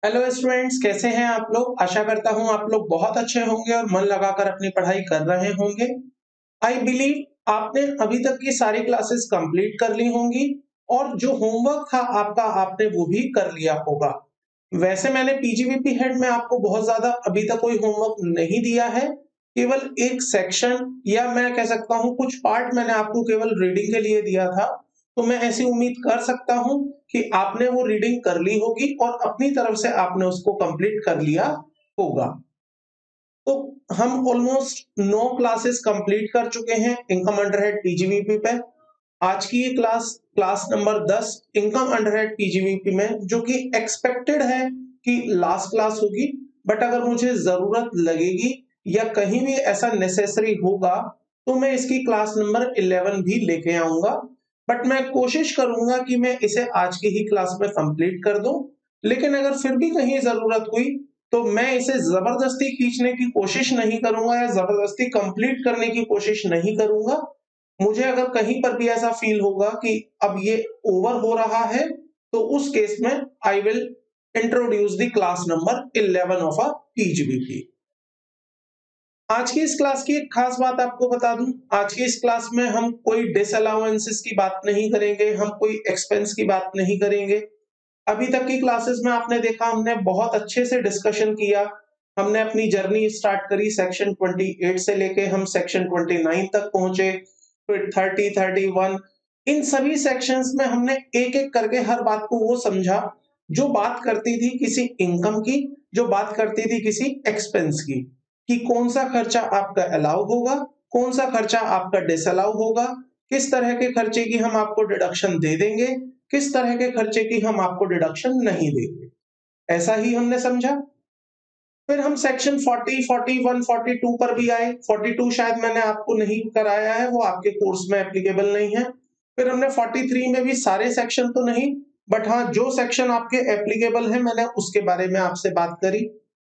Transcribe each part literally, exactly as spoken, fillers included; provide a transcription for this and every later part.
Hello students, कैसे हैं आप लोग। आशा करता हूं आप लोग बहुत अच्छे होंगे और मन लगाकर अपनी पढ़ाई कर रहे होंगे। आई बिलीव आपने अभी तक की सारी क्लासेस कंप्लीट कर ली होंगी और जो होमवर्क था आपका आपने वो भी कर लिया होगा। वैसे मैंने पीजीवीपी हेड में आपको बहुत ज्यादा अभी तक कोई होमवर्क नहीं दिया है। केवल एक सेक्शन या मैं कह सकता हूं कुछ पार्ट मैंने आपको केवल रीडिंग के लिए दिया था। तो मैं ऐसी उम्मीद कर सकता हूं कि आपने वो रीडिंग कर ली होगी और अपनी तरफ से आपने उसको कंप्लीट कर लिया होगा। तो हम ऑलमोस्ट नौ क्लासेस कंप्लीट कर चुके हैं इनकम अंडरहेड पीजीवीपी पे। आज की ये क्लास क्लास नंबर दस इनकम अंडरहेड पीजीवीपी में, जो कि एक्सपेक्टेड है कि लास्ट क्लास होगी, बट अगर मुझे जरूरत लगेगी या कहीं भी ऐसा नेसेसरी होगा तो मैं इसकी क्लास नंबर इलेवन भी लेके आऊंगा। बट मैं कोशिश करूंगा कि मैं इसे आज की ही क्लास में कंप्लीट कर दूं। लेकिन अगर फिर भी कहीं जरूरत हुई तो मैं इसे जबरदस्ती खींचने की कोशिश नहीं करूंगा या जबरदस्ती कंप्लीट करने की कोशिश नहीं करूंगा। मुझे अगर कहीं पर भी ऐसा फील होगा कि अब ये ओवर हो रहा है तो उस केस में I will introduce the class number eleven of a PGBP. आज की इस क्लास की एक खास बात आपको बता दूं, आज की इस क्लास में हम कोई डिसअलाउंसेस की बात नहीं करेंगे, हम कोई एक्सपेंस की बात नहीं करेंगे। अभी तक की क्लासेस में आपने देखा हमने बहुत अच्छे से डिस्कशन किया। हमने अपनी जर्नी स्टार्ट करी सेक्शन अट्ठाईस से लेके हम सेक्शन उनतीस तक पहुंचे, फिर तीस, इकतीस। इन सभी सेक्शंस में हमने एक एक करके हर बात को वो समझा जो बात करती थी किसी इनकम की, जो बात करती थी किसी एक्सपेंस की, कि कौन सा खर्चा आपका अलाउ होगा, कौन सा खर्चा आपका डिसअलाउ होगा, किस तरह के खर्चे की हम आपको डिडक्शन दे देंगे, किस तरह के खर्चे की हम आपको डिडक्शन नहीं देंगे। ऐसा ही हमने समझा। फिर हम सेक्शन चालीस, इकतालीस, बयालीस पर भी आए। बयालीस शायद मैंने आपको नहीं कराया है, वो आपके कोर्स में एप्लीकेबल नहीं है। फिर हमने तैंतालीस में भी सारे सेक्शन तो नहीं, बट हाँ जो सेक्शन आपके एप्लीकेबल है मैंने उसके बारे में आपसे बात करी।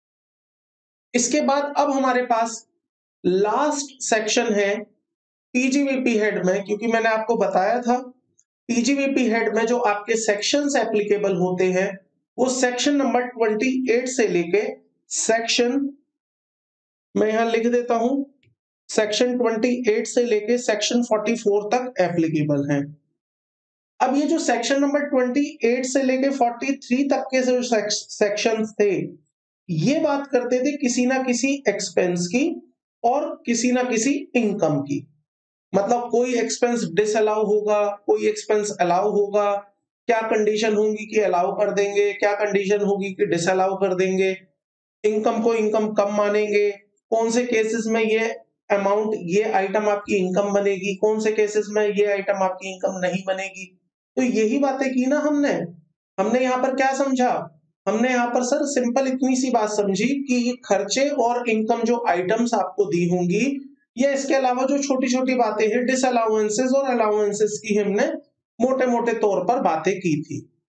इसके बाद अब हमारे पास लास्ट सेक्शन है पीजीवीपी हेड में, क्योंकि मैंने आपको बताया था पीजीवीपी हेड में जो आपके सेक्शंस एप्लीकेबल होते हैं वो सेक्शन नंबर अट्ठाईस से लेके सेक्शन, मैं यहां लिख देता हूं, सेक्शन अट्ठाईस से लेके सेक्शन चौवालीस तक एप्लीकेबल हैं। अब ये जो सेक्शन नंबर अट्ठाईस से लेके तैंतालीस तक के जो सेक्शन थे ये बात करते थे किसी ना किसी एक्सपेंस की और किसी ना किसी इनकम की। मतलब कोई एक्सपेंस डिसअलाउ होगा, कोई एक्सपेंस अलाउ होगा, क्या कंडीशन होगी कि अलाउ कर देंगे, क्या कंडीशन होगी कि डिसअलाउ कर देंगे, इनकम को इनकम कम मानेंगे, कौन से केसेस में ये अमाउंट ये आइटम आपकी इनकम बनेगी, कौन से केसेस में ये आइटम आपकी इनकम नहीं बनेगी। तो यही बातें की ना हमने। हमने यहाँ पर क्या समझा, हमने यहाँ पर सर सिंपल इतनी सी बात समझी कि ये खर्चे और इनकम जो आइटम्स आपको दी होंगी या इसके अलावा जो छोटी छोटी बातें हैं डिसअलाउंसेस और अलाउंसेस की हमने मोटे मोटे तौर पर बातें की थी।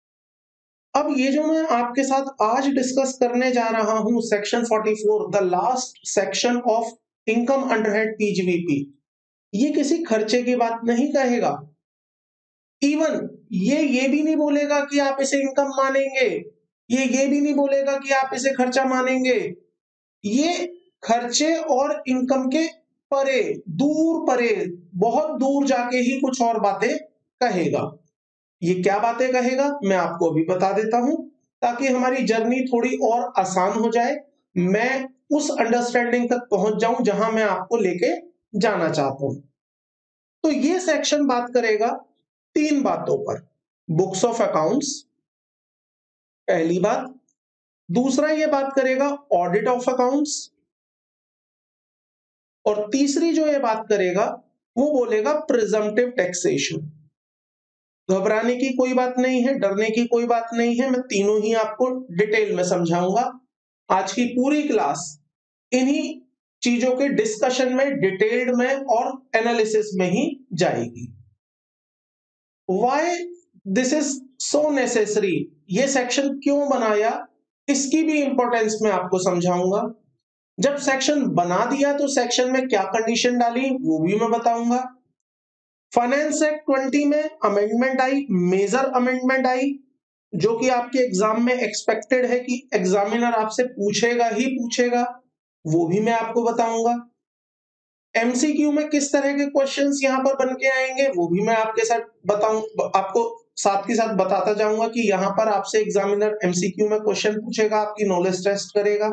अब ये जो मैं आपके साथ आज डिस्कस करने जा रहा हूं सेक्शन चौवालीस, the last section of income under head PGBP, ये किसी खर्चे की बात नहीं कहेगा। इवन ये ये भी नहीं बोलेगा कि आप इसे इनकम मानेंगे, ये ये भी नहीं बोलेगा कि आप इसे खर्चा मानेंगे। ये खर्चे और इनकम के परे, दूर परे, बहुत दूर जाके ही कुछ और बातें कहेगा। ये क्या बातें कहेगा मैं आपको अभी बता देता हूं ताकि हमारी जर्नी थोड़ी और आसान हो जाए, मैं उस अंडरस्टैंडिंग तक पहुंच जाऊं जहां मैं आपको लेके जाना चाहता हूं। तो ये सेक्शन बात करेगा तीन बातों पर। बुक्स ऑफ अकाउंट्स पहली बात, दूसरा ये बात करेगा ऑडिट ऑफ अकाउंट्स, और तीसरी जो ये बात करेगा वो बोलेगा प्रिजम्पटिव टैक्सेशन। घबराने की कोई बात नहीं है, डरने की कोई बात नहीं है, मैं तीनों ही आपको डिटेल में समझाऊंगा। आज की पूरी क्लास इन्हीं चीजों के डिस्कशन में, डिटेल्ड में और एनालिसिस में ही जाएगी। Why this is so necessary, ये सेक्शन क्यों बनाया इसकी भी इंपॉर्टेंस मैं आपको समझाऊंगा। जब सेक्शन बना दिया तो सेक्शन में क्या कंडीशन डाली वो भी मैं बताऊंगा। फाइनेंस एक्ट ट्वेंटी में अमेंडमेंट आई, मेजर अमेंडमेंट आई, जो कि आपके एग्जाम में एक्सपेक्टेड है कि एग्जामिनर आपसे पूछेगा ही पूछेगा, वो भी मैं आपको बताऊंगा। एमसीक्यू में किस तरह के क्वेश्चंस यहाँ पर बन के आएंगे वो भी मैं आपके साथ बताऊं, आपको साथ के साथ बताता जाऊंगा कि यहाँ पर आपसे एग्जामिनर एमसीक्यू में क्वेश्चन पूछेगा, आपकी नॉलेज टेस्ट करेगा।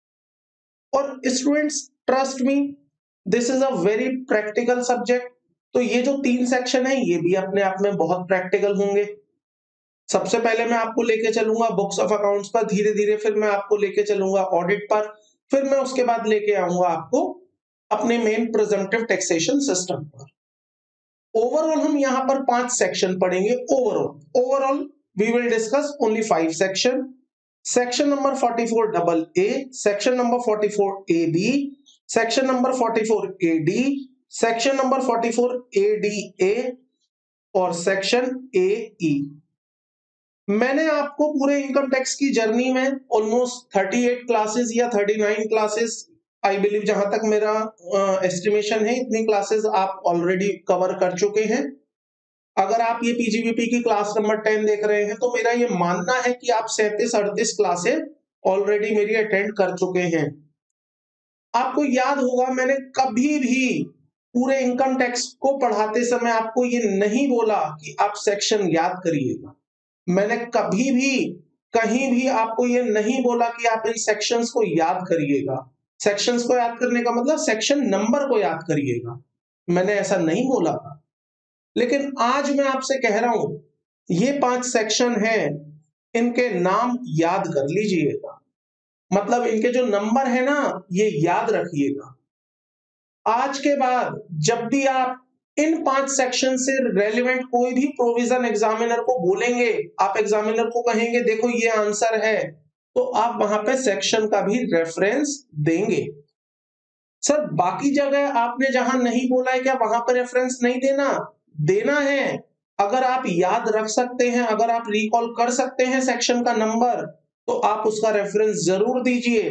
और students trust me, this is a very practical subject. तो ये जो तीन सेक्शन है ये भी अपने आप में बहुत प्रैक्टिकल होंगे। सबसे पहले मैं आपको लेके चलूंगा बुक्स ऑफ अकाउंट्स पर, धीरे धीरे फिर मैं आपको लेके चलूंगा ऑडिट पर, फिर मैं उसके बाद लेके आऊंगा आपको अपने मेन प्रिजम्पटिव टैक्सेशन सिस्टम पर। ओवरऑल हम यहाँ पर पांच सेक्शन पढ़ेंगे। Overall overall we will discuss only five section. Section number forty four double A, section number forty four A B, section number forty four A D, section number forty four A D A और section A E. मैंने आपको पूरे income tax की journey में almost अड़तीस classes या उनतालीस classes, I believe, जहां तक मेरा एस्टिमेशन है इतनी क्लासेस आप ऑलरेडी कवर कर चुके हैं। अगर आप ये पीजीबीपी की क्लास नंबर टेन देख रहे हैं तो मेरा ये मानना है कि आप सैंतीस अड़तीस क्लासेस ऑलरेडी मेरी अटेंड कर चुके हैं। आपको याद होगा मैंने कभी भी पूरे इनकम टैक्स को पढ़ाते समय आपको ये नहीं बोला कि आप सेक्शन याद करिएगा। मैंने कभी भी कहीं भी आपको ये नहीं बोला कि आप इन सेक्शंस को याद करिएगा। सेक्शंस को याद करने का मतलब सेक्शन नंबर को याद करिएगा, मैंने ऐसा नहीं बोला था। लेकिन आज मैं आपसे कह रहा हूं ये पांच सेक्शन हैं, इनके नाम याद कर लीजिएगा, मतलब इनके जो नंबर है ना ये याद रखिएगा। आज के बाद जब भी आप इन पांच सेक्शन से रेलिवेंट कोई भी प्रोविजन एग्जामिनर को बोलेंगे, आप एग्जामिनर को कहेंगे देखो ये आंसर है, तो आप वहां पे सेक्शन का भी रेफरेंस देंगे। सर बाकी जगह आपने जहां नहीं बोला है क्या वहां पर रेफरेंस नहीं देना? देना है। अगर आप याद रख सकते हैं, अगर आप रिकॉल कर सकते हैं सेक्शन का नंबर, तो आप उसका रेफरेंस जरूर दीजिए।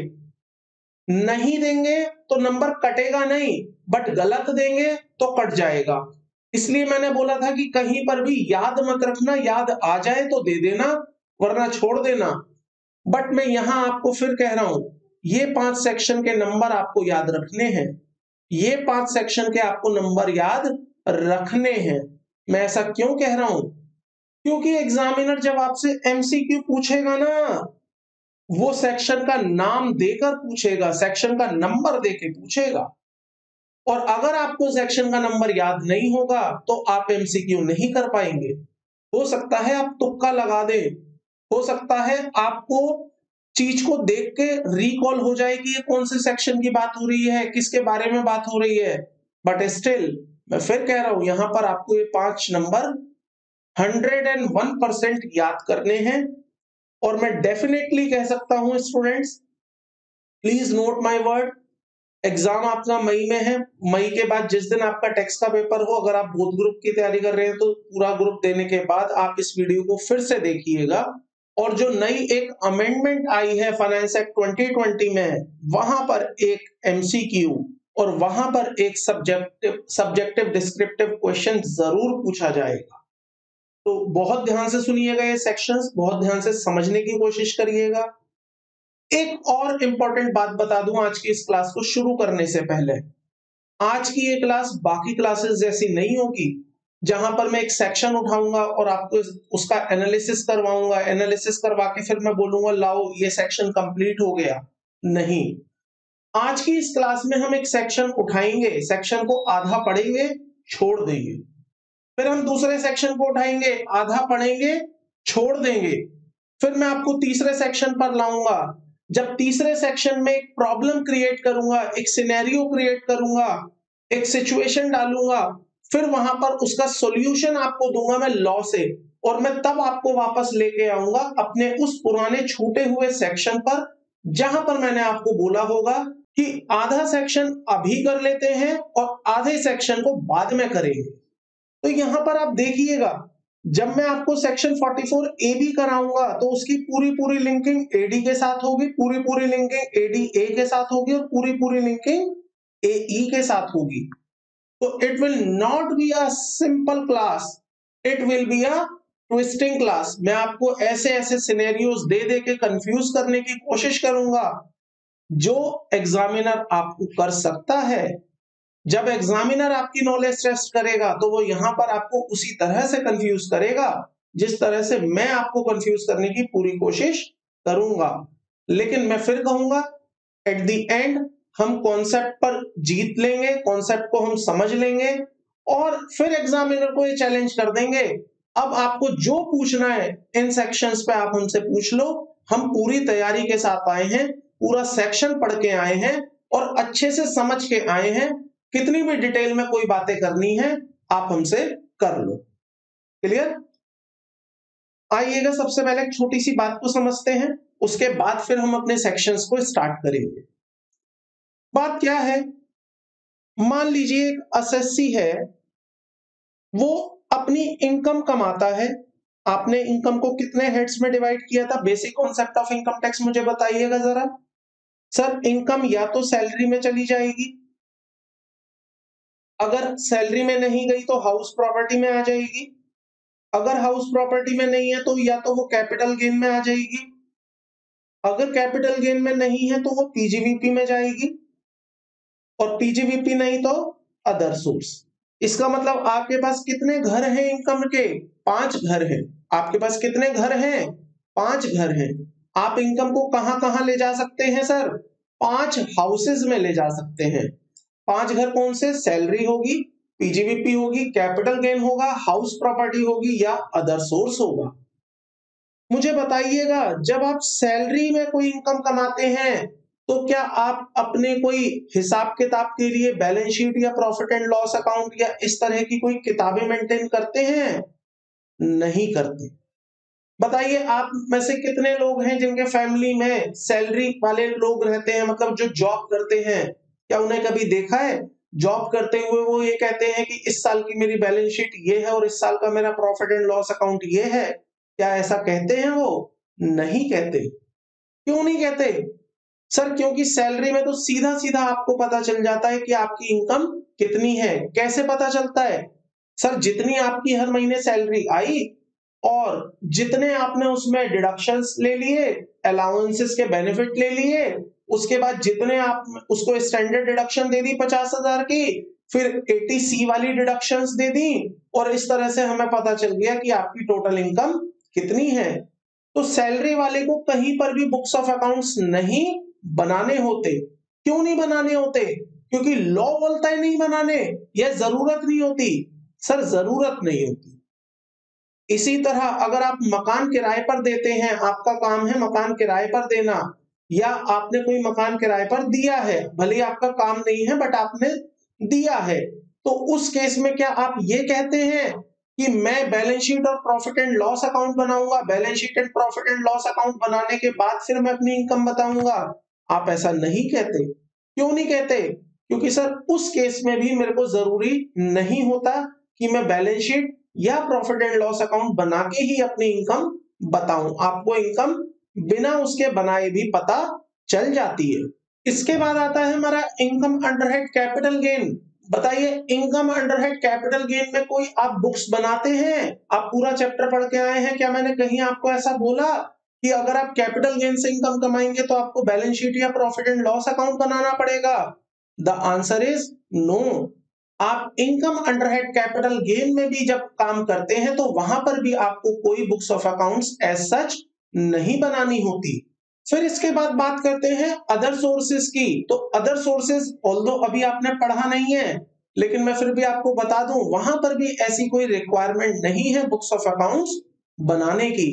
नहीं देंगे तो नंबर कटेगा नहीं, बट गलत देंगे तो कट जाएगा। इसलिए मैंने बोला था कि कहीं पर भी याद मत रखना, याद आ जाए तो दे देना वरना छोड़ देना। बट मैं यहां आपको फिर कह रहा हूं ये पांच सेक्शन के नंबर आपको याद रखने हैं, ये पांच सेक्शन के आपको नंबर याद रखने हैं। मैं ऐसा क्यों कह रहा हूं? क्योंकि एग्जामिनर जब आपसे एमसीक्यू पूछेगा ना वो सेक्शन का नाम देकर पूछेगा, सेक्शन का नंबर देके पूछेगा। और अगर आपको सेक्शन का नंबर याद नहीं होगा तो आप एमसीक्यू नहीं कर पाएंगे। हो सकता है आप तुक्का लगा दें, हो सकता है आपको चीज को देख के रिकॉल हो जाए कि ये कौन से सेक्शन की बात हो रही है, किसके बारे में बात हो रही है। बट स्टिल मैं फिर कह रहा हूं यहां पर आपको ये पांच number hundred and one percent याद करने हैं। और मैं डेफिनेटली कह सकता हूं students, please note my word, exam आपका मई में है। मई के बाद जिस दिन आपका टेक्स्ट का पेपर हो, अगर आप बोथ ग्रुप की तैयारी कर रहे हैं तो पूरा ग्रुप देने के बाद आप इस वीडियो को फिर से देखिएगा। और जो नई एक अमेंडमेंट आई है फाइनेंस एक्ट ट्वेंटी ट्वेंटी में, वहां पर एक एमसीक्यू और वहां पर एक सब्जेक्टिव सब्जेक्टिव डिस्क्रिप्टिव क्वेश्चन जरूर पूछा जाएगा। तो बहुत ध्यान से सुनिएगा ये सेक्शंस, बहुत ध्यान से समझने की कोशिश करिएगा। एक और इंपॉर्टेंट बात बता दूं आज की इस क्लास को शुरू करने से पहले, आज की ये क्लास बाकी क्लासेस जैसी नहीं होगी जहां पर मैं एक सेक्शन उठाऊंगा और आपको उसका एनालिसिस करवाऊंगा, एनालिसिस करवा के फिर मैं बोलूंगा लाओ ये सेक्शन कंप्लीट हो गया। नहीं, आज की इस क्लास में हम एक सेक्शन उठाएंगे, सेक्शन को आधा पढ़ेंगे छोड़ देंगे, फिर हम दूसरे सेक्शन को उठाएंगे आधा पढ़ेंगे छोड़ देंगे, फिर मैं आपको तीसरे सेक्शन पर लाऊंगा। जब तीसरे सेक्शन में एक प्रॉब्लम क्रिएट करूंगा, एक सिनेरियो क्रिएट करूंगा, एक सिचुएशन डालूंगा, फिर वहां पर उसका सॉल्यूशन आपको दूंगा मैं लॉ से, और मैं तब आपको वापस लेके आऊंगा अपने उस पुराने छूटे हुए सेक्शन पर जहां पर मैंने आपको बोला होगा कि आधा सेक्शन अभी कर लेते हैं और आधे सेक्शन को बाद में करेंगे। तो यहां पर आप देखिएगा, जब मैं आपको section forty four A B कराऊंगा तो उसकी पूरी पूरी लिंकिंग एडी के साथ होगी, पूरी पूरी लिंकिंग एडी ए के साथ होगी और पूरी पूरी लिंकिंग एई के साथ होगी। तो it will not be a simple class, it will be a twisting class, मैं आपको ऐसे ऐसे सिनेरियोज दे दे के कंफ्यूज करने की कोशिश करूंगा जो एग्जामिनर आपको कर सकता है। जब एग्जामिनर आपकी नॉलेज टेस्ट करेगा तो वो यहां पर आपको उसी तरह से कंफ्यूज करेगा जिस तरह से मैं आपको कंफ्यूज करने की पूरी कोशिश करूंगा। लेकिन मैं फिर कहूंगा, एट द एंड हम कॉन्सेप्ट पर जीत लेंगे, कॉन्सेप्ट को हम समझ लेंगे और फिर एग्जामिनर को ये चैलेंज कर देंगे, अब आपको जो पूछना है इन सेक्शंस पे आप हमसे पूछ लो, हम पूरी तैयारी के साथ आए हैं, पूरा सेक्शन पढ़ के आए हैं और अच्छे से समझ के आए हैं, कितनी भी डिटेल में कोई बातें करनी है आप हमसे कर लो। क्लियर? आइएगा सबसे पहले एक छोटी सी बात को समझते हैं, उसके बाद फिर हम अपने सेक्शंस को स्टार्ट करेंगे। बात क्या है, मान लीजिए एक एसएससी है, वो अपनी इनकम कमाता है। आपने इनकम को कितने हेड्स में डिवाइड किया था? Basic concept of income tax मुझे बताइएगा जरा। सर इनकम या तो सैलरी में चली जाएगी, अगर सैलरी में नहीं गई तो हाउस प्रॉपर्टी में आ जाएगी, अगर हाउस प्रॉपर्टी में नहीं है तो या तो वो कैपिटल गेन में आ जाएगी, अगर कैपिटल गेन में नहीं है तो वो पीजीवीपी में जाएगी, और पीजीवीपी नहीं तो अदर सोर्स। इसका मतलब आपके पास कितने घर हैं इनकम के? पांच घर हैं। आपके पास कितने घर हैं? पांच घर हैं। आप इनकम को कहां कहां ले जा सकते हैं सर? पांच हाउसेज में ले जा सकते हैं। पांच घर कौन से? सैलरी होगी, पीजीवीपी होगी, कैपिटल गेन होगा, हाउस प्रॉपर्टी होगी या अदर सोर्स होगा। मुझे बताइएगा, जब आप सैलरी में कोई इनकम कमाते हैं तो क्या आप अपने कोई हिसाब किताब के लिए बैलेंस शीट या प्रॉफिट एंड लॉस अकाउंट या इस तरह की कोई किताबें मेंटेन करते हैं? नहीं करते। बताइए आप में से कितने लोग हैं जिनके फैमिली में सैलरी वाले लोग रहते हैं, मतलब जो जॉब करते हैं? क्या उन्हें कभी देखा है जॉब करते हुए वो ये कहते हैं कि इस साल की मेरी बैलेंस शीट ये है और इस साल का मेरा प्रॉफिट एंड लॉस अकाउंट ये है? क्या ऐसा कहते हैं वो? नहीं कहते। क्यों नहीं कहते? सर क्योंकि सैलरी में तो सीधा सीधा आपको पता चल जाता है कि आपकी इनकम कितनी है। कैसे पता चलता है? सर जितनी आपकी हर महीने सैलरी आई और जितने आपने उसमें डिडक्शंस ले लिए, अलाउंसेस के बेनिफिट ले लिए, उसके बाद जितने आप उसको स्टैंडर्ड डिडक्शन दे दी पचास हजार की, फिर एटी सी वाली डिडक्शंस दे दी और इस तरह से हमें पता चल गया कि आपकी टोटल इनकम कितनी है। तो सैलरी वाले को कहीं पर भी बुक्स ऑफ अकाउंट्स नहीं बनाने होते। क्यों नहीं बनाने होते? क्योंकि लॉ बोलता है नहीं बनाने, यह जरूरत नहीं होती। सर जरूरत नहीं होती। इसी तरह अगर आप मकान किराए पर देते हैं, आपका काम है मकान किराए पर देना, या आपने कोई मकान किराए पर दिया है, भले आपका काम नहीं है बट आपने दिया है, तो उस केस में क्या आप ये कहते हैं कि मैं बैलेंस शीट और प्रॉफिट एंड लॉस अकाउंट बनाऊंगा, balance sheet and profit and loss account बनाने के बाद फिर मैं अपनी इनकम बताऊंगा? आप ऐसा नहीं कहते। क्यों नहीं कहते? क्योंकि सर उस केस में भी मेरे को जरूरी नहीं होता कि मैं बैलेंस शीट या प्रॉफिट एंड लॉस अकाउंट बना के ही अपनी इनकम बताऊं। आपको इनकम बिना उसके बनाए भी पता चल जाती है। इसके बाद आता है हमारा इनकम अंडरहेड कैपिटल गेन। बताइए इनकम अंडरहेड कैपिटल गेन में कोई आप बुक्स बनाते हैं? आप पूरा चैप्टर पढ़ के आए हैं? क्या मैंने कहीं आपको ऐसा बोला कि अगर आप कैपिटल गेन से इनकम कमाएंगे तो आपको बैलेंस शीट या प्रॉफिट एंड लॉस अकाउंट बनाना पड़ेगा? The answer is no. आप इनकम अंडरहेड कैपिटल गेन में भी जब काम करते हैं तो वहां पर भी आपको कोई books of accounts as such नहीं बनानी होती। फिर इसके बाद बात करते हैं अदर सोर्सेज की। तो अदर सोर्सेज ऑल्दो अभी आपने पढ़ा नहीं है, लेकिन मैं फिर भी आपको बता दूं, वहां पर भी ऐसी कोई रिक्वायरमेंट नहीं है बुक्स ऑफ अकाउंट्स बनाने की।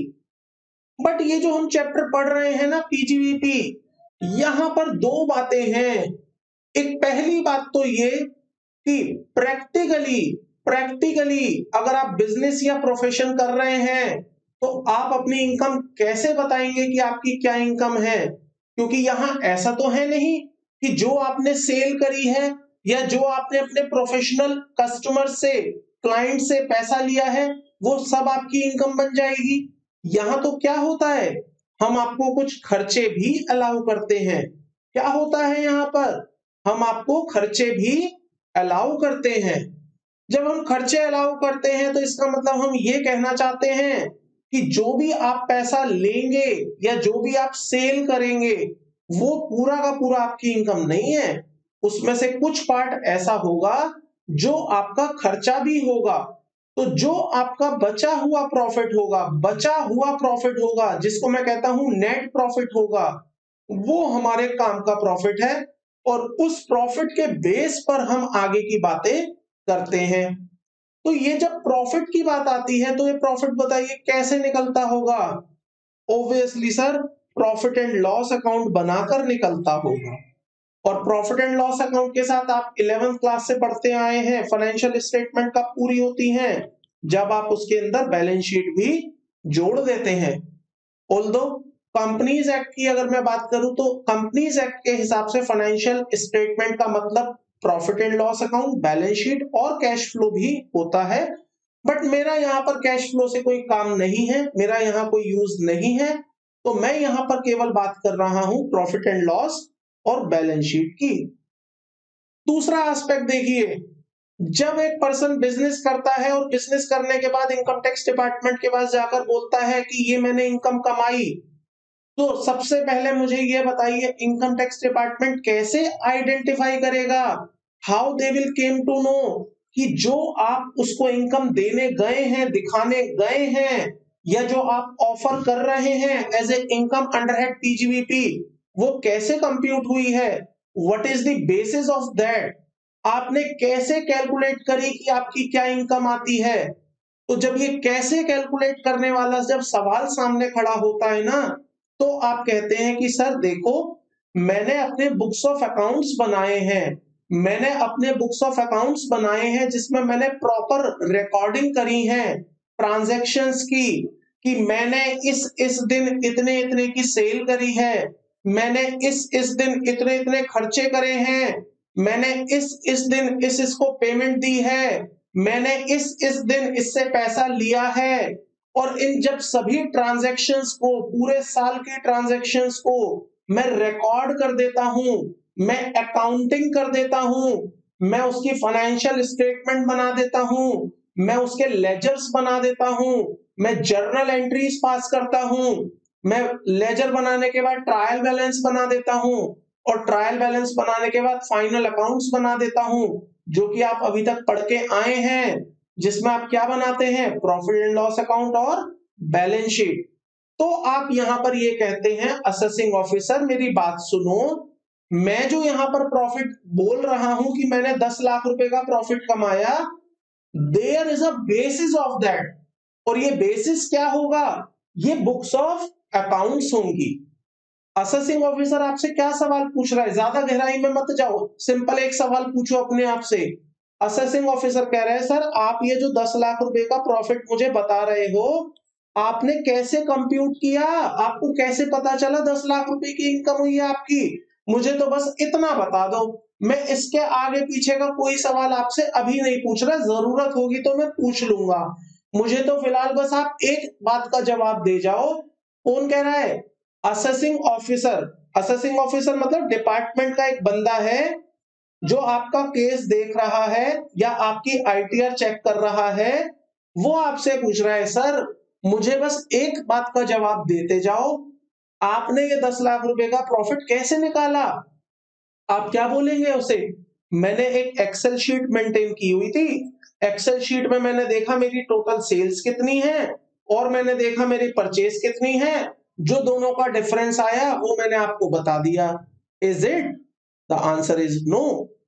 बट ये जो हम चैप्टर पढ़ रहे हैं ना पीजीवीपी, यहां पर दो बातें हैं। एक पहली बात तो ये कि प्रैक्टिकली प्रैक्टिकली अगर आप बिजनेस या प्रोफेशन कर रहे हैं तो आप अपनी इनकम कैसे बताएंगे कि आपकी क्या इनकम है? क्योंकि यहां ऐसा तो है नहीं कि जो आपने सेल करी है या जो आपने अपने प्रोफेशनल कस्टमर से, क्लाइंट से पैसा लिया है वो सब आपकी इनकम बन जाएगी। यहां तो क्या होता है, हम आपको कुछ खर्चे भी अलाउ करते हैं। क्या होता है यहां पर? हम आपको खर्चे भी अलाउ करते हैं। जब हम खर्चे अलाउ करते हैं तो इसका मतलब हम ये कहना चाहते हैं कि जो भी आप पैसा लेंगे या जो भी आप सेल करेंगे वो पूरा का पूरा आपकी इनकम नहीं है, उसमें से कुछ पार्ट ऐसा होगा जो आपका खर्चा भी होगा। तो जो आपका बचा हुआ प्रॉफिट होगा, बचा हुआ प्रॉफिट होगा जिसको मैं कहता हूं नेट प्रॉफिट होगा, वो हमारे काम का प्रॉफिट है और उस प्रॉफिट के बेस पर हम आगे की बातें करते हैं। तो ये जब प्रॉफिट की बात आती है तो ये प्रॉफिट बताइए कैसे निकलता होगा? Obviously sir, profit and loss account बनाकर निकलता होगा। और प्रॉफिट एंड लॉस अकाउंट के साथ आप इलेवेंथ क्लास से पढ़ते आए हैं, फाइनेंशियल स्टेटमेंट कब पूरी होती हैं? जब आप उसके अंदर बैलेंस शीट भी जोड़ देते हैं। ऑल्दो कंपनीज एक्ट की अगर मैं बात करूं तो कंपनीज एक्ट के हिसाब से फाइनेंशियल स्टेटमेंट का मतलब profit and loss account, balance sheet और कैश फ्लो भी होता है। बट मेरा यहाँ पर कैश फ्लो से कोई काम नहीं है, मेरा यहाँ कोई यूज नहीं है, तो मैं यहाँ पर केवल बात कर रहा हूं प्रॉफिट एंड लॉस और बैलेंस शीट की। दूसरा एस्पेक्ट देखिए, जब एक पर्सन बिजनेस करता है और बिजनेस करने के बाद इनकम टैक्स डिपार्टमेंट के पास जाकर बोलता है कि ये मैंने इनकम कमाई, तो सबसे पहले मुझे ये बताइए इनकम टैक्स डिपार्टमेंट कैसे आइडेंटिफाई करेगा, how they will came to know कि जो आप उसको इनकम देने गए हैं, दिखाने गए हैं, या जो आप ऑफर कर रहे हैं as a income under head PGBP, वो कैसे कंप्यूट हुई है, what is the basis of that, आपने कैसे कैलकुलेट करी कि आपकी क्या इनकम आती है। तो जब ये कैसे कैलकुलेट करने वाला जब सवाल सामने खड़ा होता है ना, तो आप कहते हैं कि सर देखो, मैंने अपने बुक्स ऑफ अकाउंट्स बनाए हैं, मैंने अपने बुक्स ऑफ अकाउंट्स बनाए हैं जिसमें मैंने प्रॉपर रिकॉर्डिंग करी है ट्रांजैक्शंस की, कि मैंने इस इस दिन इतने इतने की सेल करी है, मैंने इस इस दिन इतने इतने खर्चे करे हैं, मैंने इस इस दिन इस इसको पेमेंट दी है, मैंने इस इस दिन इससे पैसा लिया है। और इन जब सभी ट्रांजैक्शंस को, पूरे साल के ट्रांजैक्शंस को मैं रिकॉर्ड कर देता हूं, मैं अकाउंटिंग कर देता हूं, मैं उसकी फाइनेंशियल स्टेटमेंट बना देता हूं, मैं उसके लेजर्स बना देता हूं, मैं जर्नल एंट्रीज पास करता हूं, मैं लेजर बनाने के बाद ट्रायल बैलेंस बना देता हूं, और ट्रायल बैलेंस बनाने के बाद फाइनल अकाउंट्स बना देता हूं, जो कि आप अभी तक पढ़ के आए हैं, जिसमें आप क्या बनाते हैं, प्रॉफिट एंड लॉस अकाउंट और बैलेंस शीट। तो आप यहां पर ये कहते हैं असेसिंग ऑफिसर मेरी बात सुनो, मैं जो यहां पर प्रॉफिट बोल रहा हूं कि मैंने दस लाख रुपए का प्रॉफिट कमाया, there is a basis of that, और ये बेसिस क्या होगा, ये बुक्स ऑफ अकाउंट्स होंगी। असेसिंग ऑफिसर आपसे क्या सवाल पूछ रहा है, ज्यादा गहराई में मत जाओ, सिंपल एक सवाल पूछो अपने आप से। असेसिंग ऑफिसर कह रहे हैं सर आप ये जो दस लाख रुपए का प्रॉफिट मुझे बता रहे हो, आपने कैसे कंप्यूट किया, आपको कैसे पता चला दस लाख रुपए की इनकम हुई है आपकी, मुझे तो बस इतना बता दो, मैं इसके आगे पीछे का कोई सवाल आपसे अभी नहीं पूछ रहा, जरूरत होगी तो मैं पूछ लूंगा, मुझे तो फिलहाल बस आप एक बात का जवाब दे जाओ। कौन कह रहा है, असेसिंग ऑफिसर। असेसिंग ऑफिसर मतलब डिपार्टमेंट का एक बंदा है जो आपका केस देख रहा है या आपकी आईटीआर चेक कर रहा है, वो आपसे पूछ रहा है सर मुझे बस एक बात का जवाब देते जाओ, आपने ये दस लाख रुपए का प्रॉफिट कैसे निकाला। आप क्या बोलेंगे उसे, मैंने एक एक्सेल शीट मेंटेन की हुई थी, एक्सेल शीट में मैंने देखा मेरी टोटल सेल्स कितनी है और मैंने देखा मेरी परचेज कितनी है, जो दोनों का डिफरेंस आया वो मैंने आपको बता दिया। Is it, the answer is no.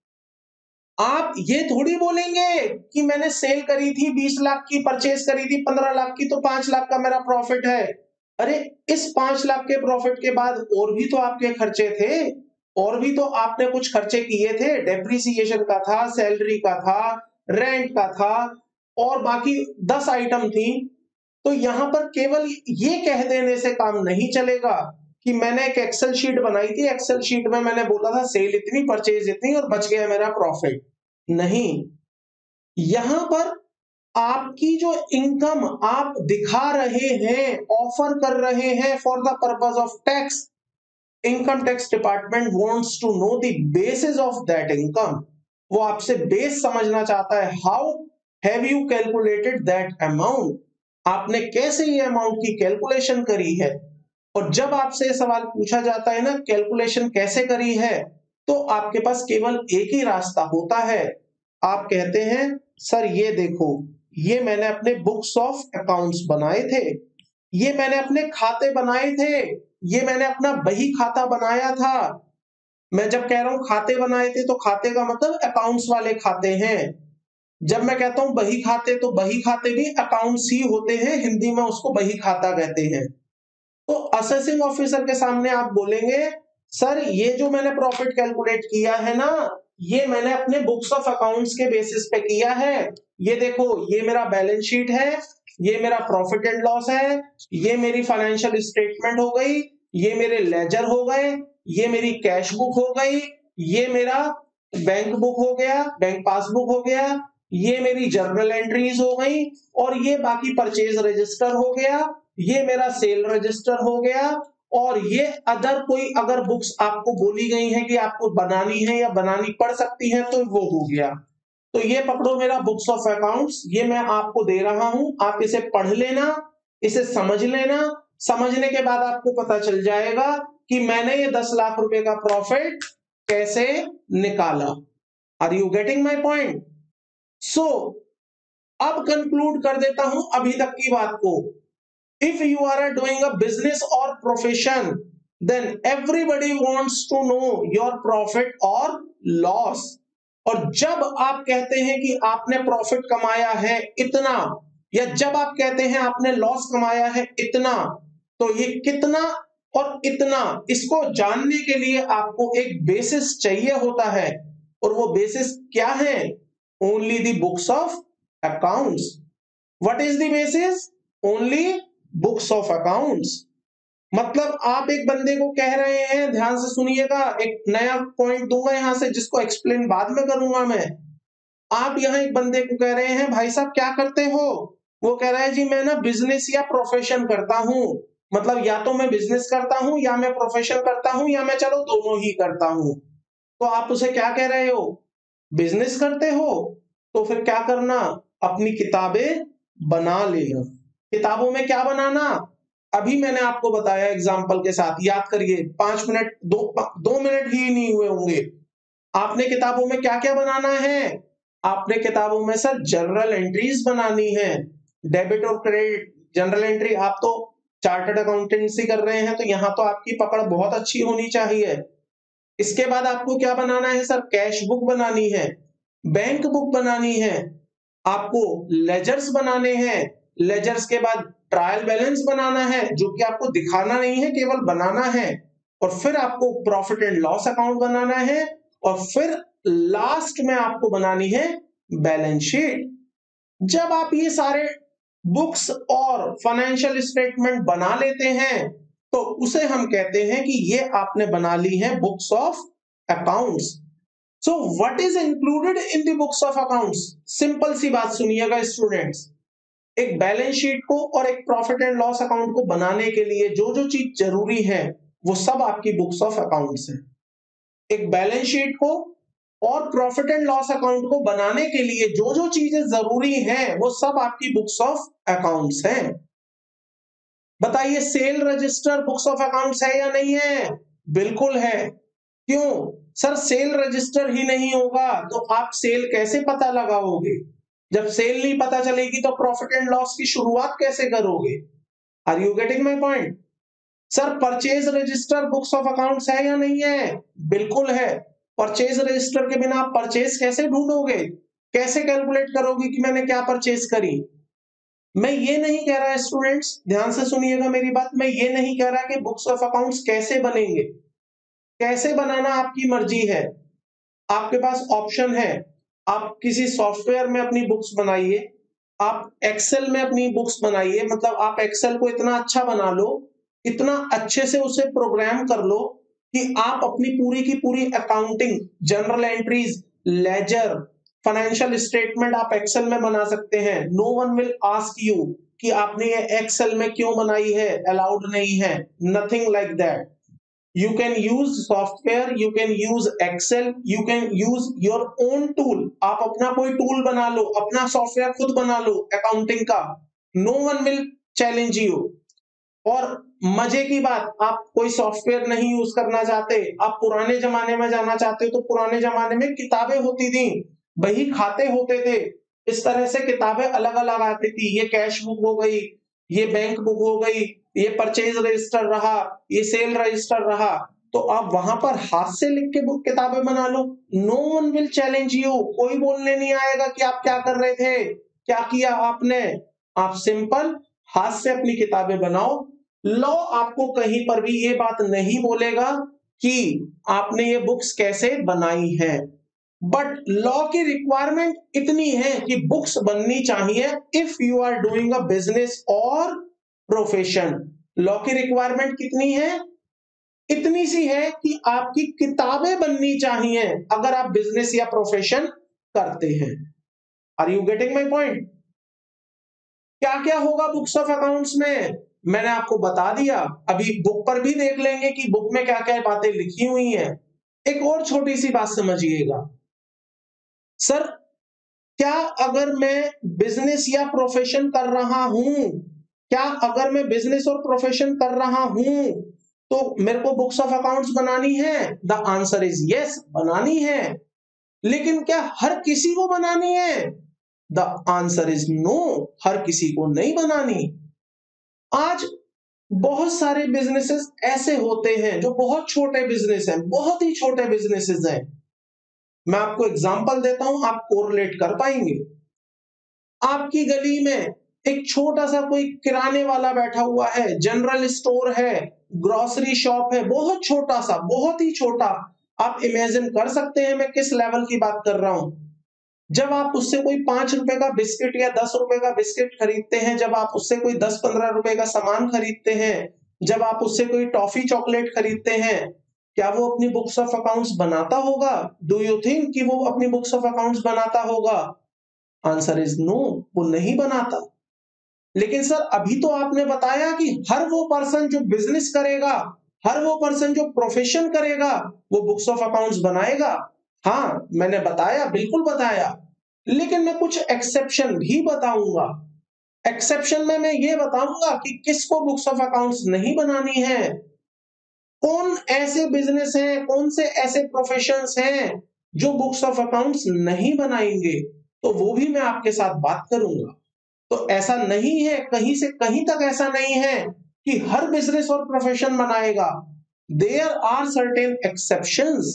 आप ये थोड़ी बोलेंगे कि मैंने सेल करी थी बीस लाख की, परचेज करी थी पंद्रह लाख की, तो पांच लाख का मेरा प्रॉफिट है। अरे इस पांच लाख के प्रॉफिट के बाद और भी तो आपके खर्चे थे, और भी तो आपने कुछ खर्चे किए थे, डेप्रिसिएशन का था, सैलरी का था, रेंट का था, और बाकी दस आइटम थी। तो यहां पर केवल ये कह देने से काम नहीं चलेगा कि मैंने एक एक्सेल शीट बनाई थी, एक्सेल शीट में मैंने बोला था सेल इतनी, परचेज इतनी और बच गया मेरा प्रॉफिट। नहीं, यहां पर आपकी जो इनकम आप दिखा रहे हैं, ऑफर कर रहे हैं for the purpose of tax, income tax department wants to know the basis of that income. वो आपसे बेस समझना चाहता है, how have you calculated that amount, आपने कैसे ये अमाउंट की कैलकुलेशन करी है। और जब आपसे ये सवाल पूछा जाता है ना कैलकुलेशन कैसे करी है, तो आपके पास केवल एक ही रास्ता होता है। आप कहते हैं सर ये देखो, ये मैंने अपने बुक्स ऑफ अकाउंट्स बनाए थे, ये मैंने अपने खाते बनाए थे, ये मैंने अपना बही खाता बनाया था। मैं जब कह रहा हूं खाते बनाए थे तो खाते का मतलब अकाउंट्स वाले खाते हैं। जब मैं कहता हूं बही खाते तो बही खाते भी अकाउंट्स ही होते हैं, हिंदी में उसको बही खाता कहते हैं। तो असेसिंग ऑफिसर के सामने आप बोलेंगे सर ये जो मैंने प्रॉफिट कैलकुलेट किया है ना, ये मैंने अपने बुक्स ऑफ अकाउंट्स के बेसिस पे किया है। ये देखो, ये मेरा बैलेंस शीट है, ये मेरा प्रॉफिट एंड लॉस है, ये मेरी फाइनेंशियल स्टेटमेंट हो गई, ये मेरे लेजर हो गए, ये मेरी कैश बुक हो गई, ये मेरा बैंक बुक हो गया, बैंक पासबुक हो गया, ये मेरी जर्नल एंट्रीज हो गई, और ये बाकी परचेज रजिस्टर हो गया, ये मेरा सेल रजिस्टर हो गया, और ये अदर कोई अगर बुक्स आपको बोली गई है कि आपको बनानी है या बनानी पड़ सकती है तो वो हो गया। तो ये पकड़ो मेरा बुक्स ऑफ अकाउंट्स, ये मैं आपको दे रहा हूं, आप इसे पढ़ लेना, इसे समझ लेना। समझने के बाद आपको पता चल जाएगा कि मैंने ये दस लाख रुपए का प्रॉफिट कैसे निकाला। Are you getting my point? So अब कंक्लूड कर देता हूं अभी तक की बात को। If you are doing a business or profession, then everybody wants to know your profit or loss. और जब आप कहते हैं कि आपने प्रॉफिट कमाया है इतना, या जब आप कहते हैं आपने लॉस कमाया है इतना, तो ये कितना और इतना, इसको जानने के लिए आपको एक बेसिस चाहिए होता है। और वो बेसिस क्या है? Only the books of accounts. What is the basis? Only books of accounts. मतलब आप एक बंदे को कह रहे हैं, ध्यान से सुनिएगा, एक नया पॉइंट दूंगा यहां से जिसको एक्सप्लेन बाद में करूंगा मैं। आप यहां एक बंदे को कह रहे हैं भाई साहब क्या करते हो? वो कह रहा है जी मैं ना बिजनेस या प्रोफेशन करता हूं। मतलब या तो मैं बिजनेस करता हूं या मैं प्रोफेशन करता हूं या मैं चलो दोनों ही करता हूं। तो आप उसे क्या कह रहे हो? बिजनेस करते हो? तो फिर क्या करना? अपनी किताबें बना लेना। किताबों में क्या बनाना? अभी मैंने आपको बताया एग्जाम्पल के साथ, याद करिए, पांच मिनट दो दो मिनट भी नहीं हुए होंगे। आपने किताबों में क्या क्या बनाना है? आपने किताबों में सर जनरल एंट्रीज बनानी है, डेबिट और क्रेडिट। जनरल एंट्री, आप तो चार्टर्ड अकाउंटेंसी कर रहे हैं तो यहां तो आपकी पकड़ बहुत अच्छी होनी चाहिए। इसके बाद आपको क्या बनाना है सर? कैश बुक बनानी है, बैंक बुक बनानी है, आपको लेजर्स बनाने हैं, लेजर्स के बाद ट्रायल बैलेंस बनाना है जो कि आपको दिखाना नहीं है, केवल बनाना है, और फिर आपको प्रॉफिट एंड लॉस अकाउंट बनाना है, और फिर लास्ट में आपको बनानी है बैलेंस शीट। जब आप ये सारे बुक्स और फाइनेंशियल स्टेटमेंट बना लेते हैं तो उसे हम कहते हैं कि ये आपने बना ली है books of accounts. So what is included in the books of accounts? Simple सी बात सुनिएगा स्टूडेंट्स, एक बैलेंस शीट को और एक प्रॉफिट एंड लॉस अकाउंट को बनाने के लिए जो जो चीज जरूरी है वो सब आपकी बुक्स ऑफ अकाउंट्स है। एक बैलेंस शीट को और प्रॉफिट एंड लॉस अकाउंट को बनाने के लिए जो जो चीजें जरूरी हैं वो सब आपकी बुक्स ऑफ अकाउंट्स हैं। बताइए sale register books of accounts है या नहीं है? बिल्कुल है। क्यों सर? सेल रजिस्टर ही नहीं होगा तो आप सेल कैसे पता लगाओगे? जब सेल नहीं पता चलेगी तो प्रॉफिट एंड लॉस की शुरुआत कैसे करोगे? Are you getting my point? Sir purchase register books of accounts है या नहीं है? बिल्कुल है। परचेज रजिस्टर के बिना आप परचेज कैसे ढूंढोगे? कैसे कैलकुलेट करोगे कि मैंने क्या परचेज करी? मैं ये नहीं कह रहा स्टूडेंट्स, ध्यान से सुनिएगा मेरी बात, मैं ये नहीं कह रहा कि बुक्स ऑफ अकाउंट्स कैसे बनेंगे। कैसे बनाना आपकी मर्जी है, आपके पास ऑप्शन है। आप किसी सॉफ्टवेयर में अपनी बुक्स बनाइए, आप एक्सेल में अपनी बुक्स बनाइए, मतलब आप एक्सेल को इतना अच्छा बना लो, इतना अच्छे से उसे प्रोग्राम कर लो कि आप अपनी पूरी की पूरी accounting, journal entries, ledger, financial statement आप एक्सेल में बना सकते हैं। No one will ask you कि आपने ये एक्सेल में क्यों बनाई है, अलाउड नहीं है, nothing like that. You can use software, you can use Excel, you can use your own tool. आप अपना कोई टूल बना लो, अपना सॉफ्टवेयर खुद बना लो अकाउंटिंग का. No one will challenge you. और मजे की बात, आप कोई सॉफ्टवेयर नहीं यूज करना चाहते, आप पुराने जमाने में जाना चाहते हो, तो पुराने जमाने में किताबें होती थी, बही खाते होते थे, इस तरह से किताबें अलग अलग आती थी. ये कैश बुक हो गई, ये बैंक बुक हो गई, ये परचेज रजिस्टर रहा, ये सेल रजिस्टर रहा. तो आप वहां पर हाथ से लिख के बुक किताबें बना लो. No one will challenge you. कोई बोलने नहीं आएगा कि आप क्या कर रहे थे, क्या किया आपने. आप सिंपल हाथ से अपनी किताबें बनाओ. लॉ आपको कहीं पर भी ये बात नहीं बोलेगा कि आपने ये बुक्स कैसे बनाई है. बट लॉ की रिक्वायरमेंट इतनी है कि बुक्स बननी चाहिए if you are doing a business और प्रोफेशन. लॉ की रिक्वायरमेंट कितनी है? इतनी सी है कि आपकी किताबें बननी चाहिए अगर आप बिजनेस या प्रोफेशन करते हैं. Are you getting my point? क्या क्या होगा बुक्स ऑफ अकाउंट्स में मैंने आपको बता दिया. अभी बुक पर भी देख लेंगे कि बुक में क्या क्या बातें लिखी हुई हैं. एक और छोटी सी बात समझिएगा. सर, क्या अगर मैं बिजनेस या प्रोफेशन कर रहा हूं, क्या अगर मैं बिजनेस और प्रोफेशन कर रहा हूं तो मेरे को बुक्स ऑफ अकाउंट्स बनानी है? द आंसर इज यस, बनानी है. लेकिन क्या हर किसी को बनानी है? द आंसर इज नो, हर किसी को नहीं बनानी. आज बहुत सारे बिजनेसेस ऐसे होते हैं जो बहुत छोटे बिजनेस हैं, बहुत ही छोटे बिजनेसेस हैं. मैं आपको एग्जांपल देता हूं, आप कोरिलेट कर पाएंगे. आपकी गली में एक छोटा सा कोई किराने वाला बैठा हुआ है, जनरल स्टोर है, ग्रोसरी शॉप है, बहुत छोटा सा, बहुत ही छोटा. आप इमेजिन कर सकते हैं मैं किस लेवल की बात कर रहा हूं. जब आप उससे कोई पांच रुपए का बिस्किट या दस रुपए का बिस्किट खरीदते हैं, जब आप उससे कोई दस पंद्रह रुपए का सामान खरीदते हैं, जब आप उससे कोई टॉफी चॉकलेट खरीदते हैं, क्या वो अपनी बुक्स ऑफ अकाउंट्स बनाता होगा? डू यू थिंक कि वो अपनी बुक्स ऑफ अकाउंट्स बनाता होगा? आंसर इज नो, वो नहीं बनाता. लेकिन सर, अभी तो आपने बताया कि हर वो पर्सन जो बिजनेस करेगा, हर वो पर्सन जो प्रोफेशन करेगा, वो बुक्स ऑफ अकाउंट्स बनाएगा. हाँ, मैंने बताया, बिल्कुल बताया. लेकिन मैं कुछ एक्सेप्शन भी बताऊंगा. एक्सेप्शन में मैं ये बताऊंगा कि किसको बुक्स ऑफ अकाउंट्स नहीं बनानी है, कौन ऐसे बिजनेस हैं, कौन से ऐसे प्रोफेशंस हैं जो बुक्स ऑफ अकाउंट्स नहीं बनाएंगे, तो वो भी मैं आपके साथ बात करूंगा. तो ऐसा नहीं है, कहीं से कहीं तक ऐसा नहीं है कि हर बिजनेस और प्रोफेशन बनाएगा. There are certain exceptions.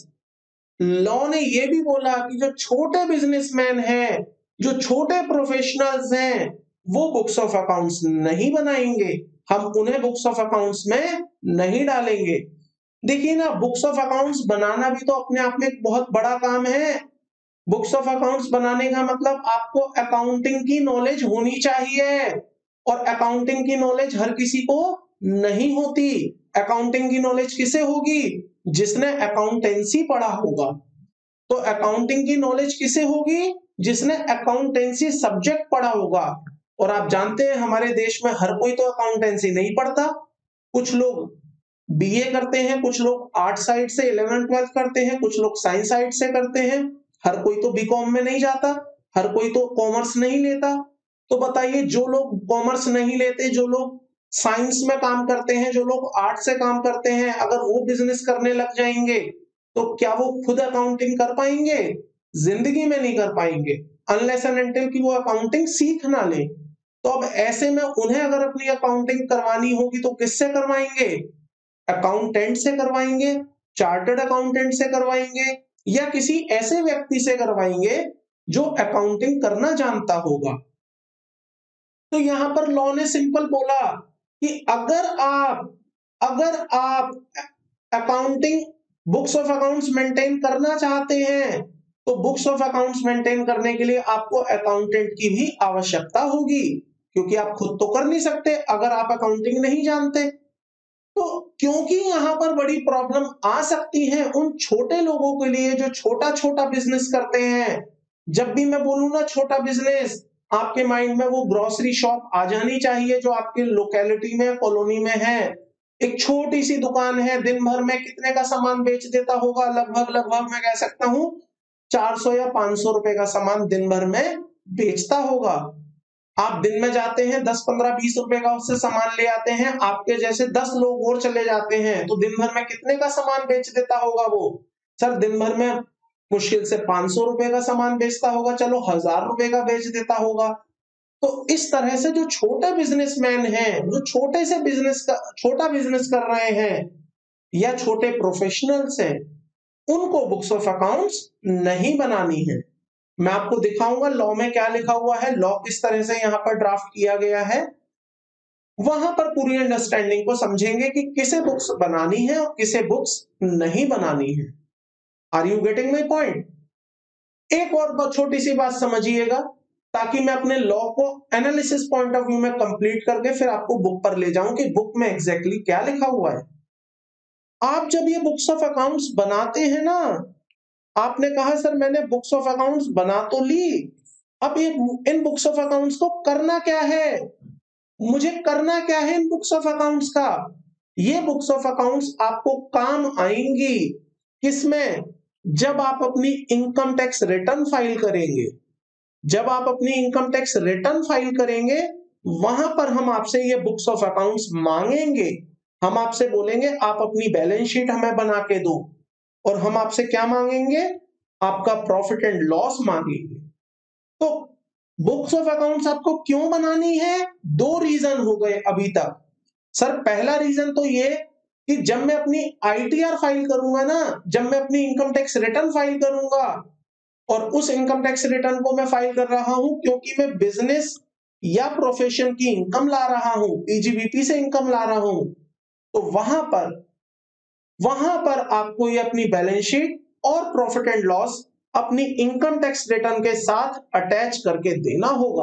Law ने ये भी बोला कि जो छोटे बिजनेसमैन हैं, जो छोटे प्रोफेशनल्स हैं, वो बुक्स ऑफ अकाउंट्स नहीं बनाएंगे. हम उन्हें बुक्स ऑफ अकाउंट्स में नहीं डालेंगे. देखिए ना, बुक्स ऑफ अकाउंट्स बनाना भी तो अपने आप में एक बहुत बड़ा काम है. बुक्स ऑफ अकाउंट्स बनाने का मतलब आपको अकाउंटिंग की नॉलेज होनी चाहिए, और अकाउंटिंग की नॉलेज हर किसी को नहीं होती. अकाउंटिंग की नॉलेज किसे होगी? जिसने अकाउंटेंसी पढ़ा होगा. तो अकाउंटिंग की नॉलेज किसे होगी? जिसने अकाउंटेंसी सब्जेक्ट पढ़ा होगा. और आप जानते हैं हमारे देश में हर कोई तो अकाउंटेंसी नहीं पढ़ता. कुछ लोग बीए करते हैं, कुछ लोग आर्ट साइड से इलेवेंथ ट्वेल्थ करते हैं, कुछ लोग साइंस साइड से करते हैं. हर कोई तो बीकॉम में नहीं जाता, हर कोई तो कॉमर्स नहीं लेता. तो बताइए, जो लोग कॉमर्स नहीं लेते, जो लोग साइंस में काम करते हैं, जो लोग आर्ट से काम करते हैं, अगर वो बिजनेस करने लग जाएंगे तो क्या वो खुद अकाउंटिंग कर पाएंगे? जिंदगी में नहीं कर पाएंगे, अनलेस एंड अनटिल कि वो अकाउंटिंग सीख ना ले. तो अब ऐसे में उन्हें अगर अपनी अकाउंटिंग करवानी होगी तो किससे करवाएंगे? अकाउंटेंट से करवाएंगे, चार्टर्ड अकाउंटेंट से करवाएंगे, या किसी ऐसे व्यक्ति से करवाएंगे जो अकाउंटिंग करना जानता होगा. तो यहां पर लॉ ने सिंपल बोला कि अगर आप अगर आप accounting books of accounts maintain करना चाहते हैं, तो बुक्स ऑफ अकाउंट्स मेंटेन करने के लिए आपको अकाउंटेंट की भी आवश्यकता होगी, क्योंकि आप खुद तो कर नहीं सकते अगर आप अकाउंटिंग नहीं जानते. तो क्योंकि यहां पर बड़ी प्रॉब्लम आ सकती है उन छोटे लोगों के लिए जो छोटा छोटा बिजनेस करते हैं. जब भी मैं बोलूं ना छोटा बिजनेस, आपके माइंड में वो ग्रोसरी शॉप आ जानी चाहिए जो आपके लोकेलिटी में, कॉलोनी में है. एक छोटी सी दुकान है, दिन भर में कितने का सामान बेच देता होगा? लगभग लगभग मैं कह सकता हूँ चार सौ या पांच सौ रुपए का सामान दिन भर में बेचता होगा। आप दिन में जाते हैं, दस पंद्रह बीस रुपए का उससे सामान ले आते हैं, आपके जैसे दस लोग और चले जाते हैं, तो दिन भर में कितने का सामान बेच देता होगा वो? सर दिन भर में मुश्किल से पांच सौ रुपए का सामान बेचता होगा, चलो हजार रुपए का बेच देता होगा। तो इस तरह से जो छोटे बिजनेसमैन हैं, जो छोटे से बिजनेस का छोटा बिजनेस कर रहे हैं या छोटे प्रोफेशनल्स हैं, उनको बुक्स ऑफ अकाउंट्स नहीं बनानी है। मैं आपको दिखाऊंगा लॉ में क्या लिखा हुआ है, लॉ किस तरह से यहाँ पर ड्राफ्ट किया गया है, वहां पर पूरी अंडरस्टैंडिंग को समझेंगे कि किसे बुक्स बनानी है और किसे बुक्स नहीं बनानी है। Are you getting my point? एक और बहुत छोटी सी बात समझिएगा, ताकि मैं अपने लॉ को एनालिसिस पॉइंट ऑफ व्यू में कंप्लीट करके फिर आपको बुक पर ले जाऊं कि बुक में एग्जैक्टली exactly क्या लिखा हुआ है। आप जब ये बुक्स ऑफ अकाउंट्स बनाते हैं ना, आपने कहा सर मैंने बुक्स ऑफ अकाउंट्स बना तो ली, अब ये इन बुक्स ऑफ अकाउंट्स को करना क्या है? मुझे करना क्या है इन बुक्स ऑफ अकाउंट्स का? ये बुक्स ऑफ अकाउंट्स आपको काम आएंगी किसमें? जब आप अपनी इनकम टैक्स रिटर्न फाइल करेंगे। जब आप अपनी इनकम टैक्स रिटर्न फाइल करेंगे, वहां पर हम आपसे ये बुक्स ऑफ अकाउंट्स मांगेंगे। हम आपसे बोलेंगे आप अपनी बैलेंस शीट हमें बना के दो, और हम आपसे क्या मांगेंगे? आपका प्रॉफिट एंड लॉस मांगेंगे। तो बुक्स ऑफ अकाउंट्स आपको क्यों बनानी है? दो रीजन हो गए अभी तक। सर पहला रीजन तो ये कि जब मैं अपनी आईटीआर फाइल करूंगा ना, जब मैं अपनी इनकम टैक्स रिटर्न फाइल करूंगा, और उस इनकम टैक्स रिटर्न को मैं फाइल कर रहा हूं क्योंकि मैं बिजनेस या प्रोफेशन की इनकम ला रहा हूं, पीजीबीपी से इनकम ला रहा हूं, तो वहां पर वहां पर आपको ये अपनी बैलेंस शीट और प्रॉफिट एंड लॉस अपनी इनकम टैक्स रिटर्न के साथ अटैच करके देना होगा।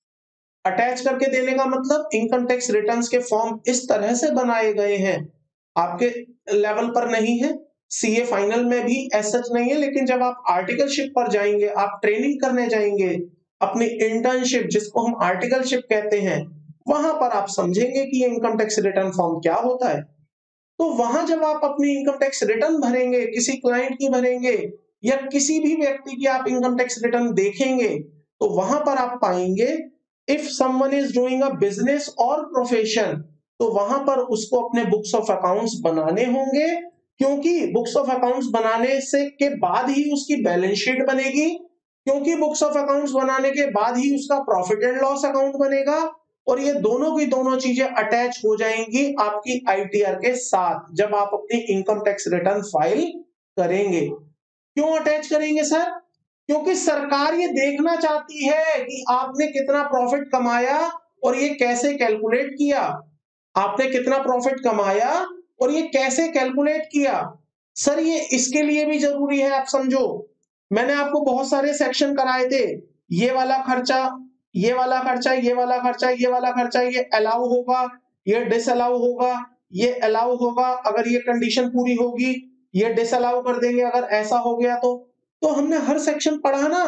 अटैच करके देने का मतलब इनकम टैक्स रिटर्न्स के फॉर्म इस तरह से बनाए गए हैं, आपके लेवल पर नहीं है, सीए फाइनल में भी एज सच नहीं है, लेकिन जब आप आर्टिकलशिप पर जाएंगे, आप ट्रेनिंग करने जाएंगे, अपनी इंटर्नशिप जिसको हम आर्टिकलशिप कहते हैं, वहां पर आप समझेंगे कि ये इनकम टैक्स रिटर्न फॉर्म क्या होता है। तो वहां जब आप अपनी इनकम टैक्स रिटर्न भरेंगे, किसी क्लाइंट की भरेंगे या किसी भी व्यक्ति की आप इनकम टैक्स रिटर्न देखेंगे, तो वहां पर आप पाएंगे if someone is doing a business और प्रोफेशन, तो वहां पर उसको अपने बुक्स ऑफ अकाउंट्स बनाने होंगे, क्योंकि बुक्स ऑफ अकाउंट्स बनाने से के बाद ही उसकी बैलेंस शीट बनेगी, क्योंकि बुक्स ऑफ अकाउंट्स बनाने के बाद ही उसका प्रॉफिट एंड लॉस अकाउंट बनेगा, और ये दोनों की दोनों चीजें अटैच हो जाएंगी आपकी आईटीआर के साथ जब आप अपनी इनकम टैक्स रिटर्न फाइल करेंगे। क्यों अटैच करेंगे सर? क्योंकि सरकार ये देखना चाहती है कि आपने कितना प्रॉफिट कमाया और ये कैसे कैलकुलेट किया। आपने कितना प्रॉफिट कमाया और ये कैसे कैलकुलेट किया। सर ये इसके लिए भी जरूरी है, आप समझो, मैंने आपको बहुत सारे सेक्शन कराए थे, ये वाला खर्चा, ये वाला खर्चा, ये वाला खर्चा, ये वाला खर्चा, ये अलाउ होगा, ये डिसअलाउ होगा, ये अलाउ होगा अगर ये कंडीशन पूरी होगी, ये डिसअलाउ कर देंगे अगर ऐसा हो गया तो तो हमने हर सेक्शन पढ़ा ना।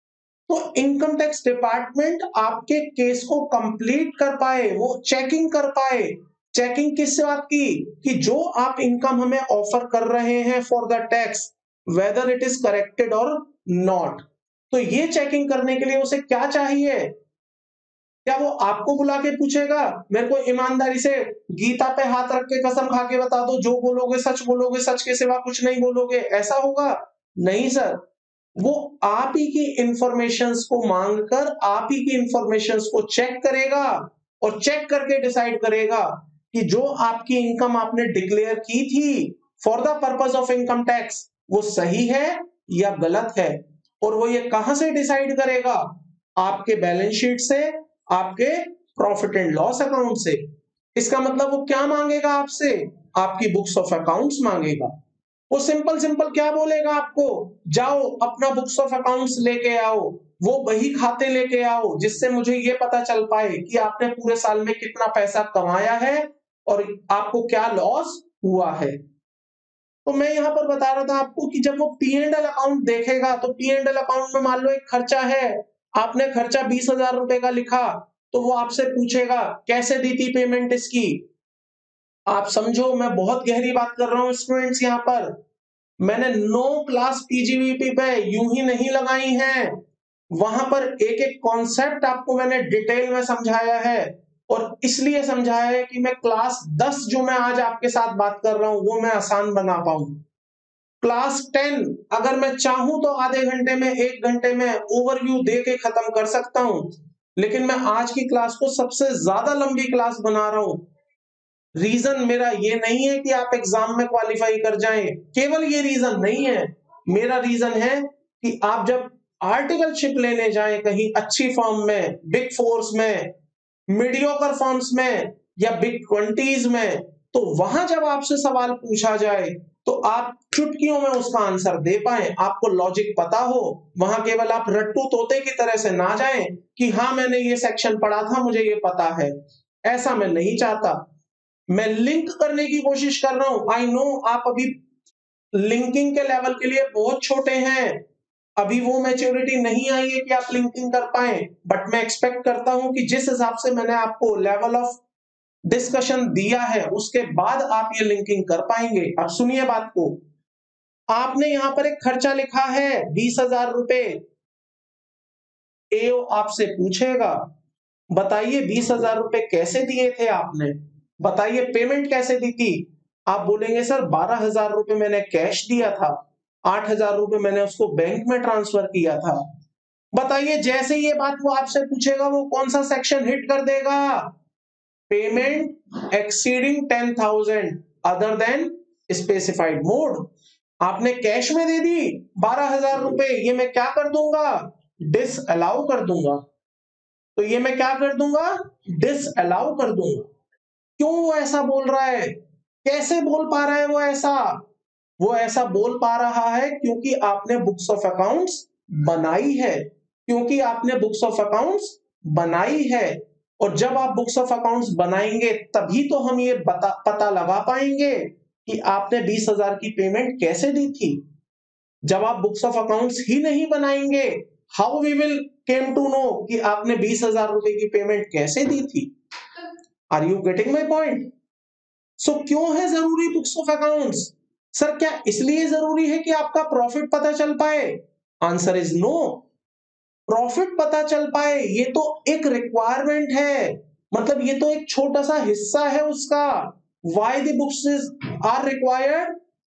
तो इनकम टैक्स डिपार्टमेंट आपके केस को कंप्लीट कर पाए, वो चेकिंग कर पाए। चेकिंग किस बात की? कि जो आप इनकम हमें ऑफर कर रहे हैं for the tax, whether it is corrected और नॉट। तो ये चेकिंग करने के लिए उसे क्या चाहिए? क्या वो आपको बुला के पूछेगा मेरे को ईमानदारी से गीता पे हाथ रख के कसम खा के बता दो, जो बोलोगे सच बोलोगे, सच के सिवा कुछ नहीं बोलोगे, ऐसा होगा? नहीं सर, वो आप ही की इंफॉर्मेशंस को मांगकर आप ही की इंफॉर्मेशंस को चेक करेगा, और चेक करके डिसाइड करेगा कि जो आपकी इनकम आपने डिक्लेयर की थी for the purpose of income tax, वो सही है या गलत है। और वो ये कहां से डिसाइड करेगा? आपके बैलेंस शीट से, आपके प्रॉफिट एंड लॉस अकाउंट से। इसका मतलब वो क्या मांगेगा आपसे? आपकी बुक्स ऑफ अकाउंट्स मांगेगा। वो सिंपल सिंपल क्या बोलेगा आपको? जाओ अपना बुक्स ऑफ अकाउंट्स लेके आओ, वो वही खाते लेके आओ जिससे मुझे ये पता चल पाए कि आपने पूरे साल में कितना पैसा कमाया है और आपको क्या लॉस हुआ है। तो मैं यहां पर बता रहा था आपको कि जब वो पी एंड एल अकाउंट देखेगा, तो पी एंड एल अकाउंट में मान लो एक खर्चा है, आपने खर्चा बीस हजार रुपए का लिखा, तो वो आपसे पूछेगा कैसे दी थी पेमेंट इसकी। आप समझो मैं बहुत गहरी बात कर रहा हूं स्टूडेंट्स, यहां पर मैंने नो क्लास पीजीवीपी पे यूं ही नहीं लगाई हैं, वहां पर एक एक कॉन्सेप्ट आपको मैंने डिटेल में समझाया है, और इसलिए समझाया है कि मैं क्लास दस जो मैं आज आपके साथ बात कर रहा हूं वो मैं आसान बना पाऊं। क्लास टेन अगर मैं चाहूं तो आधे घंटे में, एक घंटे में ओवरव्यू दे के खत्म कर सकता हूं, लेकिन मैं आज की क्लास को सबसे ज्यादा लंबी क्लास बना रहा हूं। रीजन मेरा ये नहीं है कि आप एग्जाम में क्वालिफाई कर जाएं, केवल ये रीजन नहीं है। मेरा रीजन है कि आप जब आर्टिकलशिप लेने जाएं कहीं अच्छी फर्म में, बिग फोर्स में, मीडियोकर फर्म्स में या बिग ट्वेंटीज में, तो वहां जब आपसे सवाल पूछा जाए तो आप चुटकियों में उसका आंसर दे पाए, आपको लॉजिक पता हो, वहां केवल आप रट्टू तोते की तरह से ना जाएं कि हाँ मैंने ये सेक्शन पढ़ा था मुझे ये पता है। ऐसा मैं नहीं चाहता। मैं लिंक करने की कोशिश कर रहा हूं। आई नो आप अभी लिंकिंग के लेवल के लिए बहुत छोटे हैं, अभी वो मैच्योरिटी नहीं आई है कि आप लिंकिंग कर पाए, बट मैं एक्सपेक्ट करता हूं कि जिस हिसाब से मैंने आपको लेवल ऑफ डिस्कशन दिया है उसके बाद आप ये लिंकिंग कर पाएंगे। अब सुनिए बात को, आपने यहां पर एक खर्चा लिखा है बीस हजार रुपए। एओ आपसे पूछेगा बताइए बीस हजार रुपए कैसे दिए थे आपने, बताइए पेमेंट कैसे दी थी। आप बोलेंगे सर बारह हजार रुपए मैंने कैश दिया था, आठ हजार रुपए मैंने उसको बैंक में ट्रांसफर किया था। बताइए जैसे ये बात वो आपसे पूछेगा वो कौन सा सेक्शन हिट कर देगा? Payment exceeding ten thousand other than specified mode. आपने कैश में दे दी बारह हजार रुपए, ये मैं क्या कर दूंगा? डिस अलाउ कर दूंगा। तो ये मैं क्या कर दूंगा? डिस अलाउ कर दूंगा। क्यों वो ऐसा बोल रहा है? कैसे बोल पा रहा है वो ऐसा? वो ऐसा बोल पा रहा है क्योंकि आपने बुक्स ऑफ अकाउंट्स बनाई है, क्योंकि आपने बुक्स ऑफ अकाउंट्स बनाई है। और जब आप बुक्स ऑफ अकाउंट्स बनाएंगे तभी तो हम ये बता, पता लगा पाएंगे कि आपने बीस हजार की पेमेंट कैसे दी थी। जब आप बुक्स ऑफ अकाउंट्स ही नहीं बनाएंगे, how we will came to know कि आपने बीस हजार रुपए की पेमेंट कैसे दी थी? Are you getting my point? So क्यों है जरूरी बुक्स ऑफ अकाउंट्स? सर क्या इसलिए जरूरी है कि आपका प्रॉफिट पता चल पाए? Answer is no. प्रॉफिट पता चल पाए ये तो एक रिक्वायरमेंट है, मतलब ये तो एक छोटा सा हिस्सा है उसका। Why the books are required?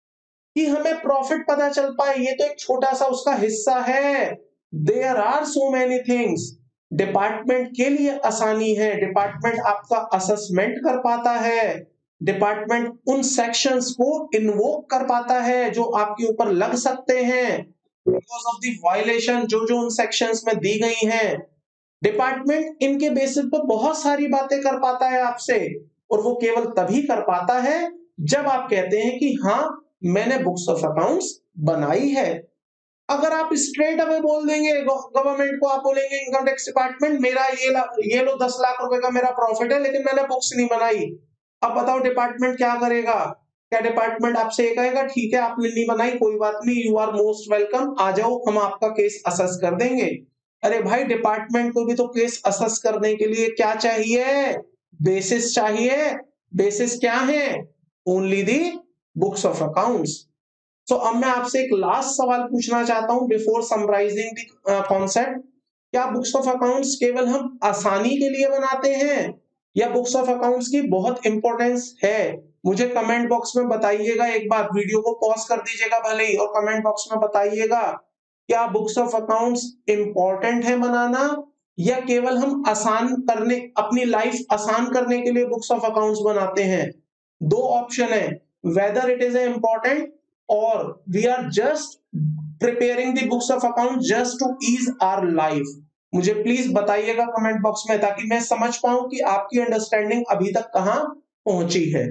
कि हमें प्रॉफिट पता चल पाए, ये तो एक छोटा सा उसका हिस्सा है। There are so many things. Department के लिए आसानी है, डिपार्टमेंट आपका असेसमेंट कर पाता है, डिपार्टमेंट उन सेक्शंस को इन्वोक कर पाता है जो आपके ऊपर लग सकते हैं बिकॉज ऑफ द वायलेशन जो जो उन सेक्शंस में दी गई हैं। डिपार्टमेंट इनके बेसिस पर बहुत सारी बातें कर पाता है आपसे, और वो केवल तभी कर पाता है जब आप कहते हैं कि हाँ मैंने बुक्स ऑफ अकाउंट्स बनाई है। अगर आप स्ट्रेट अवे बोल देंगे गवर्नमेंट को, आप बोलेंगे इनकम टैक्स डिपार्टमेंट मेरा ये ये लो दस लाख रुपए का मेरा प्रॉफिट है लेकिन मैंने बुक्स नहीं बनाई, अब बताओ डिपार्टमेंट क्या करेगा? क्या डिपार्टमेंट आपसे ये कहेगा ठीक है आपने नहीं बनाई कोई बात नहीं, यू आर मोस्ट वेलकम, आ जाओ हम आपका केस असेस कर देंगे? अरे भाई डिपार्टमेंट को भी तो केस असेस करने के लिए क्या चाहिए? बेसिस चाहिए। बेसिस क्या है? Only the books of accounts. So अब मैं आपसे एक लास्ट सवाल पूछना चाहता हूं बिफोर समराइजिंग द कॉन्सेप्ट। क्या बुक्स ऑफ अकाउंट्स केवल हम आसानी के लिए बनाते हैं या बुक्स ऑफ अकाउंट्स की बहुत इंपॉर्टेंस है? मुझे कमेंट बॉक्स में बताइएगा, एक बार वीडियो को पॉज कर दीजिएगा भले ही और कमेंट बॉक्स में बताइएगा क्या बुक्स ऑफ अकाउंट्स इंपॉर्टेंट है बनाना, या केवल हम आसान करने अपनी लाइफ आसान करने के लिए बुक्स ऑफ अकाउंट्स बनाते हैं? दो ऑप्शन है, whether it is important or we are just preparing the books of account just to ease our life। मुझे प्लीज बताइएगा कमेंट बॉक्स में ताकि मैं समझ पाऊं कि आपकी अंडरस्टैंडिंग अभी तक कहां पहुंची है।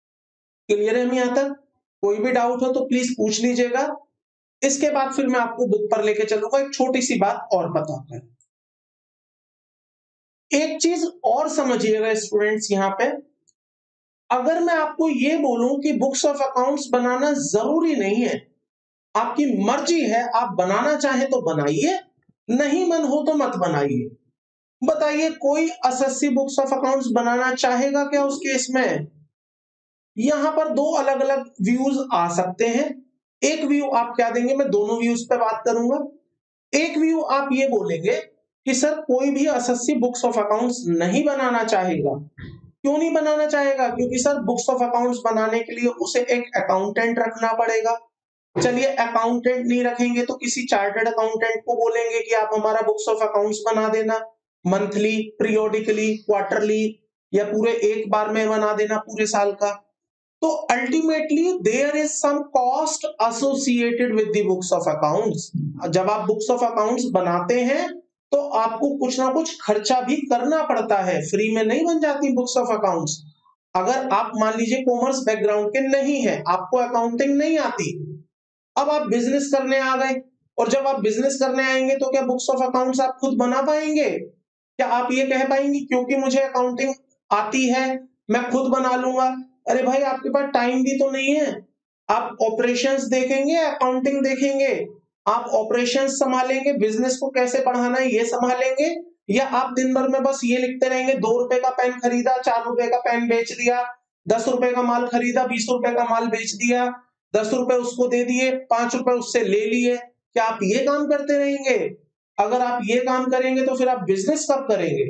क्लियर है यहां तक? कोई भी डाउट हो तो प्लीज पूछ लीजिएगा। इसके बाद फिर मैं आपको बुक पर लेके चलूंगा, एक छोटी सी बात और बताता है। एक चीज और समझिएगा स्टूडेंट्स यहां पे, अगर मैं आपको ये बोलूं कि बुक्स ऑफ अकाउंट्स बनाना जरूरी नहीं है, आपकी मर्जी है, आप बनाना चाहें तो बनाइए, नहीं मन हो तो मत बनाइए। बताइए कोई एसएससी बुक्स ऑफ अकाउंट्स बनाना चाहेगा क्या उस केस में? यहाँ पर दो अलग अलग व्यूज आ सकते हैं। एक व्यू आप क्या देंगे, मैं दोनों व्यूज पे बात करूंगा। एक व्यू आप ये बोलेंगे कि सर कोई भी एसएससी बुक्स ऑफ अकाउंट्स नहीं बनाना चाहेगा। क्यों नहीं बनाना चाहेगा? क्योंकि सर बुक्स ऑफ अकाउंट्स बनाने के लिए उसे एक अकाउंटेंट रखना पड़ेगा। चलिए अकाउंटेंट नहीं रखेंगे तो किसी चार्टर्ड अकाउंटेंट को बोलेंगे कि आप हमारा बुक्स ऑफ अकाउंट्स बना देना, मंथली, पीरियोडिकली, क्वार्टरली या पूरे एक बार में बना देना पूरे साल का। तो ultimately there is some cost associated with the books of accounts. जब आप बुक्स ऑफ अकाउंट्स बनाते हैं तो आपको कुछ ना कुछ खर्चा भी करना पड़ता है, फ्री में नहीं बन जाती बुक्स ऑफ अकाउंट्स। अगर आप मान लीजिए कॉमर्स बैकग्राउंड के नहीं है, आपको अकाउंटिंग नहीं आती, अब आप बिजनेस करने आ गए, और जब आप बिजनेस करने आएंगे तो क्या बुक्स ऑफ अकाउंट्स आप खुद बना पाएंगे? क्या आप ये कह पाएंगे क्योंकि मुझे अकाउंटिंग आती है मैं खुद बना लूंगा? अरे भाई आपके पास टाइम भी तो नहीं है। आप ऑपरेशंस देखेंगे, अकाउंटिंग देखेंगे, आप ऑपरेशंस संभालेंगे, बिजनेस को कैसे बढ़ाना है ये संभालेंगे, या आप दिन भर में बस ये लिखते रहेंगे दो रुपए का पेन खरीदा, चार रुपए का पेन बेच दिया, दस रुपए का माल खरीदा, बीस रुपए का माल बेच दिया, दस रुपए उसको दे दिए, पांच रुपए उससे ले लिए। क्या आप ये काम करते रहेंगे? अगर आप ये काम करेंगे तो फिर आप बिजनेस कब करेंगे?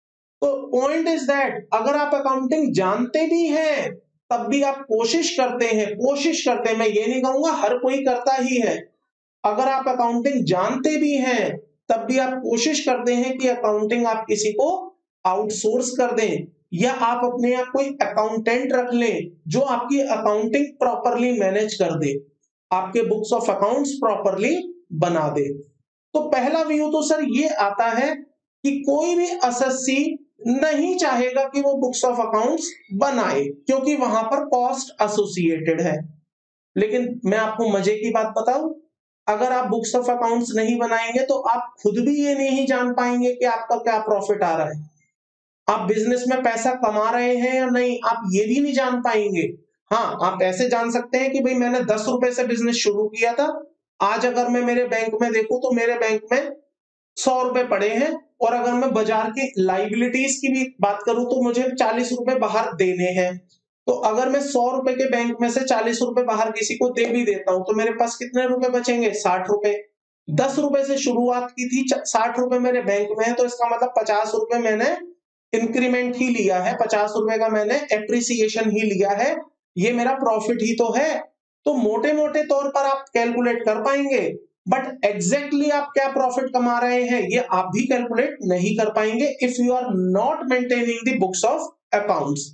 तो पॉइंट इज दैट अगर आप अकाउंटिंग जानते भी हैं तब भी आप कोशिश करते हैं, कोशिश करते हैं, मैं ये नहीं कहूंगा हर कोई करता ही है, अगर आप अकाउंटिंग जानते भी हैं तब भी आप कोशिश करते हैं कि अकाउंटिंग आप किसी को आउटसोर्स कर दें, या आप अपने आप कोई अकाउंटेंट रख लें जो आपकी अकाउंटिंग प्रॉपरली मैनेज कर दे, आपके बुक्स ऑफ अकाउंट्स प्रॉपरली बना दे। तो पहला व्यू तो सर ये आता है कि कोई भी एसएससी नहीं चाहेगा कि वो बुक्स ऑफ अकाउंट्स बनाए क्योंकि वहां पर कॉस्ट एसोसिएटेड है। लेकिन मैं आपको मजे की बात बताऊं, अगर आप बुक्स ऑफ अकाउंट्स नहीं बनाएंगे तो आप खुद भी ये नहीं जान पाएंगे कि आपका क्या प्रॉफिट आ रहा है, आप बिजनेस में पैसा कमा रहे हैं या नहीं, आप ये भी नहीं जान पाएंगे। हाँ, आप ऐसे जान सकते हैं कि भाई मैंने दस रुपए से बिजनेस शुरू किया था, आज अगर मैं मेरे बैंक में देखूं तो मेरे बैंक में सौ रुपए पड़े हैं, और अगर मैं बाजार की लाइबिलिटीज की भी बात करूं तो मुझे चालीस रुपए बाहर देने हैं। तो अगर मैं सौ रुपए के बैंक में से चालीस रुपए बाहर किसी को दे भी देता हूं तो मेरे पास कितने रुपए बचेंगे? साठ रुपए। दस रुपए से शुरुआत की थी, साठ रुपए मेरे बैंक में है, तो इसका मतलब पचास रुपए मैंने इंक्रीमेंट ही लिया है, पचास रुपए का मैंने एप्रिसिएशन ही लिया है, ये मेरा प्रॉफिट ही तो है। तो मोटे मोटे तौर पर आप कैलकुलेट कर पाएंगे, बट एग्जैक्टली आप क्या प्रॉफिट कमा रहे हैं ये आप भी कैलकुलेट नहीं कर पाएंगे if you are not maintaining the books of accounts.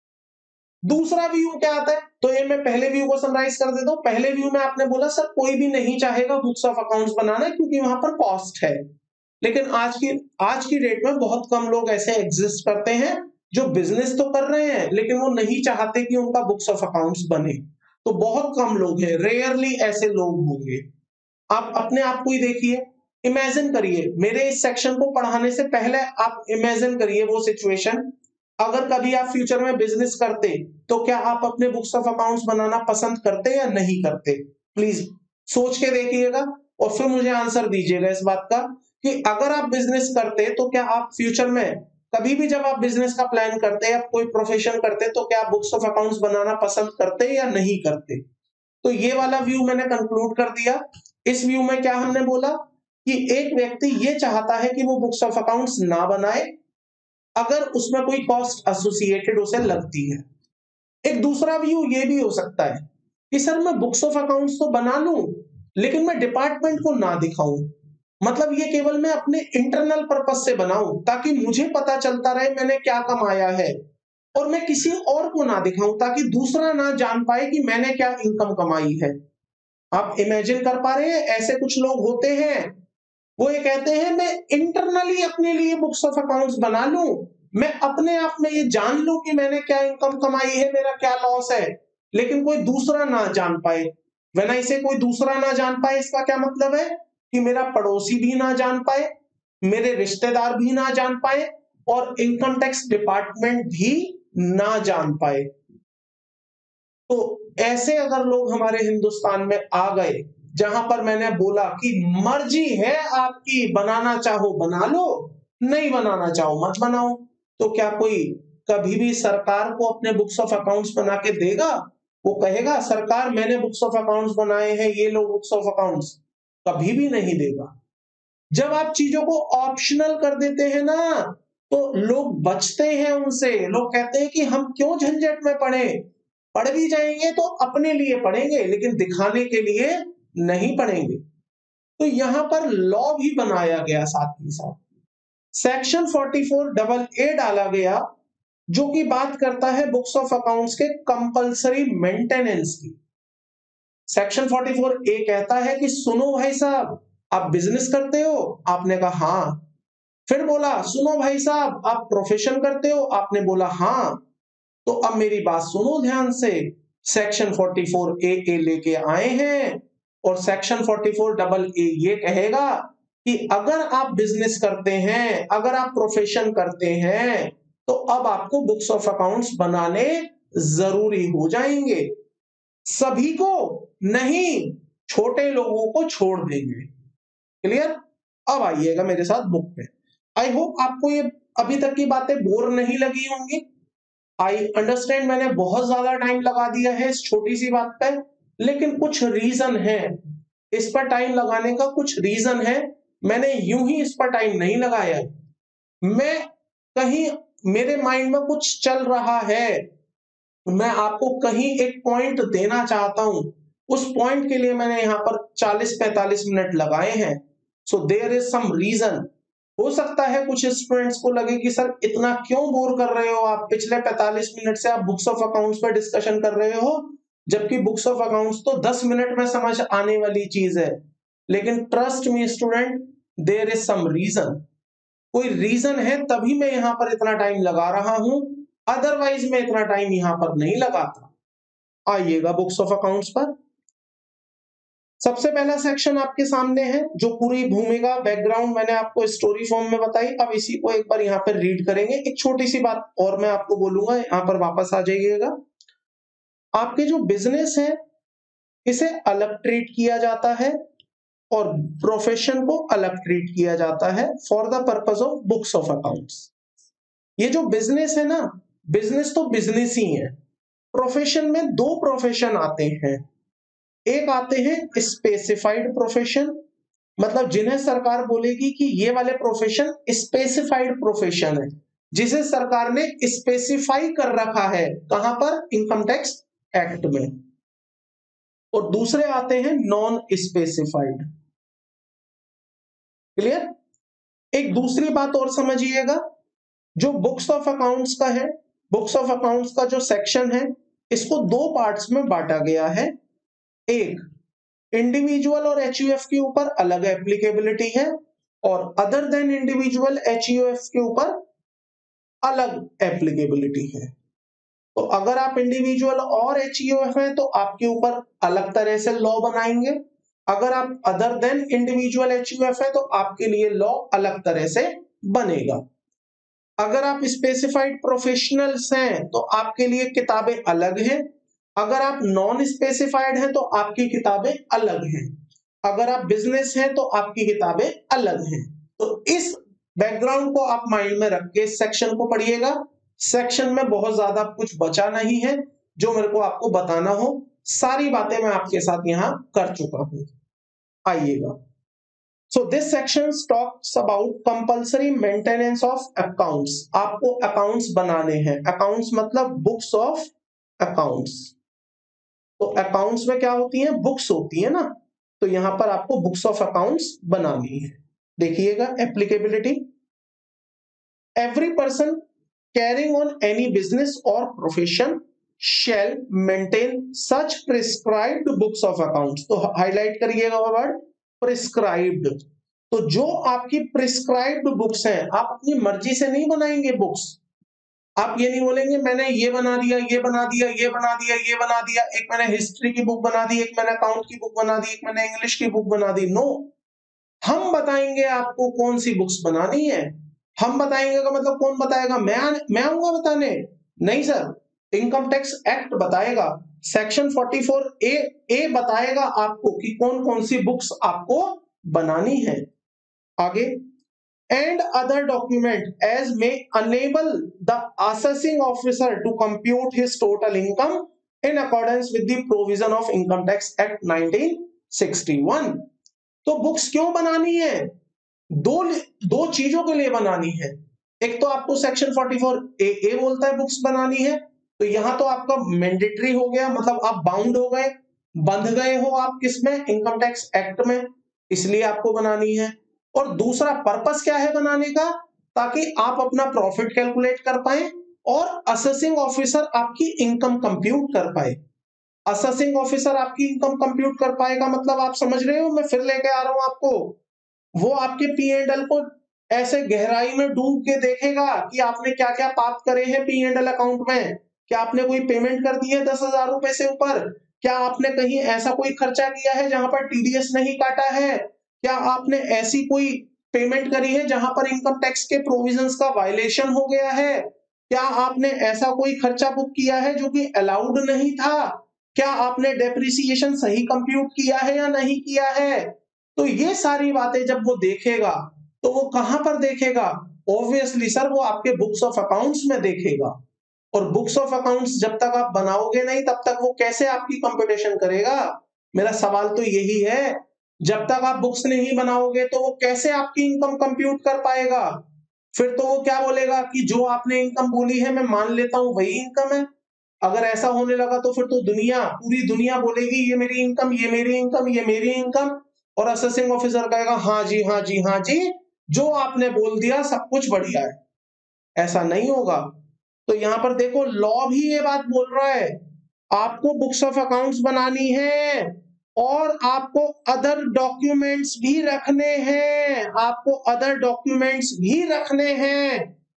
दूसरा व्यू क्या आता है, तो ये मैं पहले व्यू को समराइज कर देता हूं। पहले व्यू में आपने बोला सर कोई भी नहीं चाहेगा बुक्स ऑफ अकाउंट्स बनाना क्योंकि वहां पर कॉस्ट है, लेकिन आज की आज की डेट में बहुत कम लोग ऐसे एग्जिस्ट करते हैं जो बिजनेस तो कर रहे हैं लेकिन वो नहीं चाहते कि उनका बुक्स ऑफ अकाउंट्स बने। तो बहुत कम लोग हैं, रेयरली ऐसे लोग होंगे। आप अपने आप को ही देखिए, इमेजिन करिए, मेरे इस सेक्शन को पढ़ाने से पहले आप इमेजिन करिए वो सिचुएशन, अगर कभी आप फ्यूचर में बिजनेस करते तो क्या आप अपने बुक्स ऑफ अकाउंट्स बनाना पसंद करते या नहीं करते? प्लीज सोच के देखिएगा और फिर मुझे आंसर दीजिएगा इस बात का कि अगर आप बिजनेस करते तो क्या आप फ्यूचर में कभी भी जब आप बिजनेस का प्लान करते या कोई प्रोफेशन करते तो क्या आप बुक्स ऑफ अकाउंट्स बनाना पसंद करते या नहीं करते? तो ये वाला व्यू मैंने कंक्लूड कर दिया। इस व्यू में क्या हमने बोला कि एक व्यक्ति ये चाहता है कि वो बुक्स ऑफ अकाउंट्स ना बनाए अगर उसमें कोई कॉस्ट एसोसिएटेड उसे लगती है। एक दूसरा व्यू ये भी हो सकता है कि सर मैं बुक्स ऑफ अकाउंट्स तो बना लूं लेकिन मैं डिपार्टमेंट को ना दिखाऊं, मतलब ये केवल मैं अपने इंटरनल पर्पस से बनाऊं ताकि मुझे पता चलता रहे मैंने क्या कमाया है, और मैं किसी और को ना दिखाऊं ताकि दूसरा ना जान पाए कि मैंने क्या इनकम कमाई है। आप इमेजिन कर पा रहे हैं, ऐसे कुछ लोग होते हैं, वो ये कहते हैं मैं इंटरनली अपने लिए बुक्स ऑफ अकाउंट्स बना लूं, मैं अपने आप में ये जान लूं कि मैंने क्या इनकम कमाई है, मेरा क्या लॉस है, लेकिन कोई दूसरा ना जान पाए। व्हेन आई से कोई दूसरा ना जान पाए, इसका क्या मतलब है कि मेरा पड़ोसी भी ना जान पाए, मेरे रिश्तेदार भी ना जान पाए, और इनकम टैक्स डिपार्टमेंट भी ना जान पाए। तो ऐसे अगर लोग हमारे हिंदुस्तान में आ गए जहां पर मैंने बोला कि मर्जी है आपकी, बनाना चाहो बना लो, नहीं बनाना चाहो मत बनाओ, तो क्या कोई कभी भी सरकार को अपने बुक्स ऑफ अकाउंट्स बना के देगा? वो कहेगा सरकार मैंने बुक्स ऑफ अकाउंट्स बनाए हैं, ये लो बुक्स ऑफ अकाउंट्स? कभी भी नहीं देगा। जब आप चीजों को ऑप्शनल कर देते हैं ना, तो लोग बचते हैं उनसे। लोग कहते हैं कि हम क्यों झंझट में पड़े, पढ़ भी जाएंगे तो अपने लिए पढ़ेंगे, लेकिन दिखाने के लिए नहीं पढ़ेंगे। तो यहां पर लॉ भी बनाया गया, साथ ही साथ section forty four double A डाला गया, जो कि बात करता है बुक्स ऑफ अकाउंट्स के कंपलसरी मेंटेनेंस की। सेक्शन फोर्टी फोर ए कहता है कि सुनो भाई साहब, आप बिजनेस करते हो? आपने कहा हाँ। फिर बोला सुनो भाई साहब, आप प्रोफेशन करते हो? आपने बोला हाँ। तो अब मेरी बात सुनो ध्यान से, section forty four A A लेके आए हैं, और section forty four double A ये कहेगा कि अगर आप बिजनेस करते हैं, अगर आप प्रोफेशन करते हैं, तो अब आपको बुक्स ऑफ अकाउंट्स बनाने जरूरी हो जाएंगे। सभी को नहीं, छोटे लोगों को छोड़ देंगे। क्लियर? अब आइएगा मेरे साथ बुक पे। आई होप आपको ये अभी तक की बातें बोर नहीं लगी होंगी। आई अंडरस्टैंड मैंने बहुत ज्यादा टाइम लगा दिया है इस छोटी सी बात पे, लेकिन कुछ रीजन है इस पर टाइम लगाने का, कुछ रीजन है। मैंने यूं ही इस पर टाइम नहीं लगाया, मैं कहीं मेरे माइंड में कुछ चल रहा है, मैं आपको कहीं एक पॉइंट देना चाहता हूं, उस पॉइंट के लिए मैंने यहां पर चालीस पैंतालीस मिनट लगाए हैं। So there is some reason. हो सकता है कुछ स्टूडेंट्स को लगे कि सर इतना क्यों बोर कर रहे हो आप, पिछले पैंतालीस मिनट से आप बुक्स ऑफ अकाउंट्स पर डिस्कशन कर रहे हो, जबकि बुक्स ऑफ अकाउंट्स तो दस मिनट में समझ आने वाली चीज है। लेकिन trust me student, there is some reason. कोई रीजन है तभी मैं यहां पर इतना टाइम लगा रहा हूं, अदरवाइज मैं इतना टाइम यहां पर नहीं लगाता। आइएगा बुक्स ऑफ अकाउंट्स पर। सबसे पहला सेक्शन आपके सामने है, जो पूरी भूमिका बैकग्राउंड मैंने आपको स्टोरी फॉर्म में बताई। अब इसी को एक बार यहाँ पर रीड करेंगे। एक छोटी सी बात और मैं आपको बोलूंगा, यहाँ पर वापस आ जाइएगा। आपके जो बिजनेस है इसे अलग ट्रीट किया जाता है और प्रोफेशन को अलग ट्रीट किया जाता है for the purpose of books of accounts. ये जो बिजनेस है ना, बिजनेस तो बिजनेस ही है। प्रोफेशन में दो प्रोफेशन आते हैं। एक आते हैं स्पेसिफाइड प्रोफेशन, मतलब जिन्हें सरकार बोलेगी कि ये वाले प्रोफेशन स्पेसिफाइड प्रोफेशन है, जिसे सरकार ने स्पेसिफाई कर रखा है, कहां पर? इनकम टैक्स एक्ट में। और दूसरे आते हैं नॉन स्पेसिफाइड। क्लियर? एक दूसरी बात और समझिएगा, जो बुक्स ऑफ अकाउंट्स का है, बुक्स ऑफ अकाउंट्स का जो सेक्शन है, इसको दो पार्ट्स में बांटा गया है। एक, इंडिविजुअल और एचयूएफ के ऊपर अलग एप्लीकेबिलिटी है, और अदर देन इंडिविजुअल एचयूएफ के ऊपर अलग एप्लीकेबिलिटी है। तो अगर आप इंडिविजुअल और एचयूएफ हैं तो आपके ऊपर अलग तरह से लॉ बनाएंगे, अगर आप अदर देन इंडिविजुअल एचयूएफ है तो आपके लिए लॉ अलग तरह से बनेगा। अगर आप स्पेसिफाइड प्रोफेशनल्स हैं तो आपके लिए किताबें अलग हैं, अगर आप नॉन स्पेसिफाइड हैं तो आपकी किताबें अलग हैं, अगर आप बिजनेस हैं तो आपकी किताबें अलग हैं। तो इस बैकग्राउंड को आप माइंड में रख के इस सेक्शन को पढ़िएगा। सेक्शन में बहुत ज्यादा कुछ बचा नहीं है जो मेरे को आपको बताना हो, सारी बातें मैं आपके साथ यहां कर चुका हूं। आइएगा। So this section talks about compulsory maintenance of accounts. आपको अकाउंट्स बनाने हैं, अकाउंट्स मतलब बुक्स ऑफ अकाउंट्स। तो अकाउंट्स में क्या होती है? बुक्स होती है ना, तो यहां पर आपको बुक्स ऑफ अकाउंट्स बनानी है। देखिएगा applicability, every person carrying on any business or profession shall maintain such prescribed books of accounts। तो हाईलाइट करिएगा वो वर्ड प्रिस्क्राइब्ड। तो जो आपकी प्रिस्क्राइब्ड बुक्स हैं, आप अपनी मर्जी से नहीं बनाएंगे बुक्स। आप ये नहीं बोलेंगे मैंने ये बना दिया, ये बना दिया, ये बना दिया, ये बना दिया, एक मैंने हिस्ट्री की बुक बना दी, एक मैंने अकाउंट की बुक बना दी, एक मैंने इंग्लिश की बुक बना दी। नो, हम बताएंगे आपको कौन सी बुक्स बनानी है। हम बताएंगे का मतलब कौन बताएगा? मैं मैं आऊंगा बताने? नहीं सर, इनकम टैक्स एक्ट बताएगा, section forty four A A बताएगा आपको कि कौन कौन सी बुक्स आपको बनानी है। आगे, and other document as may enable the assessing officer to compute his total income in accordance with the provision of Income Tax Act nineteen sixty one. तो बुक्स क्यों बनानी है? दो दो चीजों के लिए बनानी है। एक तो आपको section forty four A A बोलता है बुक्स बनानी है, तो यहां तो आपका मैंडेटरी हो गया, मतलब आप बाउंड हो गए, बंध गए हो आप किसमें? इनकम टैक्स एक्ट में, इसलिए आपको बनानी है। और दूसरा पर्पस क्या है बनाने का? ताकि आप अपना प्रॉफिट कैलकुलेट कर पाए और असेसिंग ऑफिसर आपकी इनकम कंप्यूट कर पाए। असेसिंग ऑफिसर आपकी इनकम कंप्यूट कर पाएगा मतलब आप समझ रहे हो, मैं फिर लेके आ रहा हूं आपको। वो आपके पी एंड एल को ऐसे गहराई में डूब के देखेगा कि आपने क्या क्या पाप करे हैं पी एंड एल अकाउंट में। क्या आपने कोई पेमेंट कर दी है दस हजार रुपए से ऊपर? क्या आपने कहीं ऐसा कोई खर्चा किया है जहां पर टी डी एस नहीं काटा है? क्या आपने ऐसी कोई पेमेंट करी है जहां पर इनकम टैक्स के प्रोविजंस का वायलेशन हो गया है? क्या आपने ऐसा कोई खर्चा बुक किया है जो कि अलाउड नहीं था? क्या आपने डेप्रिसिएशन सही कंप्यूट किया है या नहीं किया है? तो ये सारी बातें जब वो देखेगा तो वो कहां पर देखेगा? ऑब्वियसली सर वो आपके बुक्स ऑफ अकाउंट्स में देखेगा। और बुक्स ऑफ अकाउंट्स जब तक आप बनाओगे नहीं तब तक वो कैसे आपकी कंपटीशन करेगा? मेरा सवाल तो यही है, जब तक आप बुक्स नहीं बनाओगे तो वो कैसे आपकी इनकम कंप्यूट कर पाएगा? फिर तो वो क्या बोलेगा कि जो आपने इनकम बोली है मैं मान लेता हूं वही इनकम है। अगर ऐसा होने लगा तो फिर तो दुनिया, पूरी दुनिया बोलेगी ये मेरी इनकम, ये मेरी इनकम, ये मेरी इनकम, और असेसिंग ऑफिसर कहेगा हाँ जी हाँ जी हाँ जी, जो आपने बोल दिया सब कुछ बढ़िया है। ऐसा नहीं होगा। तो यहां पर देखो लॉ भी ये बात बोल रहा है, आपको बुक्स ऑफ अकाउंट्स बनानी है और आपको अदर डॉक्यूमेंट्स भी रखने हैं, आपको अदर डॉक्यूमेंट्स भी रखने हैं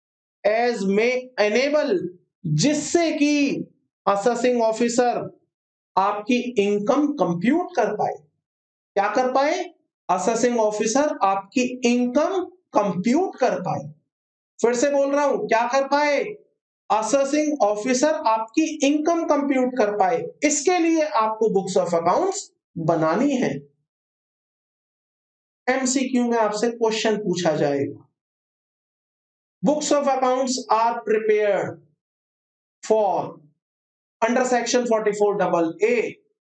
एज में एनेबल, जिससे कि असेसिंग ऑफिसर आपकी इनकम कंप्यूट कर पाए। क्या कर पाए? असेसिंग ऑफिसर आपकी इनकम कंप्यूट कर पाए। फिर से बोल रहा हूं, क्या कर पाए? असेसिंग ऑफिसर आपकी इनकम कंप्यूट कर पाए। इसके लिए आपको बुक्स ऑफ अकाउंट्स बनानी है। एमसीक्यू में आपसे क्वेश्चन पूछा जाएगा, books of accounts are prepared for under section forty four double A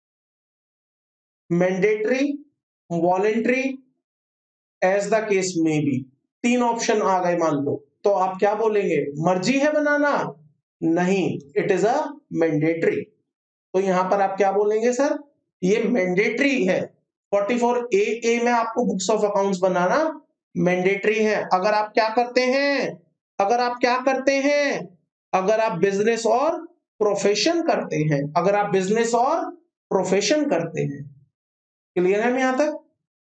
mandatory, voluntary, as the case may be. तीन ऑप्शन आ गए मान लो, तो आप क्या बोलेंगे? मर्जी है बनाना? नहीं, इट इज अ मैंडेटरी। तो यहां पर आप क्या बोलेंगे? सर ये मैंडेटरी है। फोर्टी फोर ए ए में आपको बुक्स ऑफ अकाउंट्स बनाना मैंडेटरी है। अगर आप क्या करते हैं अगर आप क्या करते हैं अगर आप बिजनेस और प्रोफेशन करते हैं अगर आप बिजनेस और प्रोफेशन करते हैं। क्लियर है यहां तक?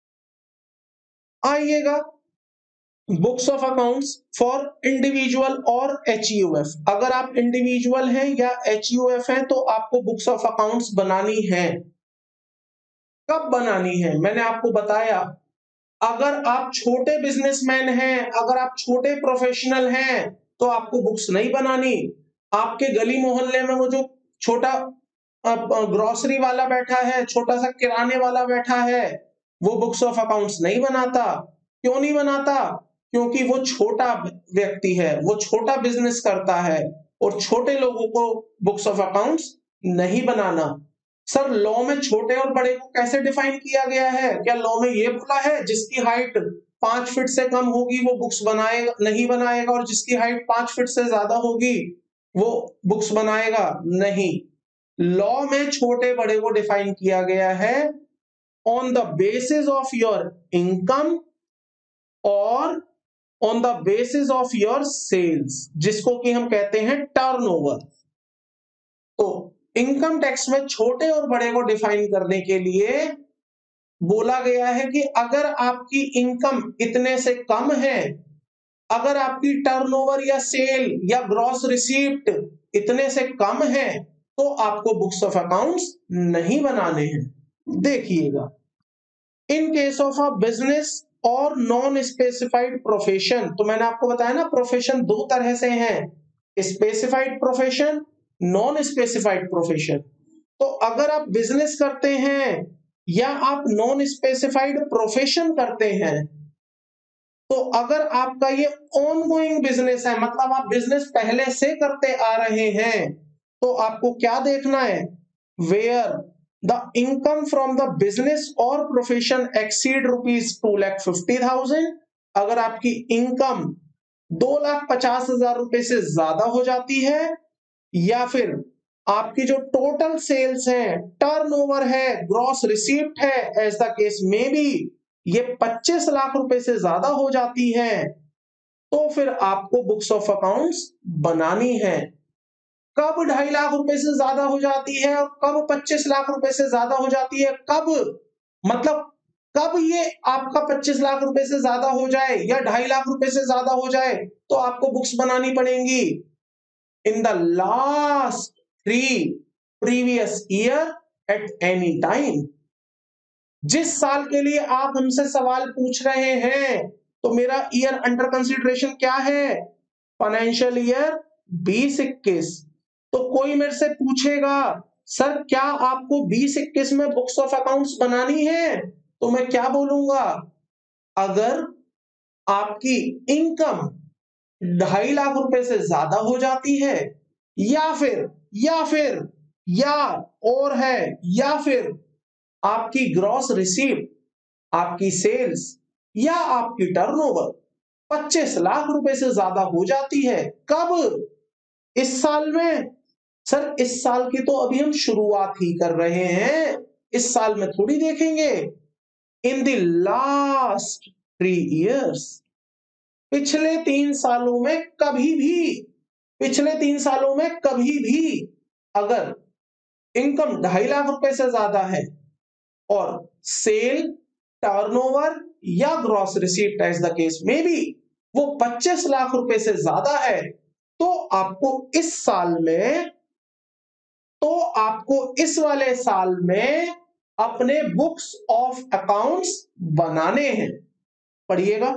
आइएगा, books of accounts for individual और एच यू एफ। अगर आप इंडिविजुअल हैं या एच यू एफ हैं तो आपको बुक्स ऑफ अकाउंट्स बनानी है। कब बनानी है? मैंने आपको बताया, अगर आप छोटे बिजनेसमैन हैं, अगर आप छोटे प्रोफेशनल हैं तो आपको बुक्स नहीं बनानी। आपके गली मोहल्ले में वो जो छोटा ग्रोसरी वाला बैठा है, छोटा सा किराने वाला बैठा है, वो बुक्स ऑफ अकाउंट्स नहीं बनाता। क्यों नहीं बनाता? क्योंकि वो छोटा व्यक्ति है, वो छोटा बिजनेस करता है और छोटे लोगों को बुक्स ऑफ अकाउंट्स नहीं बनाना। सर लॉ में छोटे और बड़े को कैसे डिफाइन किया गया है? क्या लॉ में ये बोला है जिसकी हाइट पांच फीट से कम होगी वो बुक्स बनाएगा नहीं बनाएगा, और जिसकी हाइट पांच फीट से ज्यादा होगी वो बुक्स बनाएगा? नहीं, लॉ में छोटे बड़े को डिफाइन किया गया है on the basis of your income और on the basis of your sales, जिसको कि हम कहते हैं टर्नओवर। तो इनकम टैक्स में छोटे और बड़े को डिफाइन करने के लिए बोला गया है कि अगर आपकी इनकम इतने से कम है, अगर आपकी टर्नओवर या सेल या ग्रॉस रिसीप्ट इतने से कम है तो आपको बुक्स ऑफ अकाउंट्स नहीं बनाने हैं। देखिएगा, in case of a business और नॉन स्पेसिफाइड प्रोफेशन, तो मैंने आपको बताया ना प्रोफेशन दो तरह से हैं, specified profession, non specified profession. तो अगर आप बिजनेस करते हैं या आप नॉन स्पेसिफाइड प्रोफेशन करते हैं तो अगर आपका ये ऑनगोइंग बिजनेस है, मतलब आप बिजनेस पहले से करते आ रहे हैं, तो आपको क्या देखना है, where the income from the business और profession exceed rupees two lakh fifty thousand. अगर आपकी इनकम दो लाख पचास हजार रुपए से ज्यादा हो जाती है, या फिर आपकी जो टोटल सेल्स है, टर्नओवर है, ग्रॉस रिसीप्ट है, एज द केस में भी ये पच्चीस लाख रुपए से ज्यादा हो जाती है, तो फिर आपको बुक्स ऑफ अकाउंट्स बनानी है। कब ढाई लाख रुपए से ज्यादा हो जाती है और कब पच्चीस लाख रुपए से ज्यादा हो जाती है, कब मतलब कब ये आपका पच्चीस लाख रुपए से ज्यादा हो जाए या ढाई लाख रुपए से ज्यादा हो जाए, तो आपको बुक्स बनानी पड़ेंगी in the last three previous year at any time. जिस साल के लिए आप हमसे सवाल पूछ रहे हैं, तो मेरा ईयर अंडर कंसीडरेशन क्या है, फाइनेंशियल ईयर बीस इक्कीस। तो कोई मेरे से पूछेगा सर क्या आपको बीस इक्कीस में बुक्स ऑफ अकाउंट्स बनानी है, तो मैं क्या बोलूंगा, अगर आपकी इनकम ढाई लाख रुपए से ज्यादा हो जाती है, या फिर या फिर या और है या फिर आपकी ग्रॉस रिसीप्ट, आपकी सेल्स या आपकी टर्नओवर पच्चीस लाख रुपए से ज्यादा हो जाती है, कब, इस साल में। सर इस साल की तो अभी हम शुरुआत ही कर रहे हैं, इस साल में थोड़ी देखेंगे। In the last three years, पिछले तीन सालों में कभी भी पिछले तीन सालों में कभी भी अगर इनकम ढाई लाख रुपए से ज्यादा है और सेल, टर्नओवर या gross receipt as the case में भी वो पच्चीस लाख रुपए से ज्यादा है, तो आपको इस साल में तो आपको इस वाले साल में अपने बुक्स ऑफ अकाउंट्स बनाने हैं। पढ़िएगा,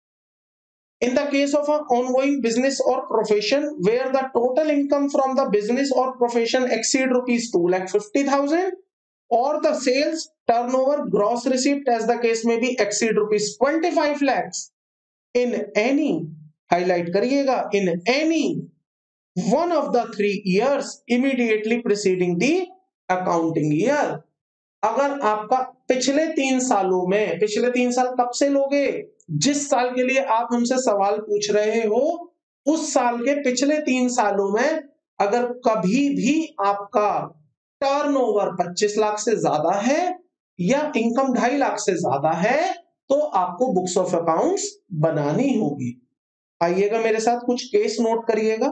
in the case of an ongoing business or profession where the total income from the business or profession exceed rupees two lakh fifty thousand or the sales, turnover, gross receipt as the case may be exceed rupees twenty-five lakhs in any, highlight करिएगा, in any one of the three years immediately preceding the accounting year। अगर आपका पिछले तीन सालों में, पिछले तीन साल कब से लोगे, जिस साल के लिए आप हमसे सवाल पूछ रहे हो उस साल के पिछले तीन सालों में अगर कभी भी आपका टर्नओवर पच्चीस लाख से ज्यादा है या इनकम ढाई लाख से ज्यादा है, तो आपको बुक्स ऑफ अकाउंट्स बनानी होगी। आइएगा मेरे साथ, कुछ केस नोट करिएगा।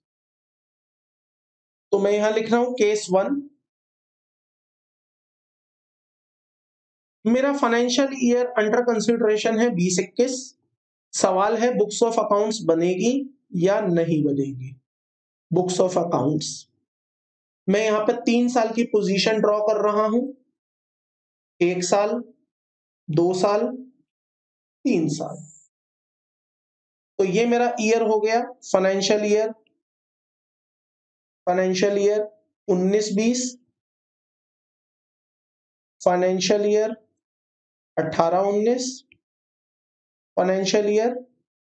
तो मैं यहां लिख रहा हूं केस वन। मेरा फाइनेंशियल ईयर अंडर कंसिडरेशन है बीस इक्कीस। सवाल है बुक्स ऑफ अकाउंट्स बनेगी या नहीं बनेगी। बुक्स ऑफ अकाउंट्स मैं यहां पे तीन साल की पोजीशन ड्रॉ कर रहा हूं, एक साल, दो साल, तीन साल। तो ये मेरा ईयर हो गया फाइनेंशियल ईयर, फाइनेंशियल ईयर उन्नीस बीस, फाइनेंशियल ईयर अठारह उन्नीस, फाइनेंशियल ईयर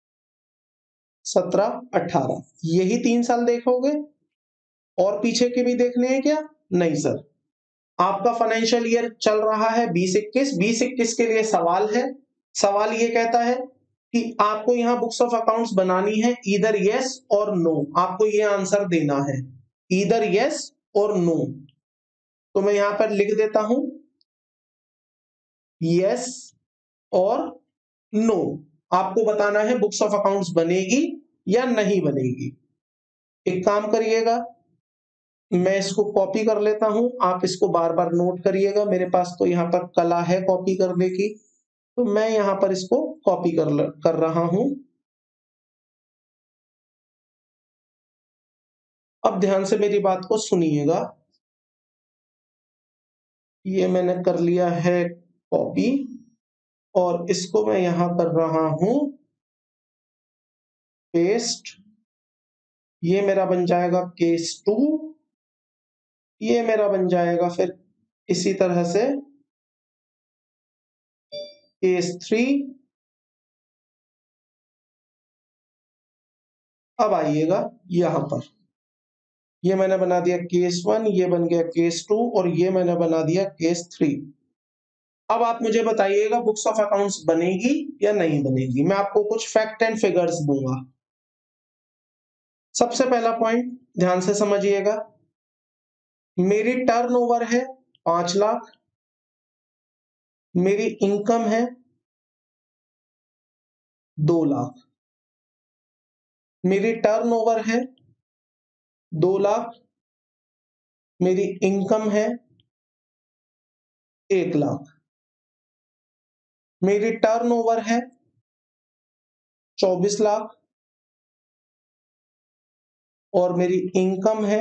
सत्रह अठारह। यही तीन साल देखोगे और पीछे के भी देखने हैं क्या? नहीं सर, आपका फाइनेंशियल ईयर चल रहा है बीस इक्कीस। बीस इक्कीस के लिए सवाल है, सवाल ये कहता है कि आपको यहां बुक्स ऑफ अकाउंट्स बनानी है, ईदर यस और नो। आपको ये आंसर देना है, ईदर यस और नो। तो मैं यहां पर लिख देता हूं यस और नो। आपको बताना है बुक्स ऑफ अकाउंट्स बनेगी या नहीं बनेगी। एक काम करिएगा, मैं इसको कॉपी कर लेता हूं, आप इसको बार बार नोट करिएगा। मेरे पास तो यहाँ पर कला है कॉपी करने की, तो मैं यहां पर इसको कॉपी कर कर रहा हूं। अब ध्यान से मेरी बात को सुनिएगा। ये मैंने कर लिया है कॉपी और इसको मैं यहां कर रहा हूं पेस्ट। ये मेरा बन जाएगा केस टू, ये मेरा बन जाएगा फिर इसी तरह से केस थ्री, अब आइएगा यहां पर, ये मैंने बना दिया केस वन, ये बन गया केस टू और ये मैंने बना दिया केस थ्री। अब आप मुझे बताइएगा बुक्स ऑफ अकाउंट्स बनेगी या नहीं बनेगी। मैं आपको कुछ फैक्ट एंड फिगर्स दूंगा। सबसे पहला पॉइंट ध्यान से समझिएगा, मेरी टर्नओवर है पांच लाख, मेरी इनकम है दो लाख, मेरी टर्नओवर है दो लाख, मेरी इनकम है एक लाख, मेरी टर्नओवर है चौबीस लाख और मेरी इनकम है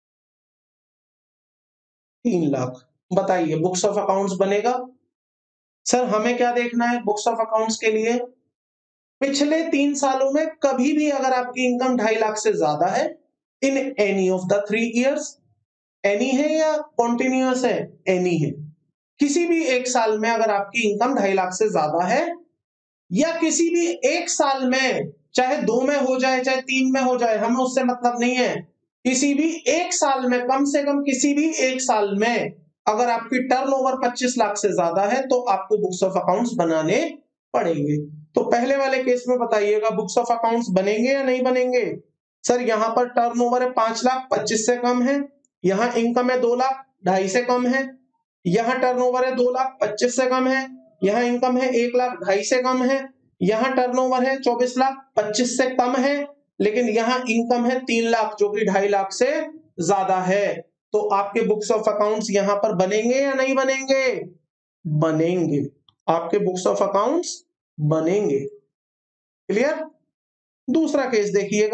तीन लाख। बताइए बुक्स ऑफ अकाउंट्स बनेगा? सर हमें क्या देखना है बुक्स ऑफ अकाउंट्स के लिए? पिछले तीन सालों में कभी भी अगर आपकी इनकम ढाई लाख से ज्यादा है, in any of the three years, any है या कॉन्टिन्यूअस है? एनी है। किसी भी एक साल में अगर आपकी इनकम ढाई लाख से ज्यादा है, या किसी भी एक साल में, चाहे दो में हो जाए चाहे तीन में हो जाए, हमें उससे मतलब नहीं है, किसी भी एक साल में, कम से कम किसी भी एक साल में अगर आपकी टर्नओवर पच्चीस लाख से ज्यादा है तो आपको बुक्स ऑफ अकाउंट्स बनाने पड़ेंगे। तो पहले वाले केस में बताइएगा बुक्स ऑफ अकाउंट्स बनेंगे या नहीं बनेंगे? सर यहां पर टर्नओवर है पांच लाख, पच्चीस से कम है, यहां इनकम है दो लाख, ढाई से कम है, यहां टर्नओवर है दो लाख, पच्चीस से कम है, यहां इनकम है एक लाख, ढाई से कम है, यहां टर्नओवर है चौबीस लाख, पच्चीस से कम है, लेकिन यहां इनकम है तीन लाख जो कि ढाई लाख से ज्यादा है। तो आपके बुक्स ऑफ अकाउंट्स यहां पर बनेंगे या नहीं बनेंगे? बनेंगे। आपके बुक्स ऑफ अकाउंट्स बनेंगे। क्लियर? दूसरा केस देखिएगा,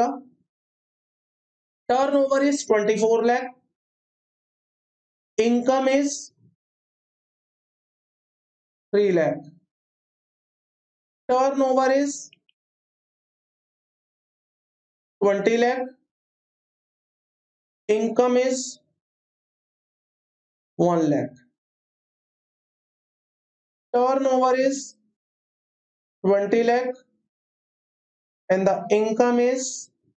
turnover is twenty four lakh, income is three lakh, turnover is twenty lakh, income is one lakh, turnover is twenty lakh and the income is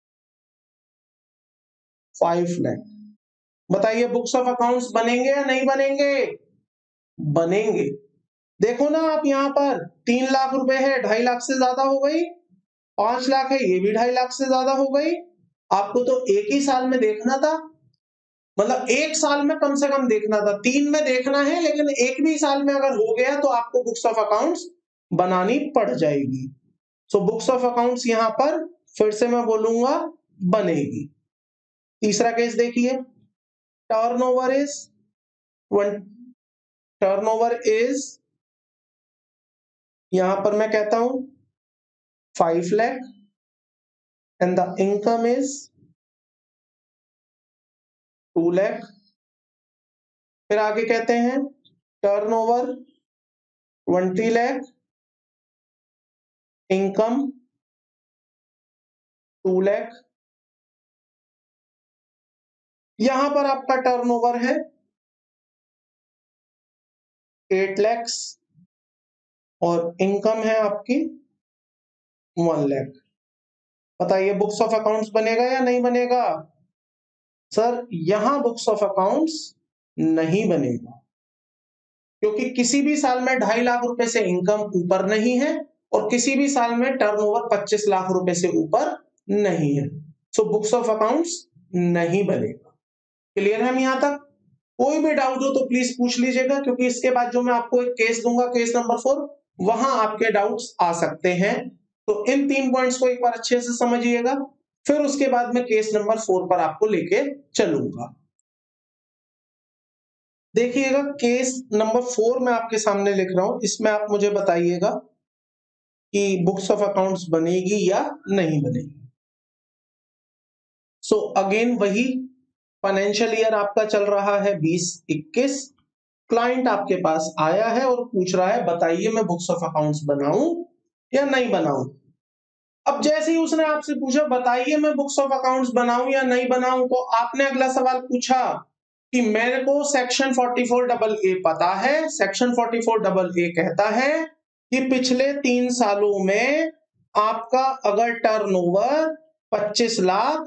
five lakh। बताइए बुक्स ऑफ अकाउंट्स बनेंगे या नहीं बनेंगे? बनेंगे। देखो ना आप यहां पर तीन लाख रुपए है, ढाई लाख से ज्यादा हो गई, पांच लाख है, ये भी ढाई लाख से ज्यादा हो गई। आपको तो एक ही साल में देखना था, मतलब एक साल में कम से कम देखना था, तीन में देखना है, लेकिन एक भी साल में अगर हो गया तो आपको बुक्स ऑफ अकाउंट्स बनानी पड़ जाएगी। सो बुक्स ऑफ अकाउंट्स यहां पर फिर से मैं बोलूंगा बनेगी। तीसरा केस देखिए, टर्नओवर इज टर्नओवर इज यहां पर मैं कहता हूं five lakh and the income is two lakh. फिर आगे कहते हैं turnover twenty lakh, income two lakh. यहां पर आपका टर्नओवर है एट लैक्स और इनकम है आपकी वन लाख। बताइए बुक्स ऑफ अकाउंट्स बनेगा या नहीं बनेगा? सर यहां बुक्स ऑफ अकाउंट्स नहीं बनेगा, क्योंकि किसी भी साल में ढाई लाख रुपए से इनकम ऊपर नहीं है और किसी भी साल में टर्नओवर पच्चीस लाख रुपए से ऊपर नहीं है। सो बुक्स ऑफ अकाउंट्स नहीं बनेगा। क्लियर है हम यहां तक? कोई भी डाउट हो तो प्लीज पूछ लीजिएगा, क्योंकि इसके बाद जो मैं आपको एक केस दूंगा, केस नंबर फोर, वहां आपके डाउट्स आ सकते हैं। तो इन तीन पॉइंट्स को एक बार अच्छे से समझिएगा, फिर उसके बाद मैं केस नंबर फोर पर आपको लेके चलूंगा। देखिएगा केस नंबर फोर मैं आपके सामने लिख रहा हूं, इसमें आप मुझे बताइएगा कि बुक्स ऑफ अकाउंट्स बनेगी या नहीं बनेगी। सो so, अगेन वही फाइनेंशियल ईयर आपका चल रहा है बीस इक्कीस, क्लाइंट आपके पास आया है और पूछ रहा है बताइए मैं बुक्स ऑफ अकाउंट्स बनाऊं या नहीं बनाऊं। अब जैसे ही उसने आपसे पूछा बताइए मैं बुक्स ऑफ अकाउंट्स बनाऊं या नहीं बनाऊं, तो आपने अगला सवाल पूछा कि मेरे को section forty four double A पता है। Section forty four double A कहता है कि पिछले तीन सालों में आपका अगर टर्नओवर पच्चीस लाख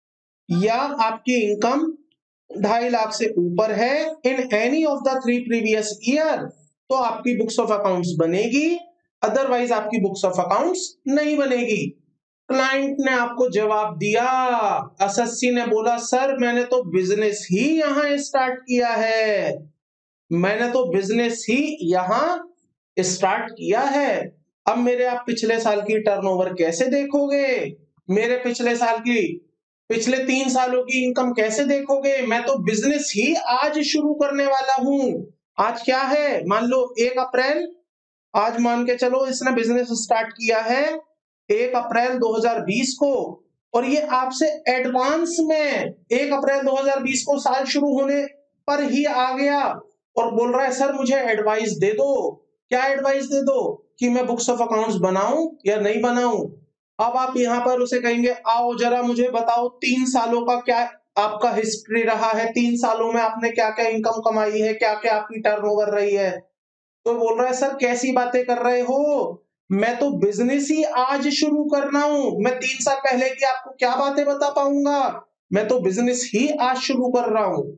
या आपकी इनकम ढाई लाख से ऊपर है in any of the three previous year, तो आपकी बुक्स ऑफ अकाउंट्स बनेगी, अदरवाइज आपकी बुक्स ऑफ अकाउंट्स नहीं बनेगी। क्लाइंट ने आपको जवाब दिया, एसएससी ने बोला सर मैंने तो बिजनेस ही यहां स्टार्ट किया है, मैंने तो बिजनेस ही यहां स्टार्ट किया है, अब मेरे आप पिछले साल की टर्नओवर कैसे देखोगे, मेरे पिछले साल की पिछले तीन सालों की इनकम कैसे देखोगे, मैं तो बिजनेस ही आज शुरू करने वाला हूं। आज क्या है, मान लो एक अप्रैल, आज मान के चलो इसने बिजनेस स्टार्ट किया है एक अप्रैल दो हज़ार बीस को, और ये आपसे एडवांस में एक अप्रैल दो हज़ार बीस को साल शुरू होने पर ही आ गया और बोल रहा है सर मुझे एडवाइस दे दो। क्या एडवाइस दे दो कि मैं बुक्स ऑफ अकाउंट्स बनाऊं या नहीं बनाऊं। अब आप यहाँ पर उसे कहेंगे आओ जरा मुझे बताओ तीन सालों का क्या आपका हिस्ट्री रहा है, तीन सालों में आपने क्या क्या इनकम कमाई है, क्या क्या आपकी टर्नओवर रही है। तो बोल रहा है सर कैसी बातें कर रहे हो, मैं तो बिजनेस ही आज शुरू करना हूं, मैं तीन साल पहले की आपको क्या बातें बता पाऊंगा, मैं तो बिजनेस ही आज शुरू कर रहा हूं।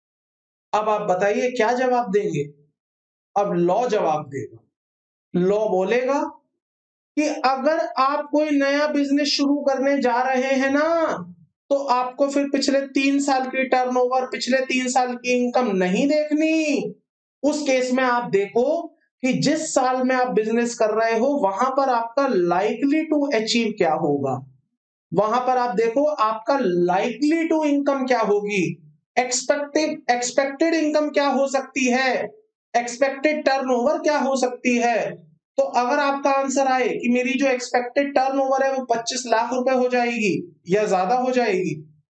अब आप बताइए क्या जवाब देंगे। अब लॉ जवाब देगा, लॉ बोलेगा कि अगर आप कोई नया बिजनेस शुरू करने जा रहे हैं ना, तो आपको फिर पिछले तीन साल की टर्नओवर, पिछले तीन साल की इनकम नहीं देखनी। उस केस में आप देखो कि जिस साल में आप बिजनेस कर रहे हो वहां पर आपका लाइकली टू अचीव क्या होगा, वहां पर आप देखो आपका लाइकली टू इनकम क्या होगी, एक्सपेक्टेड एक्सपेक्टेड इनकम क्या हो सकती है, एक्सपेक्टेड टर्नओवर क्या हो सकती है। तो अगर आपका आंसर आए कि मेरी जो एक्सपेक्टेड टर्नओवर है वो पच्चीस लाख रुपए हो जाएगी या ज्यादा हो जाएगी,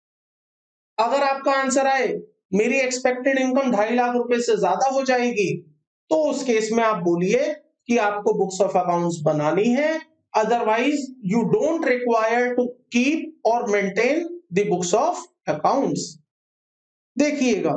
अगर आपका आंसर आए मेरी एक्सपेक्टेड इनकम ढाई लाख रुपए से ज्यादा हो जाएगी, तो उस केस में आप बोलिए कि आपको बुक्स ऑफ अकाउंट्स बनानी है, otherwise you don't require to keep और maintain the books of accounts. देखिएगा,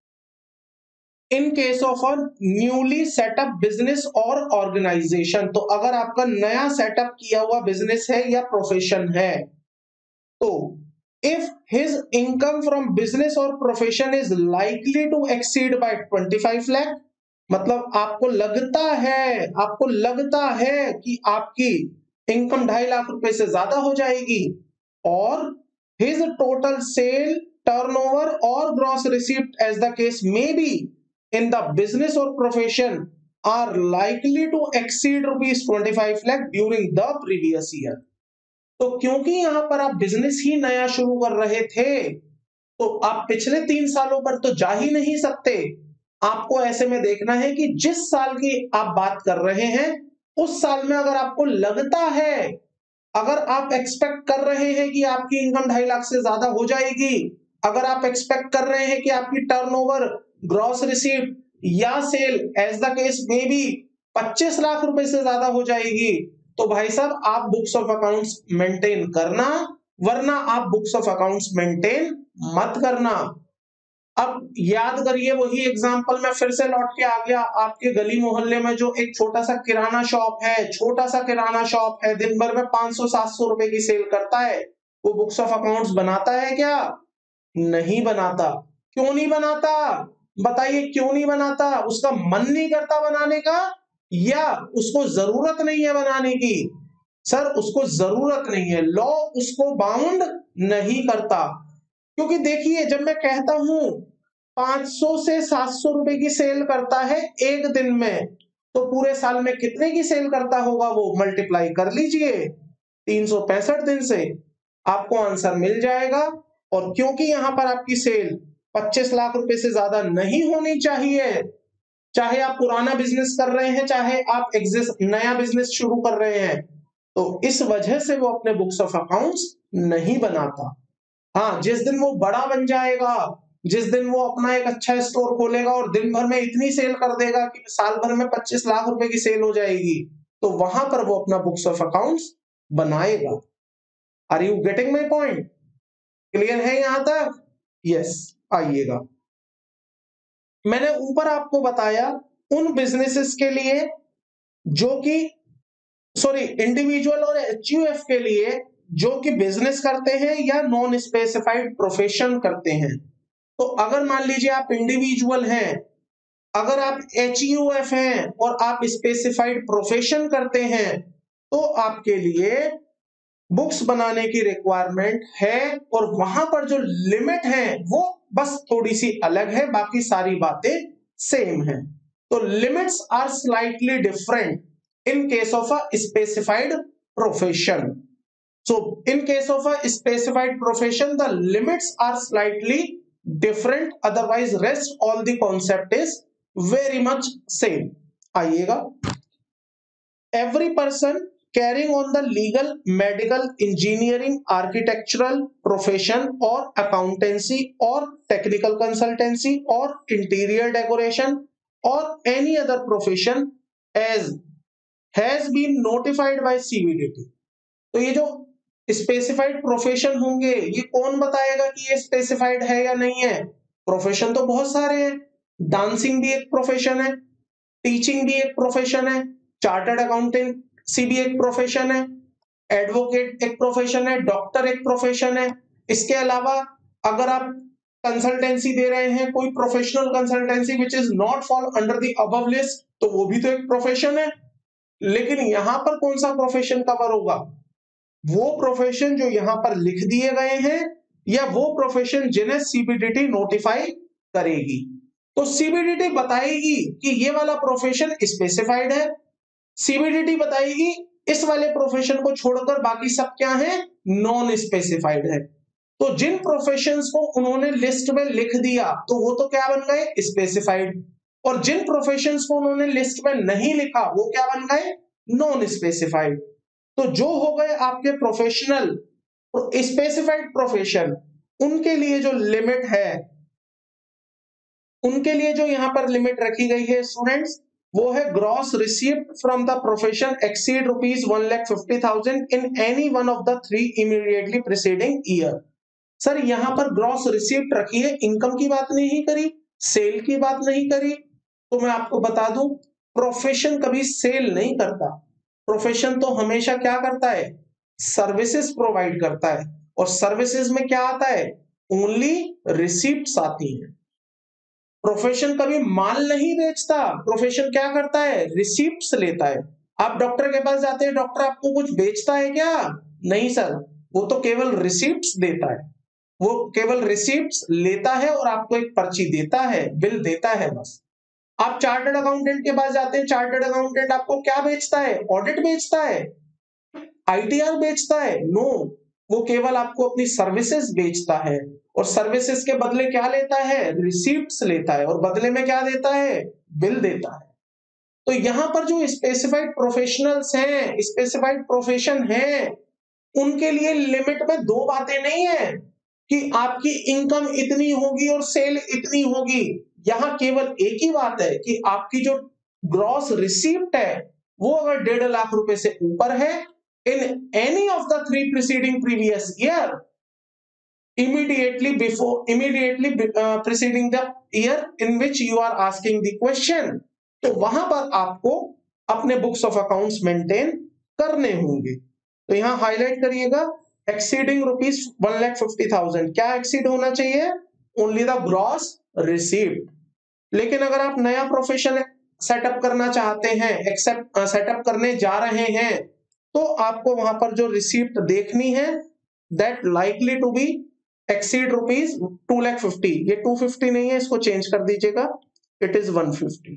in case of a newly set up business और ऑर्गेनाइजेशन, तो अगर आपका नया सेटअप किया हुआ बिजनेस है या प्रोफेशन है, तो if his income from business और profession is likely to exceed by पच्चीस लाख, मतलब आपको लगता है आपको लगता है कि आपकी इनकम ढाई लाख रुपए से ज्यादा हो जाएगी, और हिज टोटल सेल टर्नओवर और gross receipt as the case may be in the business or profession are likely to exceed rupees twenty-five lakh during the previous year। तो क्योंकि यहां पर आप बिजनेस ही नया शुरू कर रहे थे, तो आप पिछले तीन सालों पर तो जा ही नहीं सकते। आपको ऐसे में देखना है कि जिस साल की आप बात कर रहे हैं उस साल में अगर आपको लगता है, अगर आप एक्सपेक्ट कर रहे हैं कि आपकी इनकम ढाई लाख से ज्यादा हो जाएगी, अगर आप एक्सपेक्ट कर रहे हैं कि आपकी टर्नओवर, ग्रॉस रिसीप्ट या सेल एज द केस में भी पच्चीस लाख रुपए से ज्यादा हो जाएगी, तो भाई साहब आप बुक्स ऑफ अकाउंट्स मेंटेन करना, वरना आप बुक्स ऑफ अकाउंट्स मेंटेन मत करना। अब याद करिए वही एग्जांपल, मैं फिर से लौट के आ गया, आपके गली मोहल्ले में जो एक छोटा सा किराना शॉप है, छोटा सा किराना शॉप है, दिन भर में पांच सौ सात सौ रुपए की सेल करता है, वो बुक्स ऑफ अकाउंट्स बनाता है क्या? नहीं बनाता। क्यों नहीं बनाता, बताइए क्यों नहीं बनाता? उसका मन नहीं करता बनाने का, या उसको जरूरत नहीं है बनाने की? सर उसको जरूरत नहीं है, लॉ उसको बाउंड नहीं करता। क्योंकि देखिए जब मैं कहता हूं पांच सौ से सात सौ रुपए की सेल करता है एक दिन में, तो पूरे साल में कितने की सेल करता होगा वो मल्टीप्लाई कर लीजिए तीन सौ पैंसठ दिन से, आपको आंसर मिल जाएगा। और क्योंकि यहां पर आपकी सेल पच्चीस लाख रुपए से ज्यादा नहीं होनी चाहिए, चाहे आप पुराना बिजनेस कर रहे हैं, चाहे आप एग्जिस्ट नया बिजनेस शुरू कर रहे हैं, तो इस वजह से वो अपने बुक्स ऑफ अकाउंट्स नहीं बनाता। हाँ, जिस दिन वो बड़ा बन जाएगा, जिस दिन वो अपना एक अच्छा स्टोर खोलेगा और दिन भर में इतनी सेल कर देगा कि साल भर में पच्चीस लाख रुपए की सेल हो जाएगी, तो वहां पर वो अपना बुक्स ऑफ अकाउंट्स बनाएगा। Are you getting my point? Clear है यहां तक? यस, आइएगा, मैंने ऊपर आपको बताया उन बिजनेसेस के लिए जो कि सॉरी इंडिविजुअल और एचयूएफ के लिए जो कि बिजनेस करते हैं या नॉन स्पेसिफाइड प्रोफेशन करते हैं। तो अगर मान लीजिए आप इंडिविजुअल हैं, अगर आप एच यू एफ हैं और आप स्पेसिफाइड प्रोफेशन करते हैं, तो आपके लिए बुक्स बनाने की रिक्वायरमेंट है, और वहां पर जो लिमिट है वो बस थोड़ी सी अलग है, बाकी सारी बातें सेम है। तो limits are slightly different in case of a specified profession. So in case of a specified profession, the limits are slightly different, otherwise rest all the concept is very much same. आइएगा, every person carrying on the legal, medical, engineering, architectural profession or accountancy or technical consultancy or interior decoration or any other profession as has been notified by C B D T. तो ये जो specified profession होंगे, ये कौन बताएगा कि ये specified है या नहीं है? प्रोफेशन तो बहुत सारे हैं, डांसिंग भी एक प्रोफेशन है, टीचिंग भी एक प्रोफेशन है, चार्टर्ड अकाउंटेंसी भी एक प्रोफेशन है, एडवोकेट एक प्रोफेशन है, डॉक्टर एक प्रोफेशन है। इसके अलावा अगर आप कंसल्टेंसी दे रहे हैं, कोई professional consultancy which is not fall under the above list, तो वो भी तो एक प्रोफेशन है। लेकिन यहां पर कौन सा प्रोफेशन कवर होगा? वो प्रोफेशन जो यहां पर लिख दिए गए हैं, या वो प्रोफेशन जिन्हें सीबीडीटी नोटिफाई करेगी। तो सीबीडीटी बताएगी कि ये वाला प्रोफेशन स्पेसिफाइड है, सीबीडीटी बताएगी इस वाले प्रोफेशन को छोड़कर बाकी सब क्या है? नॉन स्पेसिफाइड है। तो जिन प्रोफेशंस को उन्होंने लिस्ट में लिख दिया, तो वो तो क्या बन गए? स्पेसिफाइड। और जिन प्रोफेशंस को उन्होंने लिस्ट में नहीं लिखा, वो क्या बन गए? Non specified. तो जो हो गए आपके प्रोफेशनल स्पेसिफाइड प्रोफेशन, उनके लिए जो लिमिट है, उनके लिए जो यहां पर लिमिट रखी गई है स्टूडेंट्स, वो है gross received from the profession exceed rupees one lakh fifty thousand in any one of the three immediately preceding year. Sir यहां पर ग्रॉस रिसीव्ड रखी है, इनकम की बात नहीं करी, सेल की बात नहीं करी। तो मैं आपको बता दूं, प्रोफेशन कभी सेल नहीं करता, प्रोफेशन तो हमेशा क्या करता है? सर्विसेज प्रोवाइड करता है। और सर्विसेज में क्या आता है? ओनली रिसीप्ट्स आती हैं। प्रोफेशन कभी माल नहीं बेचता, प्रोफेशन क्या करता है? रिसीप्ट्स लेता है। आप डॉक्टर के पास जाते हैं, डॉक्टर आपको कुछ बेचता है क्या? नहीं सर, वो तो केवल रिसीप्ट्स देता है, वो केवल रिसीप्ट्स लेता है और आपको एक पर्ची देता है, बिल देता है बस। आप चार्टर्ड अकाउंटेंट के पास जाते हैं, चार्टर्ड अकाउंटेंट आपको क्या बेचता है? ऑडिट बेचता है, आईटीआर बेचता है? नो, वो केवल आपको अपनी सर्विसेज बेचता है, और सर्विसेज के बदले क्या लेता है? रिसीप्ट्स लेता है, और बदले में क्या देता है? बिल देता है। तो यहां पर जो स्पेसिफाइड प्रोफेशनल्स हैं, स्पेसिफाइड प्रोफेशन है, उनके लिए लिमिट में दो बातें नहीं है कि आपकी इनकम इतनी होगी और सेल इतनी होगी। यहां केवल एक ही बात है कि आपकी जो ग्रॉस रिसीप्ट है, वो अगर डेढ़ लाख रुपए से ऊपर है in any of the three preceding previous year, immediately before immediately uh, preceding the year in which you are asking the question, तो वहां पर आपको अपने बुक्स ऑफ अकाउंट्स मेंटेन करने होंगे। तो यहां हाईलाइट करिएगा, exceeding rupees one lakh fifty thousand, क्या एक्सीड होना चाहिए? Only the gross receipt. लेकिन अगर आप नया प्रोफेशन सेटअप करना चाहते हैं, एक्सेप्ट सेटअप करने जा रहे हैं, तो आपको वहां पर जो रिसीप्ट देखनी है, that likely to be exceed rupees two lakh fifty. ये टू फिफ्टी नहीं है, इसको चेंज कर दीजिएगा, इट इज वन फिफ्टी।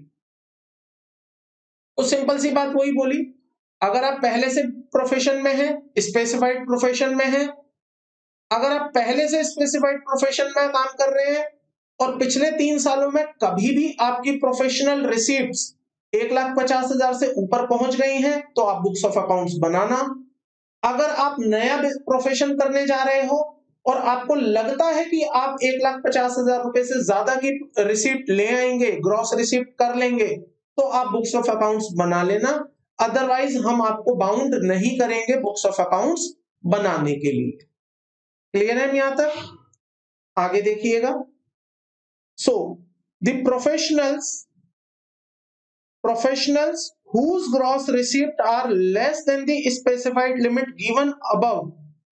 तो सिंपल सी बात वही बोली, अगर आप पहले से प्रोफेशन में हैं, स्पेसिफाइड प्रोफेशन में हैं, अगर आप पहले से स्पेसिफाइड प्रोफेशन में काम कर रहे हैं और पिछले तीन सालों में कभी भी आपकी प्रोफेशनल रिसीप्ट्स एक लाख पचास हजार से ऊपर पहुंच गई हैं, तो आप बुक्स ऑफ अकाउंट्स बनाना। अगर आप नया प्रोफेशन करने जा रहे हो और आपको लगता है कि आप एक लाख पचास हजार रुपए से ज्यादा की रिसीप्ट ले आएंगे, ग्रॉस रिसीप्ट कर लेंगे, तो आप बुक्स ऑफ अकाउंट्स बना लेना। अदरवाइज हम आपको बाउंड नहीं करेंगे बुक्स ऑफ अकाउंट्स बनाने के लिए। क्लियर है यहां तक? आगे देखिएगा। So the professionals professionals whose gross receipt are less than the specified limit given above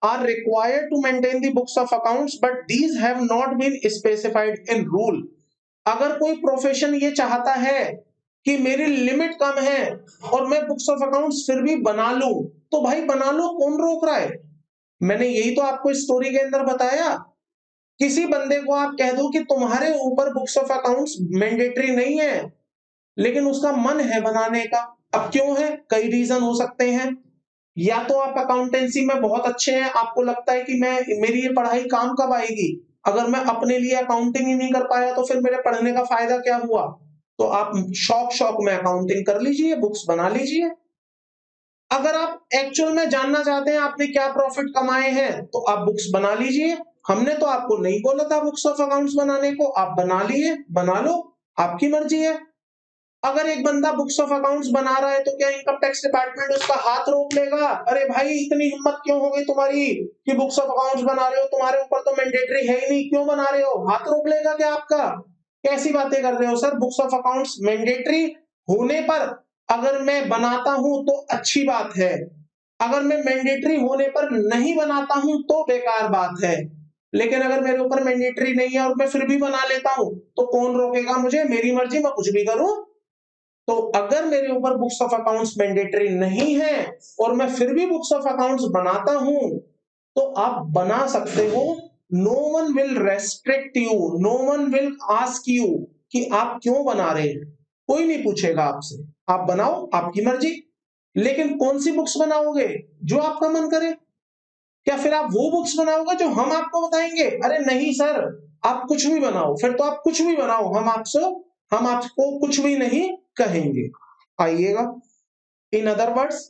are required to maintain the books of accounts but these have not been specified in rule. अगर कोई profession ये चाहता है कि मेरी limit कम है और मैं बुक्स ऑफ अकाउंट्स फिर भी बना लूं, तो भाई बना लो, कौन रोक रहा है? मैंने यही तो आपको स्टोरी के अंदर बताया। किसी बंदे को आप कह दो कि तुम्हारे ऊपर बुक्स ऑफ अकाउंट्स मैंडेटरी नहीं है, लेकिन उसका मन है बनाने का। अब क्यों है? कई रीजन हो सकते हैं। या तो आप अकाउंटेंसी में बहुत अच्छे हैं, आपको लगता है कि मैं मेरी ये पढ़ाई काम कब आएगी, अगर मैं अपने लिए अकाउंटिंग ही नहीं कर पाया तो फिर मेरे पढ़ने का फायदा क्या हुआ। तो आप शौक शौक में अकाउंटिंग कर लीजिए, बुक्स बना लीजिए। अगर आप एक्चुअल में जानना चाहते हैं आपने क्या प्रॉफिट कमाए हैं, तो आप बुक्स बना लीजिए। हमने तो आपको नहीं बोला था बुक्स ऑफ अकाउंट्स बनाने को, आप बना लिए, बना लो, आपकी मर्जी है। अगर एक बंदा बुक्स ऑफ अकाउंट्स बना रहा है तो क्या इनकम टैक्स डिपार्टमेंट उसका हाथ रोक लेगा? अरे भाई इतनी हिम्मत क्यों हो गई तुम्हारी कि बुक्स ऑफ अकाउंट्स बना रहे हो, तुम्हारे ऊपर तो मैंडेटरी है ही नहीं, क्यों बना रहे हो? हाथ रोक लेगा क्या आपका? कैसी बातें कर रहे हो sir? Books of accounts mandatory होने पर अगर मैं बनाता हूं तो अच्छी बात है, अगर मैं मैंडेटरी होने पर नहीं बनाता हूं तो बेकार बात है। लेकिन अगर मेरे ऊपर मैंडेटरी नहीं है और मैं फिर भी बना लेता हूं तो कौन रोकेगा मुझे? मेरी मर्जी, मैं कुछ भी करूं। तो अगर मेरे ऊपर बुक्स ऑफ अकाउंट्स मैंडेटरी नहीं है और मैं फिर भी बुक्स ऑफ अकाउंट्स बनाता हूं तो आप बना सकते हो। No one will restrict you, no one will ask you कि आप क्यों बना रहे हैं, कोई नहीं पूछेगा आपसे, आप बनाओ, आपकी मर्जी। लेकिन कौन सी बुक्स बनाओगे? जो आपका मन करे। क्या फिर आप वो बुक्स बनाओगे जो हम आपको बताएंगे? अरे नहीं सर, आप कुछ भी बनाओ, फिर तो आप कुछ भी बनाओ, हम आपसे हम आपको कुछ भी नहीं कहेंगे। आइएगा, in other words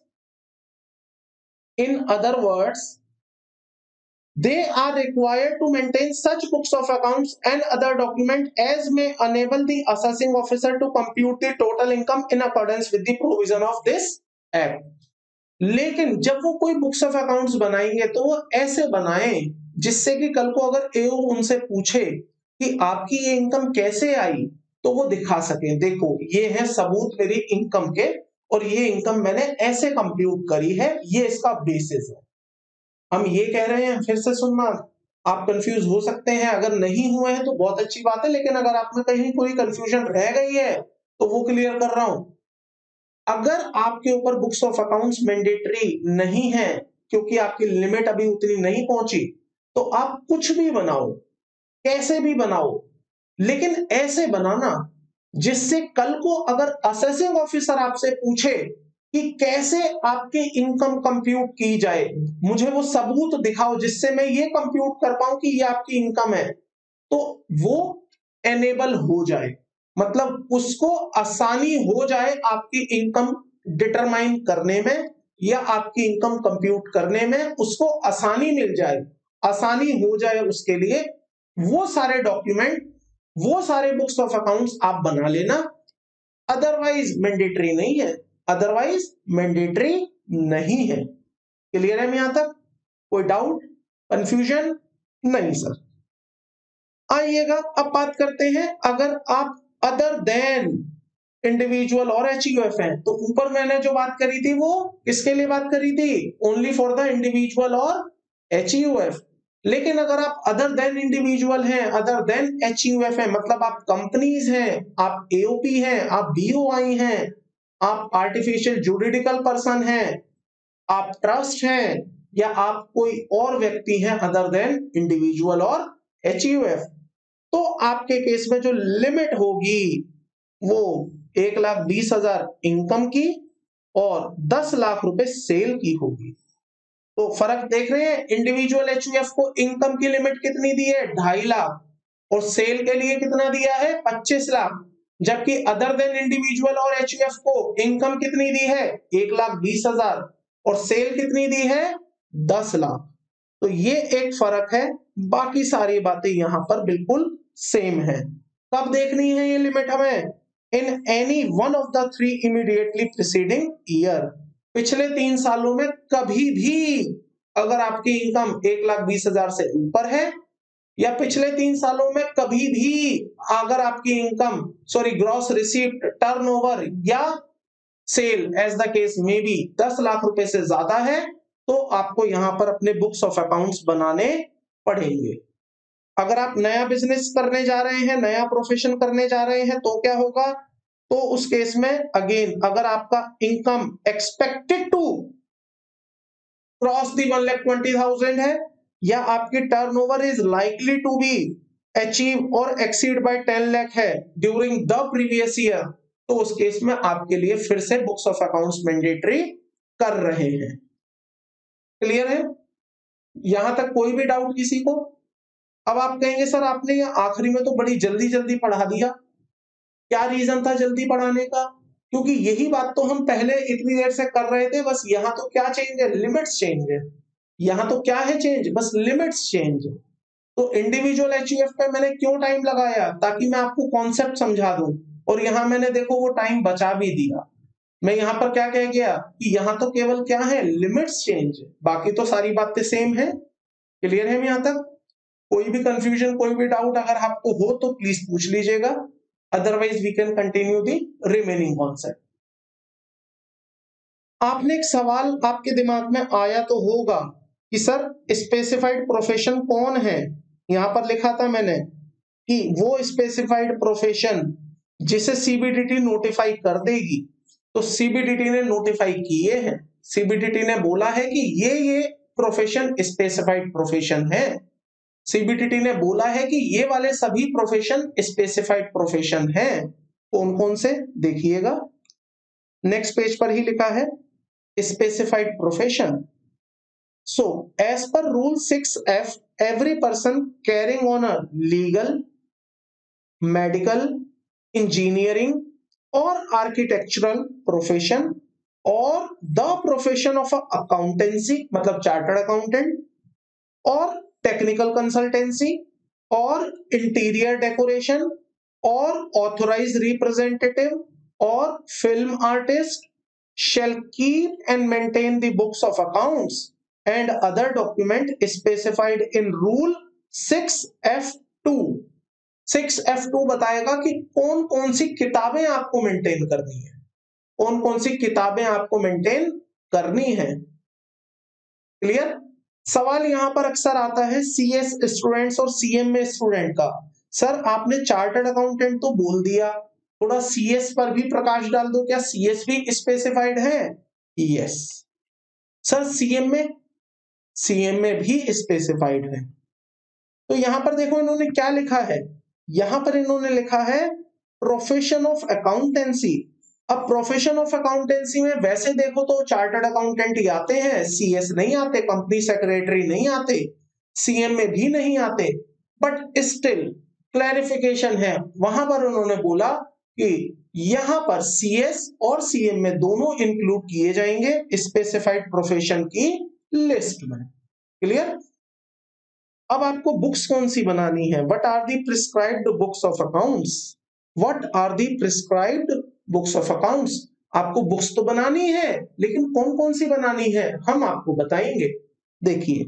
in other words they are required to maintain such books of accounts and other document as may enable the assessing officer to compute the total income in accordance with the provision of this act। लेकिन जब वो कोई books of accounts बनाएंगे तो वो ऐसे बनाएं जिससे कि कल को अगर एओ उनसे पूछे कि आपकी ये इनकम कैसे आई तो वो दिखा सके, देखो ये है सबूत मेरी इनकम के और ये इनकम मैंने ऐसे कंप्यूट करी है, ये इसका बेसिस है। हम ये कह रहे हैं, फिर से सुनना, आप कंफ्यूज हो सकते हैं, अगर नहीं हुए हैं तो बहुत अच्छी बात है, लेकिन अगर आप में कहीं कोई कंफ्यूजन रह गई है तो वो क्लियर कर रहा हूं। अगर आपके ऊपर बुक्स ऑफ अकाउंट्स मैंडेटरी नहीं है क्योंकि आपकी लिमिट अभी उतनी नहीं पहुंची, तो आप कुछ भी बनाओ, कैसे भी बनाओ, लेकिन ऐसे बनाना जिससे कल को अगर असेसिंग ऑफिसर आपसे पूछे कि कैसे आपकी इनकम कंप्यूट की जाए, मुझे वो सबूत दिखाओ जिससे मैं ये कंप्यूट कर पाऊं कि ये आपकी इनकम है, तो वो एनेबल हो जाए, मतलब उसको आसानी हो जाए आपकी इनकम डिटरमाइन करने में या आपकी इनकम कंप्यूट करने में, उसको आसानी मिल जाए, आसानी हो जाए उसके लिए। वो सारे डॉक्यूमेंट, वो सारे बुक्स ऑफ अकाउंट्स आप बना लेना। अदरवाइज मैंडेटरी नहीं है, अदरवाइज मैंडेटरी नहीं है। क्लियर है यहां तक? कोई डाउट, कंफ्यूजन? नहीं सर। आइएगा, अब बात करते हैं, अगर आप अदर देन इंडिविजुअल और एचयूएफ हैं तो ऊपर मैंने जो बात करी थी वो किसके लिए बात करी थी? ओनली फॉर द इंडिविजुअल और एचयूएफ। लेकिन अगर आप अदर देन इंडिविजुअल हैं, अदर देन एचयूएफ हैं, मतलब आप कंपनीज हैं, आप एओपी हैं, आप बीओआई हैं, आप आर्टिफिशियल जुरिडिकल पर्सन हैं, आप ट्रस्ट हैं, या आप कोई और व्यक्ति हैं अदर देन इंडिविजुअल और एचयूएफ, तो आपके केस में जो लिमिट होगी वो एक लाख बीस हजार इनकम की और दस लाख रुपए सेल की होगी। तो फर्क देख रहे हैं? इंडिविजुअल एचयूएफ को इनकम की लिमिट कितनी दी है? ढाई लाख, और सेल के लिए कितना दिया है? पच्चीस लाख। जबकि अदर देन इंडिविजुअल और एचयूएफ को इनकम कितनी दी है? एक लाख बीस हजार, और सेल कितनी दी है? दस लाख। तो ये एक फर्क है, बाकी सारी बातें यहां पर बिल्कुल सेम है। कब देखनी है ये लिमिट हमें? In any one of the three immediately preceding year. पिछले तीन सालों में कभी भी अगर आपकी इनकम एक लाख बीस हजार से ऊपर है, या पिछले तीन सालों में कभी भी अगर आपकी income sorry gross receipt, turnover या सेल एज द केस में भी दस लाख रुपए से ज्यादा है, तो आपको यहाँ पर अपने बुक्स ऑफ अकाउंट्स बनाने पड़ेंगे। अगर आप नया बिजनेस करने जा रहे हैं, नया प्रोफेशन करने जा रहे हैं, तो क्या होगा, तो उस केस में अगेन अगर आपका income expected to cross the one lakh twenty thousand है, या आपकी turnover is likely to be achieve और एक्सीड बाय टेन लाख है ड्यूरिंग द प्रीवियस ईयर, तो उस केस में आपके लिए फिर से बुक्स ऑफ अकाउंट्स मैंडेटरी कर रहे हैं। क्लियर है? यहां तक कोई भी डाउट किसी को? अब आप कहेंगे सर आपने ये आखिरी में तो बड़ी जल्दी जल्दी पढ़ा दिया, क्या रीजन था जल्दी पढ़ाने का? क्योंकि यही बात तो हम पहले इतनी देर से कर रहे थे, बस यहाँ तो क्या चेंज है, लिमिट्स चेंज है। यहाँ तो क्या है चेंज, बस लिमिट्स चेंज। तो इंडिविजुअल एचयूएफ पे मैंने क्यों टाइम लगाया, ताकि मैं आपको कॉन्सेप्ट समझा दूं, और यहाँ मैंने देखो वो टाइम बचा भी दिया। मैं यहाँ पर क्या कह गया कि यहाँ तो केवल क्या है, लिमिट्स चेंज, बाकी तो सारी बातें सेम है। क्लियर है यहाँ तक? कोई भी कंफ्यूजन, कोई भी डाउट अगर आपको हो तो प्लीज पूछ लीजिएगा, otherwise we can continue the remaining concept. आपने एक सवाल आपके दिमाग में आया तो होगा कि सर स्पेसिफाइड प्रोफेशन कौन है। यहां पर लिखा था मैंने कि वो स्पेसिफाइड प्रोफेशन जिसे सीबीडीटी नोटिफाई कर देगी। तो सीबीडीटी ने नोटिफाई किए हैं, सीबीडीटी ने बोला है कि ये ये प्रोफेशन स्पेसिफाइड प्रोफेशन है। सीबीडीटी ने बोला है कि ये वाले सभी प्रोफेशन स्पेसिफाइड प्रोफेशन हैं। कौन कौन से देखिएगा, नेक्स्ट पेज पर ही लिखा है specified profession. So as per rule six F, every person carrying on a legal, medical, engineering और आर्किटेक्चरल प्रोफेशन और द प्रोफेशन ऑफ अकाउंटेंसी, मतलब चार्टर्ड अकाउंटेंट और टेक्निकल कंसल्टेंसी और इंटीरियर डेकोरेशन और ऑथराइज्ड रिप्रेजेंटेटिव और film artist shall keep and maintain the books of accounts and other document specified in rule six F two. Six F two बताएगा कि कौन कौन सी किताबें आपको मेंटेन करनी है, कौन कौन सी किताबें आपको मेंटेन करनी है। क्लियर? सवाल यहां पर अक्सर आता है सीएस स्टूडेंट्स और सीएमए स्टूडेंट का, सर आपने चार्टर्ड अकाउंटेंट तो बोल दिया, थोड़ा सीएस पर भी प्रकाश डाल दो, क्या सीएस भी स्पेसिफाइड है? यस सर, सीएमए सीएमए भी स्पेसिफाइड है। तो यहां पर देखो इन्होंने क्या लिखा है, यहां पर इन्होंने लिखा है प्रोफेशन ऑफ अकाउंटेंसी। अब प्रोफेशन ऑफ अकाउंटेंसी में वैसे देखो तो चार्टर्ड अकाउंटेंट ही आते हैं, सीएस नहीं आते, कंपनी सेक्रेटरी नहीं आते, सीएमए भी नहीं आते, बट स्टिल क्लैरिफिकेशन है। वहां पर उन्होंने बोला कि यहां पर सीएस और सीएमए दोनों इंक्लूड किए जाएंगे स्पेसिफाइड प्रोफेशन की लिस्ट में। क्लियर? अब आपको बुक्स कौन सी बनानी है, what are the prescribed books of accounts, what are the prescribed books of accounts. आपको बुक्स तो बनानी है, लेकिन कौन कौन सी बनानी है हम आपको बताएंगे। देखिए,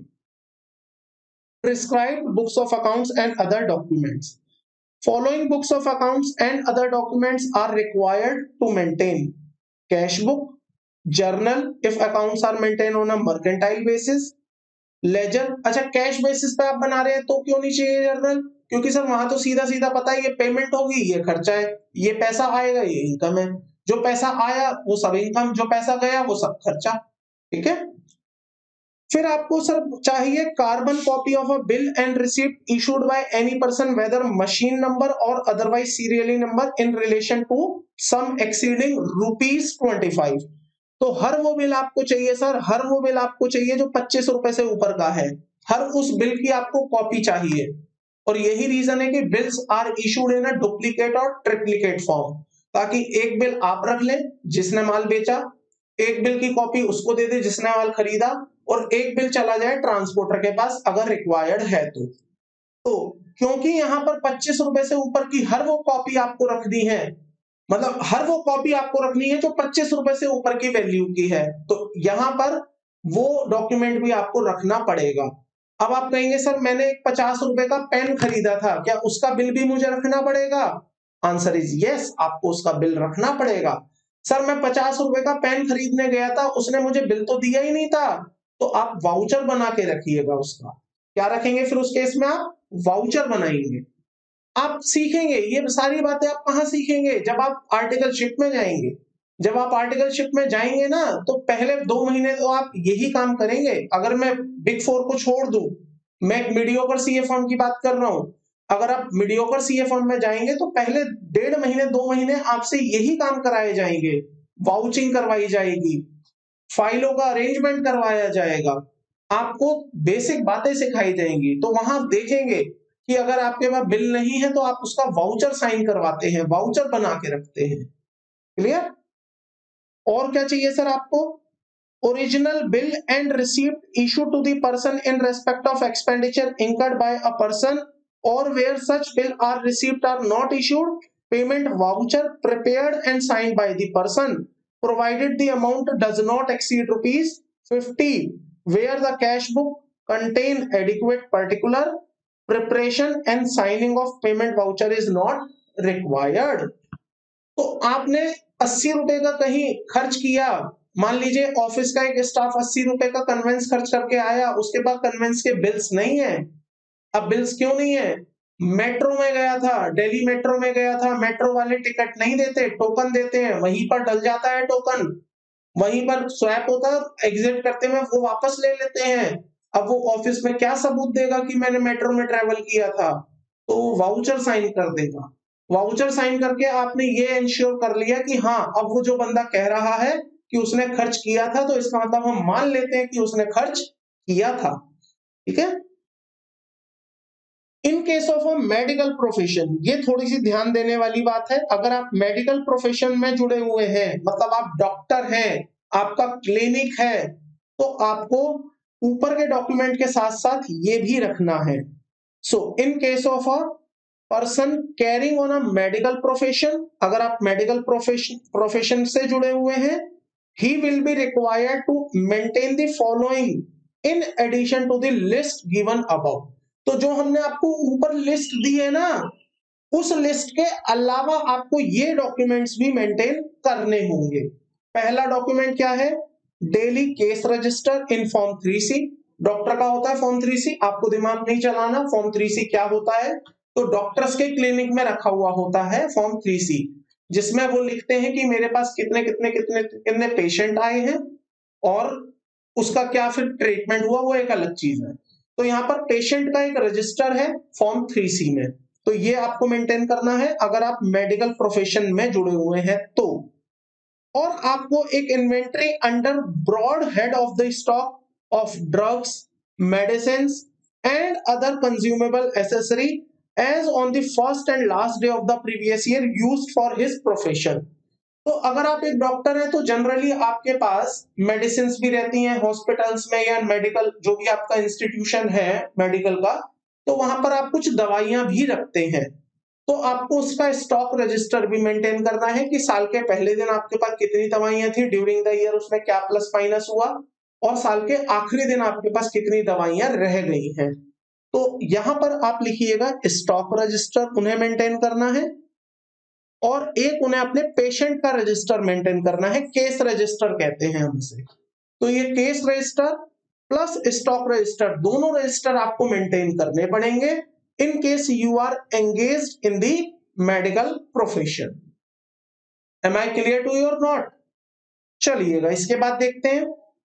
prescribed books of accounts and other documents, following books of accounts and other documents are required to maintain cash book, journal if accounts are maintained on a mercantile basis, ledger। अच्छा, कैश बेसिस पे आप बना रहे हैं तो क्यों नहीं चाहिए जर्नल, क्योंकि सर वहां तो सीधा सीधा पता है ये पेमेंट होगी, ये खर्चा है, ये पैसा आएगा, ये इनकम है, जो पैसा आया वो सब इनकम, जो पैसा गया वो सब खर्चा। ठीक है? फिर आपको सर चाहिए carbon copy of a bill and receipt issued by any person whether machine number और otherwise serially number in relation to sum exceeding rupees twenty five. तो हर वो बिल आपको चाहिए सर, हर वो बिल आपको चाहिए जो पच्चीस रुपए से ऊपर का है, हर उस बिल की आपको कॉपी चाहिए। और यही रीजन है कि bills are issued in a duplicate और ट्रिप्लीकेट फॉर्म, ताकि एक बिल आप रख लें जिसने माल बेचा, एक बिल की कॉपी उसको दे दे जिसने माल खरीदा, और एक बिल चला जाए ट्रांसपोर्टर के पास अगर रिक्वायर्ड है तो। तो क्योंकि यहाँ पर पच्चीस रुपए से ऊपर की हर वो कॉपी आपको रखनी है, मतलब हर वो कॉपी आपको रखनी है जो पच्चीस रुपए से ऊपर की वैल्यू की है, तो यहाँ पर वो डॉक्यूमेंट भी आपको रखना पड़ेगा। अब आप कहेंगे सर मैंने एक पचास रुपए का पेन खरीदा था, क्या उसका बिल भी मुझे रखना पड़ेगा? आंसर इज यस, आपको उसका बिल रखना पड़ेगा। सर मैं पचास रुपए का पेन खरीदने गया था, उसने मुझे बिल तो दिया ही नहीं था, तो आप वाउचर बना के रखिएगा उसका। क्या रखेंगे फिर उस केस में? आप वाउचर बनाएंगे। आप सीखेंगे ये सारी बातें, आप कहाँ सीखेंगे? जब आप आर्टिकलशिप में जाएंगे। जब आप आर्टिकलशिप में जाएंगे ना, तो पहले दो महीने तो आप यही काम करेंगे। अगर मैं बिग फोर को छोड़ दूं, मैं एक मीडियोकर सीए फर्म की बात कर रहा हूं, अगर आप मीडियोकर सीए फर्म में जाएंगे तो पहले डेढ़ महीने दो महीने आपसे यही काम कराए जाएंगे। वाउचिंग करवाई जाएगी, फाइलों का अरेंजमेंट करवाया जाएगा, आपको बेसिक बातें सिखाई जाएंगी। तो वहां देखेंगे कि अगर आपके पास बिल नहीं है तो आप उसका वाउचर साइन करवाते हैं, वाउचर बना के रखते हैं। क्लियर? और क्या चाहिए सर आपको? Original bill and receipt issue to the person in respect of expenditure incurred by a person और where such bill or receipt are not issued, payment voucher prepared and signed by the person provided the amount does not exceed rupees fifty, where the cash book contain adequate particular, preparation and signing of payment voucher is not required। तो आपने अस्सी रुपए का कहीं खर्च किया, मान लीजिए ऑफिस का एक स्टाफ अस्सी रुपए का कन्वेंस खर्च करके आया, उसके बाद कन्वेंस के बिल्स नहीं है। अब बिल्स क्यों नहीं है? मेट्रो में गया था, दिल्ली मेट्रो में गया था, मेट्रो वाले टिकट नहीं देते, टोकन देते हैं, वहीं पर डल जाता है टोकन, वहीं पर स्वैप होता है, एग्जिट करते में वो वापस ले लेते हैं। अब वो ऑफिस में क्या सबूत देगा कि मैंने मेट्रो में ट्रेवल किया था? तो वाउचर साइन कर देगा। वाउचर साइन करके आपने ये इंश्योर कर लिया कि हाँ, अब वो जो बंदा कह रहा है कि उसने खर्च किया था, तो इसका मतलब हम मान लेते हैं कि उसने खर्च किया था। ठीक है? In case of a medical profession, ये थोड़ी सी ध्यान देने वाली बात है। अगर आप मेडिकल प्रोफेशन में जुड़े हुए हैं, मतलब आप डॉक्टर हैं, आपका क्लिनिक है, तो आपको ऊपर के डॉक्यूमेंट के साथ साथ ये भी रखना है। So in case of a person carrying on a medical profession, अगर आप मेडिकल प्रोफेशन प्रोफेशन से जुड़े हुए हैं, he will be required to maintain the following in addition to the list given above। तो जो हमने आपको ऊपर लिस्ट दी है ना, उस लिस्ट के अलावा आपको ये डॉक्यूमेंट्स भी मेंटेन करने होंगे। पहला डॉक्यूमेंट क्या है? Daily case register in form three C. Doctor का होता है फॉर्म थ्री सी, आपको दिमाग नहीं चलाना फॉर्म थ्री सी क्या होता है। तो डॉक्टर्स के क्लिनिक में रखा हुआ होता है फॉर्म थ्री सी, जिसमें वो लिखते हैं कि मेरे पास कितने कितने कितने कितने पेशेंट आए हैं और उसका क्या फिर ट्रीटमेंट हुआ, वो एक अलग चीज है। तो यहाँ पर पेशेंट का एक रजिस्टर है फॉर्म थ्री सी में, तो ये आपको मेंटेन करना है अगर आप मेडिकल प्रोफेशन में जुड़े हुए हैं तो। और आपको एक inventory under broad head of the stock of drugs, medicine and other consumable accessory as on the first and last day of the previous year used for his profession. तो अगर आप एक डॉक्टर हैं तो जनरली आपके पास medicine भी रहती हैं हॉस्पिटल्स में या मेडिकल जो भी आपका इंस्टीट्यूशन है मेडिकल का, तो वहां पर आप कुछ दवाइयां भी रखते हैं। तो आपको उसका स्टॉक रजिस्टर भी मेंटेन करना है कि साल के पहले दिन आपके पास कितनी दवाइयां थी, ड्यूरिंग द ईयर उसमें क्या प्लस माइनस हुआ, और साल के आखिरी दिन आपके पास कितनी दवाइयां रह गई हैं। तो यहां पर आप लिखिएगा स्टॉक रजिस्टर उन्हें मेंटेन करना है, और एक उन्हें अपने पेशेंट का रजिस्टर मेंटेन करना है, केस रजिस्टर कहते हैं हम इसे। तो ये case register plus stock register दोनों रजिस्टर आपको मेंटेन करने पड़ेंगे in case you are engaged in the medical profession. Am I clear to you और नॉट? चलिएगा इसके बाद देखते हैं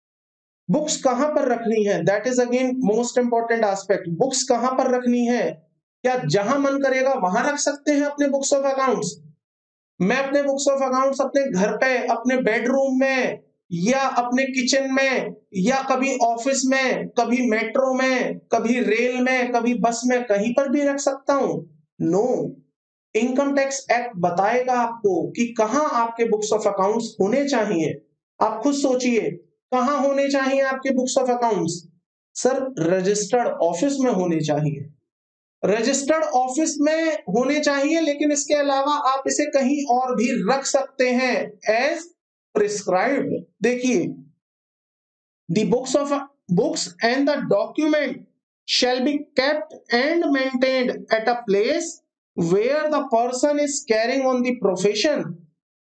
बुक्स कहां पर रखनी है। That is again most important aspect. Books कहां पर रखनी है? क्या जहां मन करेगा वहां रख सकते हैं अपने बुक्स ऑफ अकाउंट्स? मैं अपने बुक्स ऑफ अकाउंट्स अपने घर पे, अपने बेडरूम में, या अपने किचन में, या कभी ऑफिस में, कभी मेट्रो में, कभी रेल में, कभी बस में, कहीं पर भी रख सकता हूं? नो, इनकम टैक्स एक्ट बताएगा आपको कि कहां आपके बुक्स ऑफ अकाउंट्स होने चाहिए। आप खुद सोचिए कहां होने चाहिए आपके books of accounts? Sir registered office में होने चाहिए, रजिस्टर्ड ऑफिस में होने चाहिए, लेकिन इसके अलावा आप इसे कहीं और भी रख सकते हैं एज प्रिस्क्राइब्ड। देखिए, the books of books and the document shall be kept and maintained at a place where the person is carrying on the profession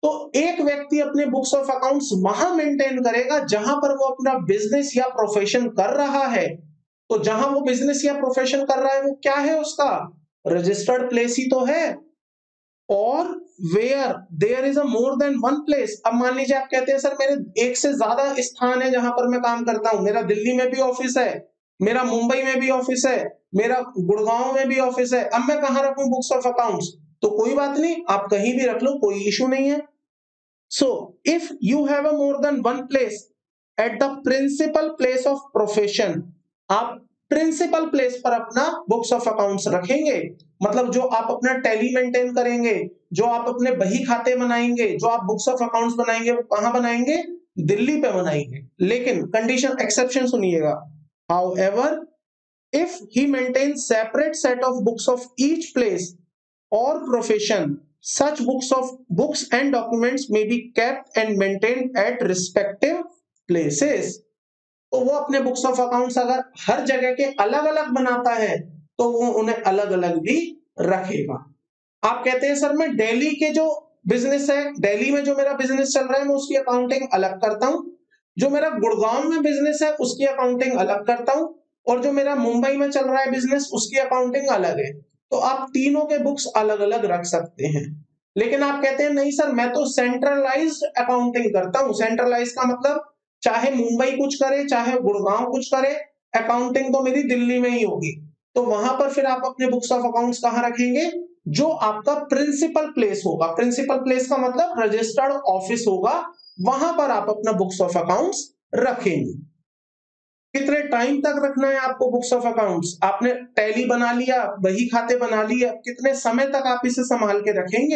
तो एक व्यक्ति अपने बुक्स ऑफ अकाउंट्स वहां मेंटेन करेगा जहां पर वो अपना बिजनेस या प्रोफेशन कर रहा है। तो जहां वो बिजनेस या प्रोफेशन कर रहा है वो क्या है, उसका रजिस्टर्ड प्लेस ही तो है। और where there is a more than one place, अब मान लीजिए आप कहते हैं सर मेरे एक से ज्यादा स्थान है जहां पर मैं काम करता हूं, मेरा दिल्ली में भी ऑफिस है, मेरा मुंबई में भी ऑफिस है, मेरा गुड़गांव में भी ऑफिस है, अब मैं कहां रखूं बुक्स ऑफ अकाउंट्स? तो कोई बात नहीं, आप कहीं भी रख लो, कोई इशू नहीं है। So if you have a more than one place at the principal place of profession, आप प्रिंसिपल प्लेस पर अपना बुक्स ऑफ अकाउंट्स रखेंगे, मतलब जो आप अपना टैली मेंटेन करेंगे, जो आप अपने बही खाते बनाएंगे, जो आप बुक्स ऑफ अकाउंट्स बनाएंगे, वो कहां बनाएंगे? दिल्ली पे बनाएंगे। लेकिन कंडीशन एक्सेप्शन सुनिएगा, however if he maintains separate set of books of each place or profession, such books of books and documents may be kept and maintained at respective places। तो वो अपने बुक्स ऑफ अकाउंट्स अगर हर जगह के अलग अलग बनाता है तो वो उन्हें अलग अलग भी रखेगा। आप कहते हैं सर मैं दिल्ली के जो बिजनेस है, दिल्ली में जो मेरा बिजनेस चल रहा है मैं उसकी अकाउंटिंग अलग करता हूं, जो मेरा गुड़गांव में बिजनेस है उसकी अकाउंटिंग अलग करता हूं, और जो मेरा मुंबई में चल रहा है बिजनेस उसकी अकाउंटिंग अलग है। तो आप तीनों के बुक्स अलग अलग रख सकते हैं। लेकिन आप कहते हैं नहीं सर मैं तो सेंट्रलाइज्ड अकाउंटिंग करता हूं। सेंट्रलाइज का मतलब चाहे मुंबई कुछ करे चाहे गुड़गांव कुछ करे, अकाउंटिंग तो मेरी दिल्ली में ही होगी। तो वहां पर फिर आप अपने बुक्स ऑफ अकाउंट्स कहां रखेंगे? जो आपका प्रिंसिपल प्लेस होगा, प्रिंसिपल प्लेस का मतलब रजिस्टर्ड ऑफिस होगा, वहां पर आप अपना बुक्स ऑफ अकाउंट्स रखेंगे। कितने टाइम तक रखना है आपको बुक्स ऑफ अकाउंट्स? आपने टैली बना लिया, बही खाते बना लिए, कितने समय तक आप इसे संभाल के रखेंगे?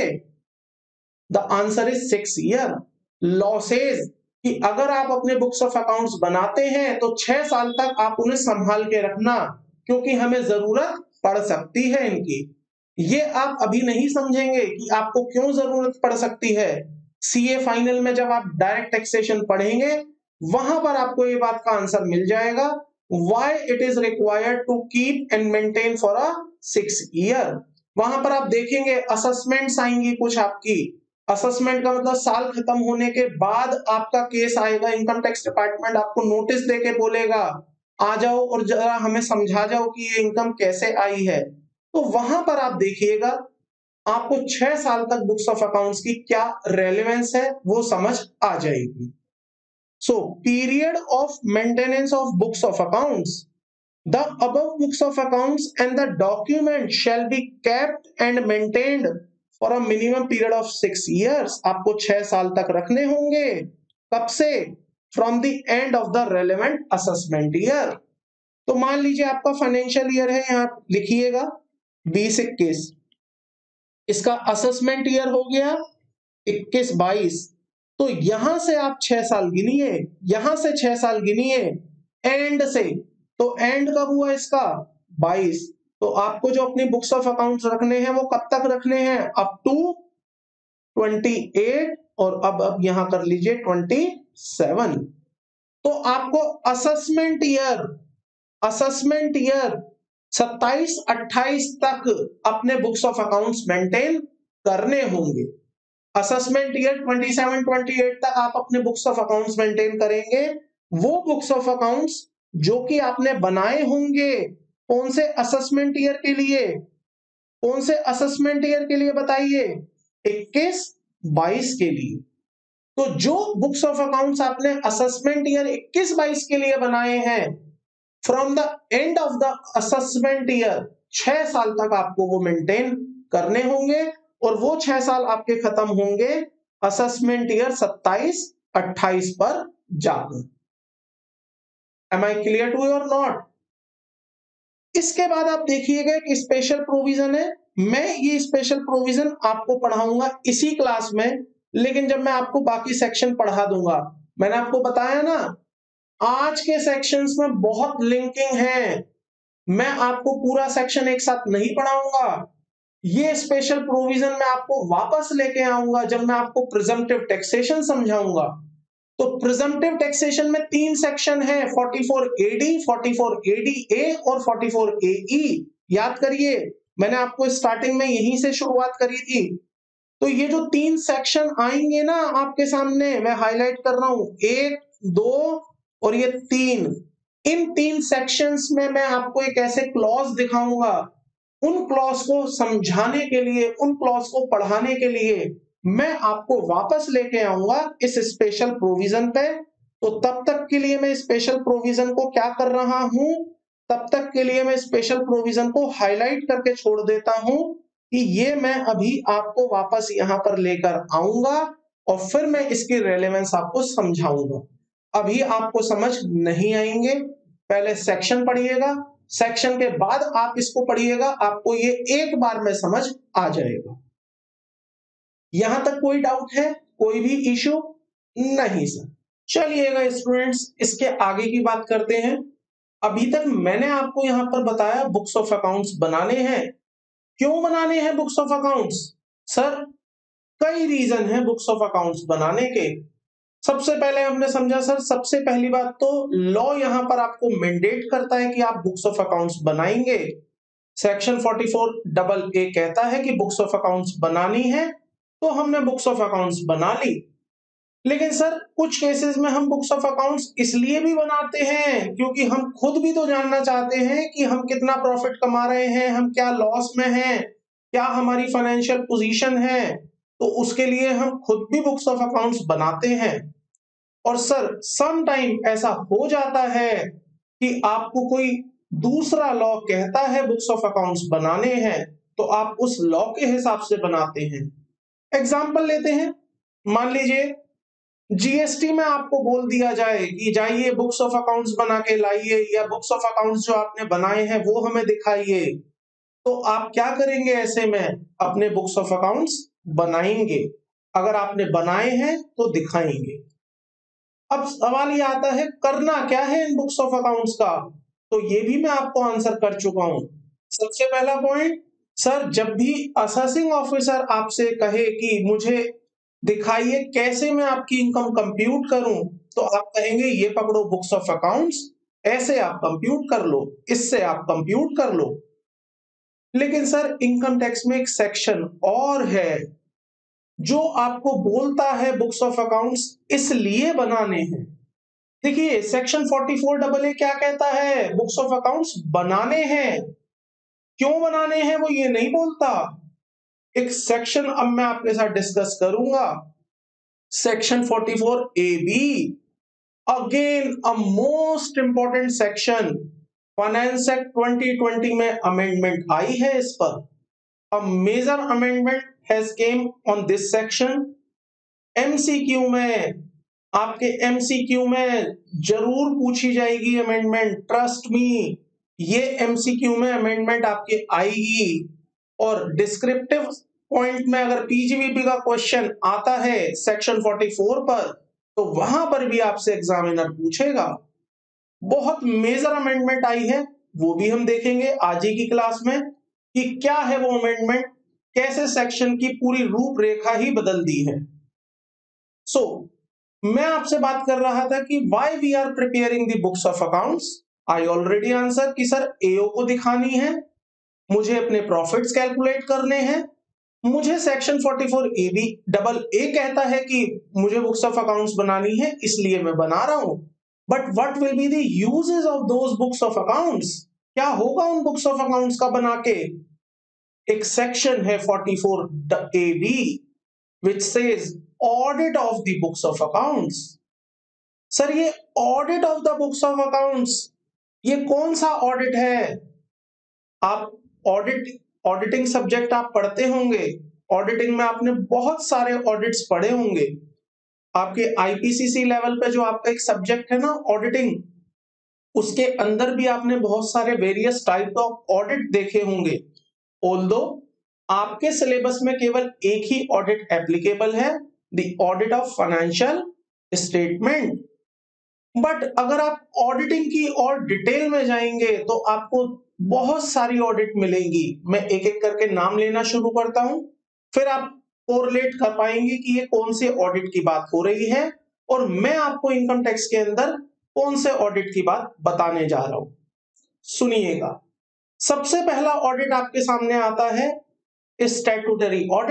The answer is six year. Law says कि अगर आप अपने बुक्स ऑफ अकाउंट्स बनाते हैं तो छह साल तक आप उन्हें संभाल के रखना, क्योंकि हमें जरूरत पड़ सकती है इनकी। ये आप अभी नहीं समझेंगे कि आपको क्यों जरूरत पड़ सकती है। सीए फाइनल में जब आप डायरेक्ट टैक्सेशन पढ़ेंगे वहां पर आपको ये बात का आंसर मिल जाएगा, why it is required to keep and maintain for a six year. वहां पर आप देखेंगे असेसमेंट्स आएंगी कुछ आपकी। असेसमेंट का मतलब साल खत्म होने के बाद आपका केस आएगा, इनकम टैक्स डिपार्टमेंट आपको नोटिस देके बोलेगा आ जाओ और जरा हमें समझा जाओ कि ये इनकम कैसे आई है। तो वहां पर आप देखिएगा आपको छह साल तक बुक्स ऑफ अकाउंट्स की क्या रेलेवेंस है वो समझ आ जाएगी। So, period of maintenance of books of accounts. The above books of accounts and the document shall be kept and maintained for a minimum period of six years. आपको छह साल तक रखने होंगे। कब से? From the end of the relevant assessment year. तो मान लीजिए आपका फाइनेंशियल ईयर है, यहाँ लिखिएगा बीस इक्कीस, इसका असेसमेंट ईयर हो गया इक्कीस बाईस, तो यहां से आप छह साल गिनिए, यहां से छह साल गिनिए एंड से, तो एंड कब हुआ इसका? बाईस। तो आपको जो अपनी बुक्स ऑफ अकाउंट्स रखने हैं वो कब तक रखने हैं? अप टू अट्ठाईस, और अब अब यहां कर लीजिए सत्ताईस। तो आपको असेसमेंट ईयर असेसमेंट ईयर सत्ताईस अट्ठाईस तक अपने बुक्स ऑफ अकाउंट्स मेंटेन करने होंगे। असेसमेंट ईयर सत्ताईस अट्ठाईस तक आप अपने बुक्स ऑफ अकाउंट्स मेंटेन करेंगे। वो बुक्स ऑफ अकाउंट्स जो कि आपने बनाए होंगे कौन से असेसमेंट ईयर के लिए? कौन से असेसमेंट ईयर के लिए बताइए? इक्कीस बाईस के लिए। तो जो बुक्स ऑफ अकाउंट्स आपने असेसमेंट ईयर इक्कीस बाईस के लिए बनाए हैं, from the end of the assessment year छह साल तक आपको वो मेंटेन करने होंगे, और वो छह साल आपके खत्म होंगे असेसमेंट ईयर सत्ताईस अट्ठाईस पर जाकर। Am I clear to you और नॉट? इसके बाद आप देखिएगा एक स्पेशल प्रोविजन है। मैं ये स्पेशल प्रोविजन आपको पढ़ाऊंगा इसी क्लास में, लेकिन जब मैं आपको बाकी सेक्शन पढ़ा दूंगा। मैंने आपको बताया ना आज के सेक्शंस में बहुत लिंकिंग है, मैं आपको पूरा सेक्शन एक साथ नहीं पढ़ाऊंगा। ये स्पेशल प्रोविजन मैं आपको वापस लेके आऊंगा जब मैं आपको प्रिजम्पटिव टैक्सेशन समझाऊंगा। तो प्रिजम्पटिव टैक्सेशन में तीन सेक्शन है, चौवालीस ए डी, चौवालीस ए डी ए और चौवालीस ए ई। याद करिए मैंने आपको स्टार्टिंग में यहीं से शुरुआत करी थी। तो ये जो तीन सेक्शन आएंगे ना आपके सामने, मैं हाईलाइट कर रहा हूं, एक, दो और ये तीन, इन तीन सेक्शंस में मैं आपको एक ऐसे क्लॉज दिखाऊंगा, उन क्लॉज को समझाने के लिए, उन क्लॉज को पढ़ाने के लिए मैं आपको वापस लेके आऊंगा इस स्पेशल प्रोविजन पे। तो तब तक के लिए मैं स्पेशल प्रोविजन को क्या कर रहा हूं, तब तक के लिए मैं स्पेशल प्रोविजन को हाईलाइट करके छोड़ देता हूं कि ये मैं अभी आपको वापस यहां पर लेकर आऊंगा और फिर मैं इसकी रेलेवेंस आपको समझाऊंगा। अभी आपको समझ नहीं आएंगे, पहले सेक्शन पढ़िएगा, सेक्शन के बाद आप इसको पढ़िएगा, आपको ये एक बार में समझ आ जाएगा। यहां तक कोई डाउट है, कोई भी इश्यू? नहीं सर। चलिएगा स्टूडेंट्स, इसके आगे की बात करते हैं। अभी तक मैंने आपको यहां पर बताया बुक्स ऑफ अकाउंट्स बनाने हैं। क्यों बनाने हैं बुक्स ऑफ अकाउंट्स? सर कई रीजन है बुक्स ऑफ अकाउंट्स बनाने के। सबसे पहले हमने समझा सर, सबसे पहली बात तो लॉ यहां पर आपको मैंडेट करता है कि आप बुक्स ऑफ अकाउंट्स बनाएंगे। Section forty four double A कहता है कि बुक्स ऑफ अकाउंट्स बनानी है, तो हमने बुक्स ऑफ अकाउंट्स बना ली। लेकिन सर कुछ केसेस में हम बुक्स ऑफ अकाउंट्स इसलिए भी बनाते हैं क्योंकि हम खुद भी तो जानना चाहते हैं कि हम कितना प्रॉफिट कमा रहे हैं, हम क्या लॉस में हैं, क्या हमारी फाइनेंशियल पोजीशन है, तो उसके लिए हम खुद भी बुक्स ऑफ अकाउंट्स बनाते हैं। और सर सम टाइम ऐसा हो जाता है कि आपको कोई दूसरा लॉ कहता है बुक्स ऑफ अकाउंट्स बनाने हैं, तो आप उस लॉ के हिसाब से बनाते हैं। एग्जाम्पल लेते हैं, मान लीजिए जीएसटी में आपको बोल दिया जाए कि जाइए बुक्स ऑफ अकाउंट्स बना के लाइए, या बुक्स ऑफ अकाउंट्स जो आपने बनाए हैं वो हमें दिखाइए, तो आप क्या करेंगे? ऐसे में अपने बुक्स ऑफ अकाउंट्स बनाएंगे, अगर आपने बनाए हैं तो दिखाएंगे। अब सवाल ये आता है करना क्या है इन बुक्स ऑफ अकाउंट्स का, तो ये भी मैं आपको आंसर कर चुका हूं। सबसे पहला पॉइंट, सर जब भी असेसिंग ऑफिसर आपसे कहे कि मुझे दिखाइए कैसे मैं आपकी इनकम कंप्यूट करूं, तो आप कहेंगे ये पकड़ो बुक्स ऑफ अकाउंट्स, ऐसे आप कंप्यूट कर लो, इससे आप कंप्यूट कर लो। लेकिन सर इनकम टैक्स में एक सेक्शन और है जो आपको बोलता है बुक्स ऑफ अकाउंट्स इसलिए बनाने हैं। देखिए section forty four double A क्या कहता है? बुक्स ऑफ अकाउंट्स बनाने हैं। क्यों बनाने हैं वो ये नहीं बोलता। एक सेक्शन अब मैं आपके साथ डिस्कस करूंगा, section forty four A B, again a most important section. Finance act twenty twenty में अमेंडमेंट आई है इस पर। A major amendment has came on this section. MCQ में, आपके एमसीक्यू में जरूर पूछी जाएगी अमेंडमेंट, ट्रस्ट मी, ये एमसीक्यू में अमेंडमेंट आपके आएगी। और डिस्क्रिप्टिव पॉइंट में अगर पीजीबीपी का क्वेश्चन आता है सेक्शन फोर्टी फोर पर, तो वहां पर भी आपसे एग्जामिनर पूछेगा। बहुत मेजर अमेंडमेंट आई है, वो भी हम देखेंगे आज ही की क्लास में कि क्या है वो अमेंडमेंट, कैसे सेक्शन की पूरी रूपरेखा ही बदल दी है। सो so, मैं आपसे बात कर रहा था कि why we are preparing the books of accounts. I already answer कि सर एओ को दिखानी है, मुझे अपने प्रॉफिट्स कैलकुलेट करने हैं, मुझे section forty four A B double A कहता है कि मुझे बुक्स ऑफ अकाउंट्स बनानी है, इसलिए मैं बना रहा हूं। But what will be the uses of those books of accounts, क्या होगा उन बुक्स ऑफ अकाउंट्स का बना के? एक सेक्शन है forty four A B which says audit of the books of accounts। Sir ये audit of the books of accounts, ये कौन सा ऑडिट है? आप ऑडिट, ऑडिटिंग सब्जेक्ट आप पढ़ते होंगे, ऑडिटिंग में आपने बहुत सारे ऑडिट्स पढ़े होंगे। आपके आईपीसीसी लेवल पे जो आपका एक सब्जेक्ट है ना ऑडिटिंग, उसके अंदर भी आपने बहुत सारे वेरियस टाइप ऑफ ऑडिट देखे होंगे। ऑल्दो आपके सिलेबस में केवल एक ही ऑडिट एप्लीकेबल है, the audit of financial statement. But अगर आप ऑडिटिंग की और डिटेल में जाएंगे तो आपको बहुत सारी ऑडिट मिलेंगी। मैं एक एक करके नाम लेना शुरू करता हूं, फिर आप कोरिलेट कर पाएंगे कि ये कौन से ऑडिट की बात हो रही है, और मैं आपको इनकम टैक्स के अंदर कौन से ऑडिट की बात बताने जा रहा हूं। सुनिएगा, सबसे पहला ऑडिट आपके सामने आता है statutory audit.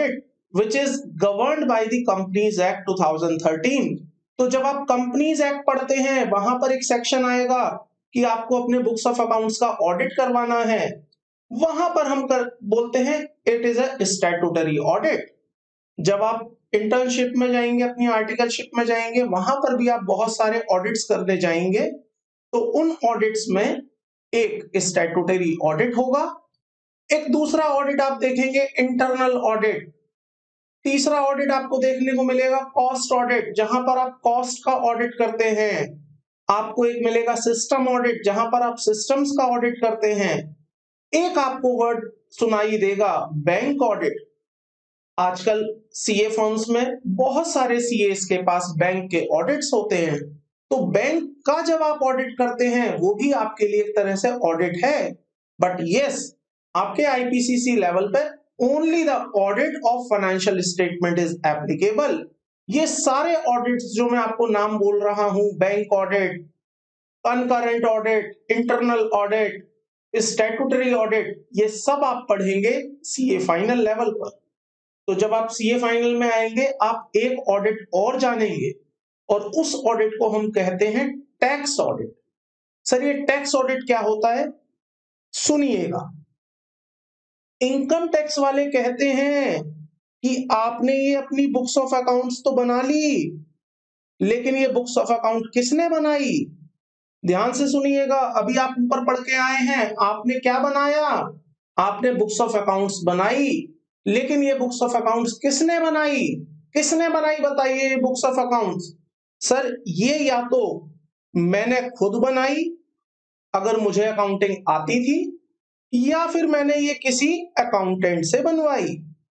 which is governed by the Companies Act two thousand thirteen. तो जब आप कंपनीज एक्ट पढ़ते हैं वहां पर एक सेक्शन आएगा कि आपको अपने बुक्स ऑफ अकाउंट्स का ऑडिट करवाना है, वहां पर हम कर, बोलते हैं it is a statutory audit. जब आप इंटर्नशिप में जाएंगे, अपनी आर्टिकलशिप में जाएंगे, वहां पर भी आप बहुत सारे ऑडिट्स करने जाएंगे, तो उन ऑडिट्स में एक स्टैट्यूटरी ऑडिट होगा, एक दूसरा ऑडिट आप देखेंगे इंटरनल ऑडिट, तीसरा ऑडिट आपको देखने को मिलेगा कॉस्ट ऑडिट, जहां पर आप कॉस्ट का ऑडिट करते हैं, आपको एक मिलेगा सिस्टम ऑडिट, जहां पर आप सिस्टम्स का ऑडिट करते हैं, एक आपको वर्ड सुनाई देगा बैंक ऑडिट। आजकल सीए फर्म्स में बहुत सारे सीएस के पास बैंक के ऑडिट्स होते हैं, तो बैंक का जब आप ऑडिट करते हैं वो भी आपके लिए एक तरह से ऑडिट है। बट यस, आपके आईपीसीसी लेवल पे only the audit of financial statement is applicable. ये सारे ऑडिट्स जो मैं आपको नाम बोल रहा हूं, bank audit, concurrent audit, internal audit, statutory audit, ये सब आप पढ़ेंगे सीए फाइनल लेवल पर। तो जब आप सीए फाइनल में आएंगे आप एक ऑडिट और जानेंगे, और उस ऑडिट को हम कहते हैं टैक्स ऑडिट। सर ये टैक्स ऑडिट क्या होता है? सुनिएगा, इनकम टैक्स वाले कहते हैं कि आपने ये अपनी बुक्स ऑफ अकाउंट्स तो बना ली, लेकिन ये बुक्स ऑफ अकाउंट किसने बनाई? ध्यान से सुनिएगा, अभी आप ऊपर पढ़ के आए हैं, आपने क्या बनाया? आपने बुक्स ऑफ अकाउंट्स बनाई, लेकिन ये बुक्स ऑफ अकाउंट्स किसने बनाई? किसने बनाई बताइए ये बुक्स ऑफ अकाउंट्स? सर ये या तो मैंने खुद बनाई अगर मुझे अकाउंटिंग आती थी, या फिर मैंने ये किसी अकाउंटेंट से बनवाई।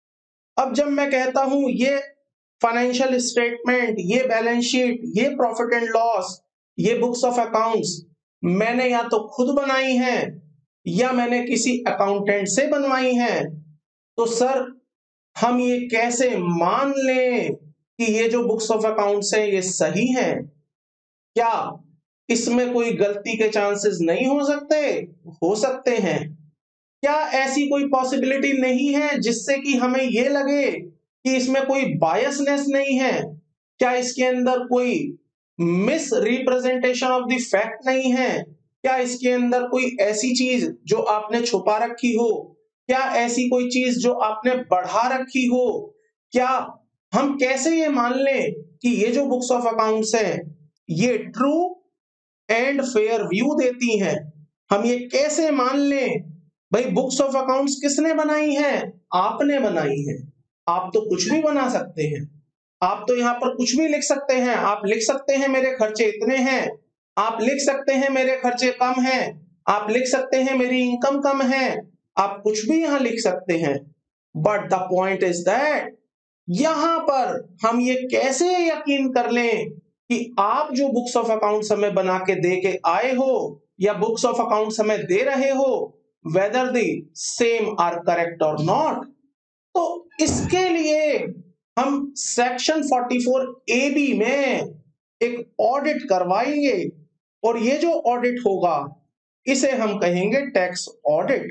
अब जब मैं कहता हूं ये फाइनेंशियल स्टेटमेंट, ये बैलेंस शीट, ये प्रॉफिट एंड लॉस, ये बुक्स ऑफ अकाउंट्स मैंने या तो खुद बनाई हैं या मैंने किसी अकाउंटेंट से बनवाई हैं, तो सर हम ये कैसे मान लें कि ये जो बुक्स ऑफ अकाउंट्स हैं ये सही हैं? क्या इसमें कोई गलती के चांसेस नहीं हो सकते? हो सकते हैं। क्या ऐसी कोई पॉसिबिलिटी नहीं है जिससे कि हमें ये लगे कि इसमें कोई बायसनेस नहीं है? क्या इसके अंदर कोई misrepresentation of the fact नहीं है? क्या इसके अंदर कोई ऐसी चीज जो आपने छुपा रखी हो? क्या ऐसी कोई चीज जो आपने बढ़ा रखी हो? क्या हम कैसे ये मान लें कि ये जो बुक्स ऑफ अकाउंट्स हैं ये ट्रू एंड फेयर व्यू देती हैं? हम ये कैसे मान लें? भाई बुक्स ऑफ अकाउंट्स किसने बनाई है? आपने बनाई है। आप तो कुछ भी बना सकते हैं, आप तो यहाँ पर कुछ भी लिख सकते हैं। आप लिख सकते हैं मेरे खर्चे इतने हैं, आप लिख सकते हैं मेरे खर्चे कम हैं, आप लिख सकते हैं मेरी इनकम कम है, आप कुछ भी यहाँ लिख सकते हैं। But the point is that यहां पर हम ये कैसे यकीन कर लें कि आप जो बुक्स ऑफ अकाउंट्स हमें बना के दे के आए हो या बुक्स ऑफ अकाउंट्स हमें दे रहे हो, whether the same are correct और नॉट? तो इसके लिए हम section forty four A B में एक ऑडिट करवाएंगे, और ये जो ऑडिट होगा इसे हम कहेंगे टैक्स ऑडिट।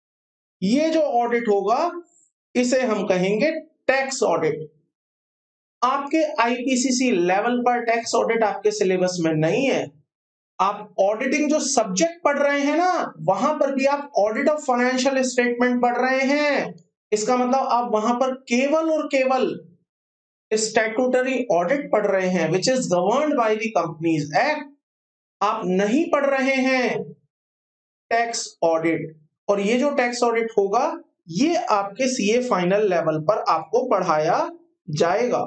ये जो ऑडिट होगा इसे हम कहेंगे टैक्स ऑडिट। आपके आईपीसीसी लेवल पर टैक्स ऑडिट आपके सिलेबस में नहीं है। आप ऑडिटिंग जो सब्जेक्ट पढ़ रहे हैं ना, वहां पर भी आप ऑडिट ऑफ फाइनेंशियल स्टेटमेंट पढ़ रहे हैं। इसका मतलब आप वहां पर केवल और केवल स्टैट्यूटरी ऑडिट पढ़ रहे हैं, which is governed by the Companies Act. आप नहीं पढ़ रहे हैं टैक्स ऑडिट, और ये जो टैक्स ऑडिट होगा ये आपके सीए फाइनल लेवल पर आपको पढ़ाया जाएगा।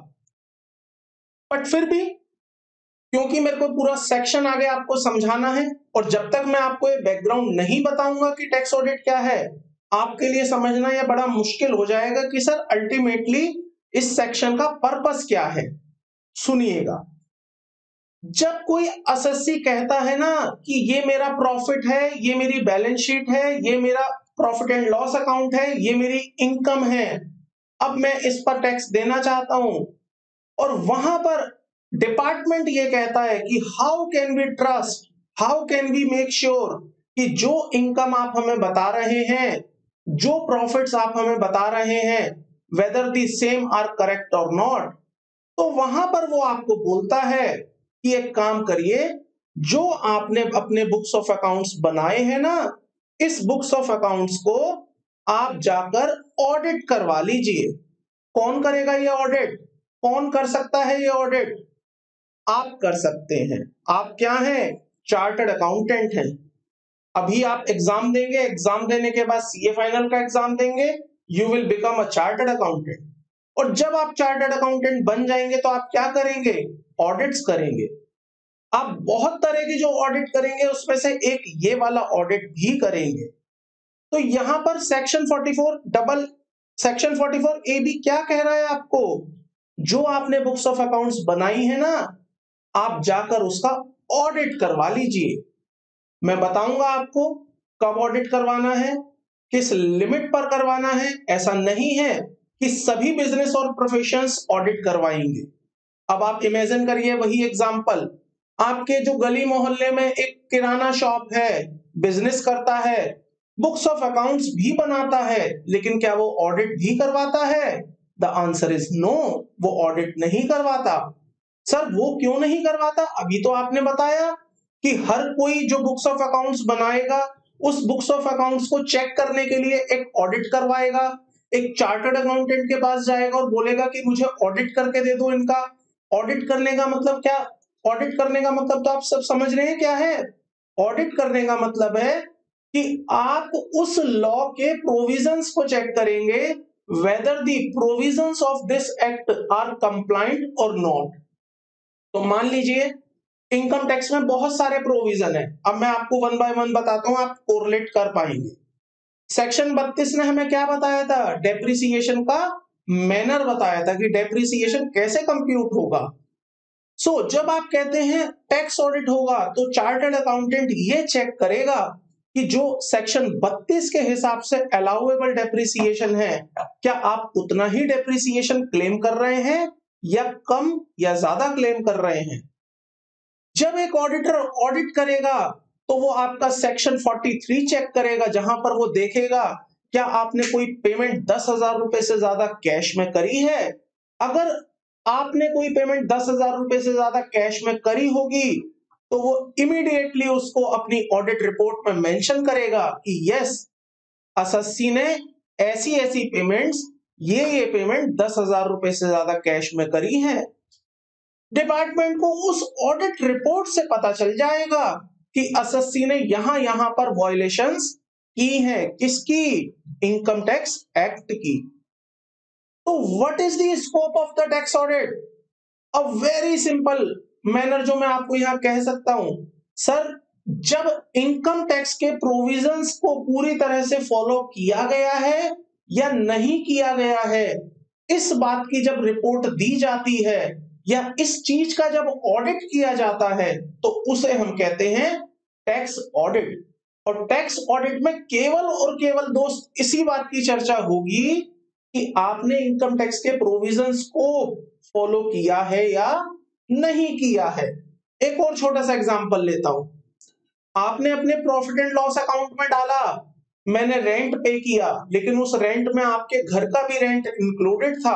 बट फिर भी क्योंकि मेरे को पूरा सेक्शन आगे आपको समझाना है, और जब तक मैं आपको ये बैकग्राउंड नहीं बताऊंगा कि टैक्स ऑडिट क्या है, आपके लिए समझना यह बड़ा मुश्किल हो जाएगा कि सर अल्टीमेटली इस सेक्शन का पर्पस क्या है। सुनिएगा, जब कोई एसएससी कहता है ना कि ये मेरा प्रॉफिट है, ये मेरी बैलेंस शीट है, ये मेरा प्रॉफिट एंड लॉस अकाउंट है, ये मेरी इनकम है, अब मैं इस पर टैक्स देना चाहता हूं, और वहां पर डिपार्टमेंट ये कहता है कि how can we trust, how can we make sure कि जो इनकम आप हमें बता रहे हैं, जो प्रॉफिट्स आप हमें बता रहे हैं, whether the same are correct or not, तो वहां पर वो आपको बोलता है कि एक काम करिए, जो आपने अपने बुक्स ऑफ अकाउंट्स बनाए हैं ना, इस बुक्स ऑफ अकाउंट्स को आप जाकर ऑडिट करवा लीजिए। कौन करेगा ये ऑडिट? कौन कर सकता है ये ऑडिट? आप कर सकते हैं। आप क्या हैं? चार्टर्ड अकाउंटेंट हैं। अभी आप एग्जाम देंगे, एग्जाम देने के बाद सीए फाइनल का एग्जाम देंगे, you will become a chartered accountant. और जब आप चार्टर्ड अकाउंटेंट बन जाएंगे तो आप क्या करेंगे? ऑडिट्स करेंगे। आप बहुत तरह की जो ऑडिट करेंगे उसमें से एक ये वाला ऑडिट भी करेंगे। तो यहां पर सेक्शन चौवालीस डबल सेक्शन चौवालीस ए बी क्या कह रहा है आपको? जो आपने बुक्स ऑफ अकाउंट्स बनाई है ना, आप जाकर उसका ऑडिट करवा लीजिए। मैं बताऊंगा आपको कब ऑडिट करवाना है, किस लिमिट पर करवाना है। ऐसा नहीं है कि सभी बिजनेस और प्रोफेशंस ऑडिट करवाएंगे। अब आप इमेजिन करिए वही एग्जांपल, आपके जो गली मोहल्ले में एक किराना शॉप है, बिजनेस करता है, बुक्स ऑफ अकाउंट्स भी बनाता है, लेकिन क्या वो ऑडिट भी करवाता है? द आंसर इज नो, वो ऑडिट नहीं करवाता। सर वो क्यों नहीं करवाता? अभी तो आपने बताया कि हर कोई जो बुक्स ऑफ अकाउंट्स बनाएगा उस बुक्स ऑफ अकाउंट्स को चेक करने के लिए एक ऑडिट करवाएगा, एक चार्टर्ड अकाउंटेंट के पास जाएगा और बोलेगा कि मुझे ऑडिट करके दे दो इनका। ऑडिट करने का मतलब क्या? ऑडिट करने का मतलब तो आप सब समझ रहे हैं क्या है? ऑडिट करने का मतलब है कि आप उस लॉ के प्रोविजंस को चेक करेंगे, whether the provisions of this act are compliant और नॉट। तो मान लीजिए इनकम टैक्स में बहुत सारे प्रोविजन है। अब मैं आपको वन बाय वन बताता हूं, आप कोरिलेट कर पाएंगे। सेक्शन बत्तीस ने हमें क्या बताया था? डेप्रिसिएशन का मैनर बताया था कि डेप्रिसिएशन कैसे कंप्यूट होगा। सो so, जब आप कहते हैं टैक्स ऑडिट होगा तो चार्टर्ड अकाउंटेंट ये चेक करेगा कि जो सेक्शन बत्तीस के हिसाब से अलाउएबल डेप्रिसिएशन है, क्या आप उतना ही डेप्रिसिएशन क्लेम कर रहे हैं या कम या ज्यादा क्लेम कर रहे हैं। जब एक ऑडिटर ऑडिट करेगा तो वो आपका सेक्शन तैंतालीस चेक करेगा, जहां पर वो देखेगा क्या आपने कोई पेमेंट दस हजार रुपए से ज्यादा कैश में करी है। अगर आपने कोई पेमेंट दस हजार रुपए से ज्यादा कैश में करी होगी तो वो इमीडिएटली उसको अपनी ऑडिट रिपोर्ट में मेंशन करेगा कि यस, एसएससी ने ऐसी ऐसी पेमेंट्स, ये ये पेमेंट दस हजार रुपए से ज्यादा कैश में करी है। डिपार्टमेंट को उस ऑडिट रिपोर्ट से पता चल जाएगा कि एसएससी ने यहां यहां पर वायलेशंस की हैं। किसकी? इनकम टैक्स एक्ट की। तो what is the scope of the tax audit? A very simple manner जो मैं आपको यहां कह सकता हूं, सर जब इनकम टैक्स के प्रोविजंस को पूरी तरह से फॉलो किया गया है या नहीं किया गया है, इस बात की जब रिपोर्ट दी जाती है या इस चीज का जब ऑडिट किया जाता है तो उसे हम कहते हैं टैक्स ऑडिट। और टैक्स ऑडिट में केवल और केवल दोस्त इसी बात की चर्चा होगी कि आपने इनकम टैक्स के प्रोविजंस को फॉलो किया है या नहीं किया है। एक और छोटा सा एग्जांपल लेता हूं, आपने अपने प्रॉफिट एंड लॉस अकाउंट में डाला मैंने रेंट पे किया, लेकिन उस रेंट में आपके घर का भी रेंट इंक्लूडेड था।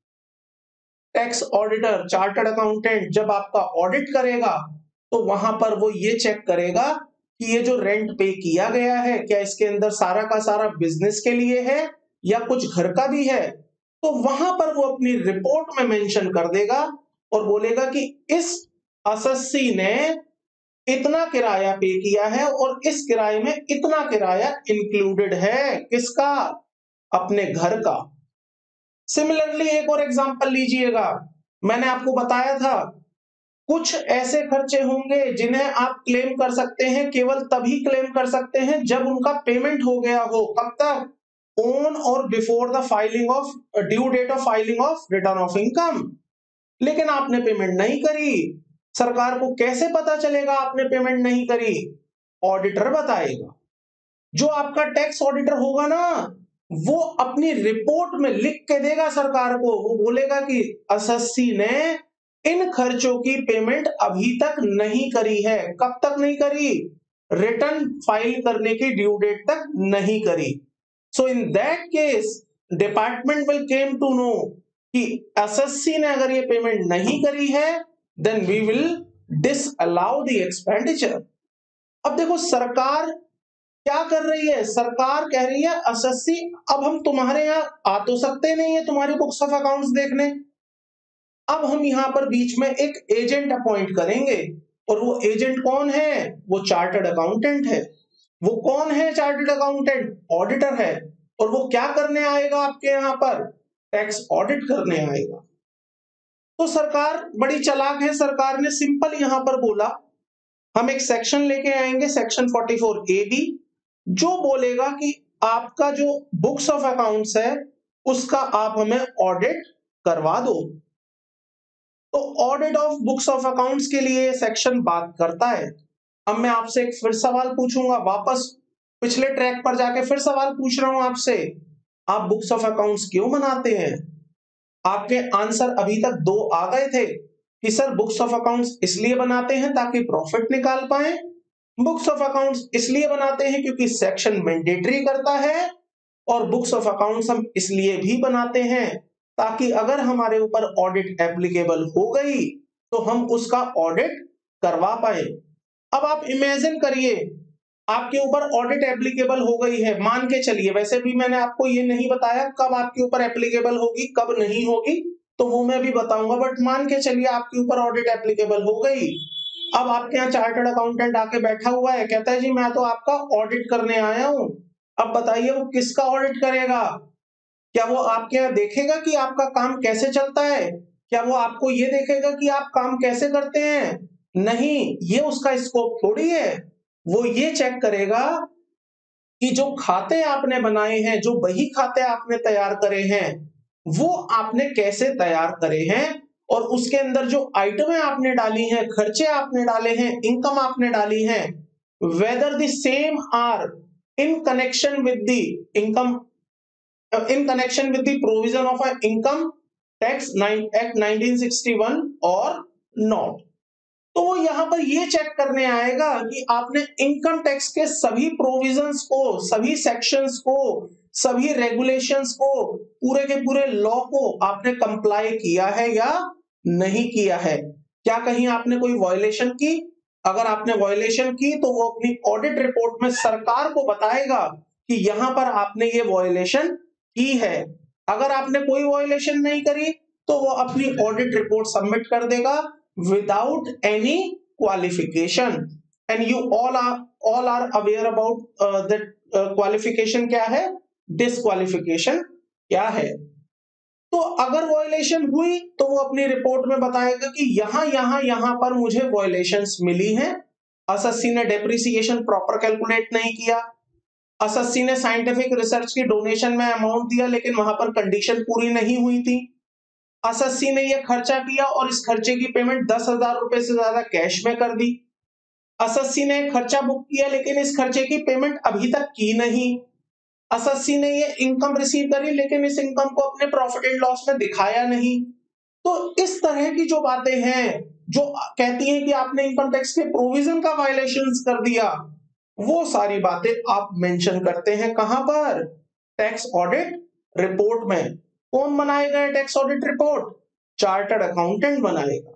टैक्स ऑडिटर, चार्टर्ड अकाउंटेंट जब आपका ऑडिट करेगा तो वहां पर वो ये चेक करेगा कि ये जो रेंट पे किया गया है क्या इसके अंदर सारा का सारा बिजनेस के लिए है या कुछ घर का भी है। तो वहां पर वो अपनी रिपोर्ट में मेंशन कर देगा और बोलेगा कि इस एसएससी ने इतना किराया पे किया है और इस किराए में इतना किराया इंक्लूडेड है। किसका? अपने घर का। सिमिलरली एक और एग्जांपल लीजिएगा, मैंने आपको बताया था कुछ ऐसे खर्चे होंगे जिन्हें आप क्लेम कर सकते हैं, केवल तभी क्लेम कर सकते हैं जब उनका पेमेंट हो गया हो। कब तक? ऑन और before the filing of due date of filing of return of income. लेकिन आपने पेमेंट नहीं करी, सरकार को कैसे पता चलेगा आपने पेमेंट नहीं करी? ऑडिटर बताएगा। जो आपका टैक्स ऑडिटर होगा ना, वो अपनी रिपोर्ट में लिख के देगा सरकार को, वो बोलेगा कि एसएससी ने इन खर्चों की पेमेंट अभी तक नहीं करी है। कब तक नहीं करी? रिटर्न फाइल करने की ड्यू डेट तक नहीं करी। So in that case department will came to know कि एसएससी ने अगर ये पेमेंट नहीं करी है, then we will disallow the expenditure. अब देखो सरकार क्या कर रही है, सरकार कह रही है एसएससी अब हम तुम्हारे यहाँ आ तो सकते नहीं है तुम्हारी बुक्स ऑफ अकाउंट्स देखने, अब हम यहाँ पर बीच में एक एजेंट अपॉइंट करेंगे, और वो एजेंट कौन है, वो चार्टर्ड अकाउंटेंट है। वो कौन है चार्टर्ड अकाउंटेंट, ऑडिटर है, और वो क्या करने आएगा आपके यहाँ पर, टैक्स ऑडिट करने आएगा। तो सरकार बड़ी चालाक है, सरकार ने सिंपल यहाँ पर बोला हम एक सेक्शन लेके आएंगे, section forty four A B, जो बोलेगा कि आपका जो बुक्स ऑफ अकाउंट्स है उसका आप हमें ऑडिट करवा दो। तो audit of books of accounts के लिए सेक्शन बात करता है। अब मैं आपसे एक फिर सवाल पूछूंगा, वापस पिछले ट्रैक पर जाके फिर सवाल पूछ रहा हूं आपसे, आप बुक्स ऑफ अकाउंट्स क्यों बनाते हैं? आपके आंसर अभी तक दो आ गए थे कि सर बुक्स ऑफ अकाउंट्स इसलिए बनाते हैं ताकि प्रॉफिट निकाल पाए, बुक्स ऑफ अकाउंट्स इसलिए बनाते हैं क्योंकि सेक्शन मैंडेटरी करता है, और बुक्स ऑफ अकाउंट्स हम इसलिए भी बनाते हैं ताकि अगर हमारे ऊपर ऑडिट एप्लीकेबल हो गई तो हम उसका ऑडिट करवा पाए। अब आप इमेजिन करिए आपके ऊपर ऑडिट एप्लीकेबल हो गई है, मान के चलिए, वैसे भी मैंने आपको ये नहीं बताया कब आपके ऊपर एप्लीकेबल होगी कब नहीं होगी, तो वो मैं भी बताऊंगा, बट मान के चलिए आपके ऊपर ऑडिट एप्लीकेबल हो गई। अब आपके यहाँ चार्टर्ड अकाउंटेंट आके बैठा हुआ है, कहता है जी मैं तो आपका ऑडिट करने आया हूं। अब बताइए वो किसका ऑडिट करेगा? क्या वो आपके यहाँ देखेगा कि आपका काम कैसे चलता है? क्या वो आपको ये देखेगा कि आप काम कैसे करते हैं? नहीं, ये उसका स्कोप थोड़ी है। वो ये चेक करेगा कि जो खाते आपने बनाए हैं, जो बही खाते आपने तैयार करे हैं, वो आपने कैसे तैयार करे हैं, और उसके अंदर जो आइटमें आपने डाली हैं, खर्चे आपने डाले हैं, इनकम आपने डाली है, whether the same are in connection with the income in connection with the provision of an income tax act nineteen sixty one और not। तो वो यहां पर ये चेक करने आएगा कि आपने इनकम टैक्स के सभी प्रोविजंस को, सभी सेक्शंस को, सभी रेगुलेशंस को, पूरे के पूरे लॉ को आपने कंप्लाई किया है या नहीं किया है। क्या कहीं आपने कोई वायलेशन की? अगर आपने वायलेशन की तो वो अपनी ऑडिट रिपोर्ट में सरकार को बताएगा कि यहां पर आपने ये वायलेशन की है। अगर आपने कोई वायलेशन नहीं करी तो वो अपनी ऑडिट रिपोर्ट सबमिट कर देगा without any qualification, and you all are all are aware about that qualification क्या है, डिसक्वालिफिकेशन क्या है। तो अगर वायलेशन हुई तो वो अपनी रिपोर्ट में बताएगा कि यहां यहां यहां पर मुझे वायलेशंस मिली हैं। एसएससी ने डेप्रिसिएशन प्रॉपर कैलकुलेट नहीं किया, एसएससी ने साइंटिफिक रिसर्च की डोनेशन में अमाउंट दिया लेकिन वहां पर कंडीशन पूरी नहीं हुई थी, एसएससी ने ये खर्चा किया और इस खर्चे की पेमेंट दस हजार रुपए से ज्यादा कैश में कर दी, एसएससी ने खर्चा बुक किया लेकिन इस खर्चे की पेमेंट अभी तक की नहीं, एसएससी ने ये इनकम रिसीव करी लेकिन इस इनकम को अपने प्रॉफिट एंड लॉस में दिखाया नहीं। तो इस तरह की जो बातें हैं जो कहती हैं कि आपने इनकम टैक्स के प्रोविजन का वायलेशंस कर दिया, वो सारी बातें आप मेंशन करते हैं कहां पर, टैक्स ऑडिट रिपोर्ट में। कौन बनाएगा tax audit report? Chartered accountant बनाएगा।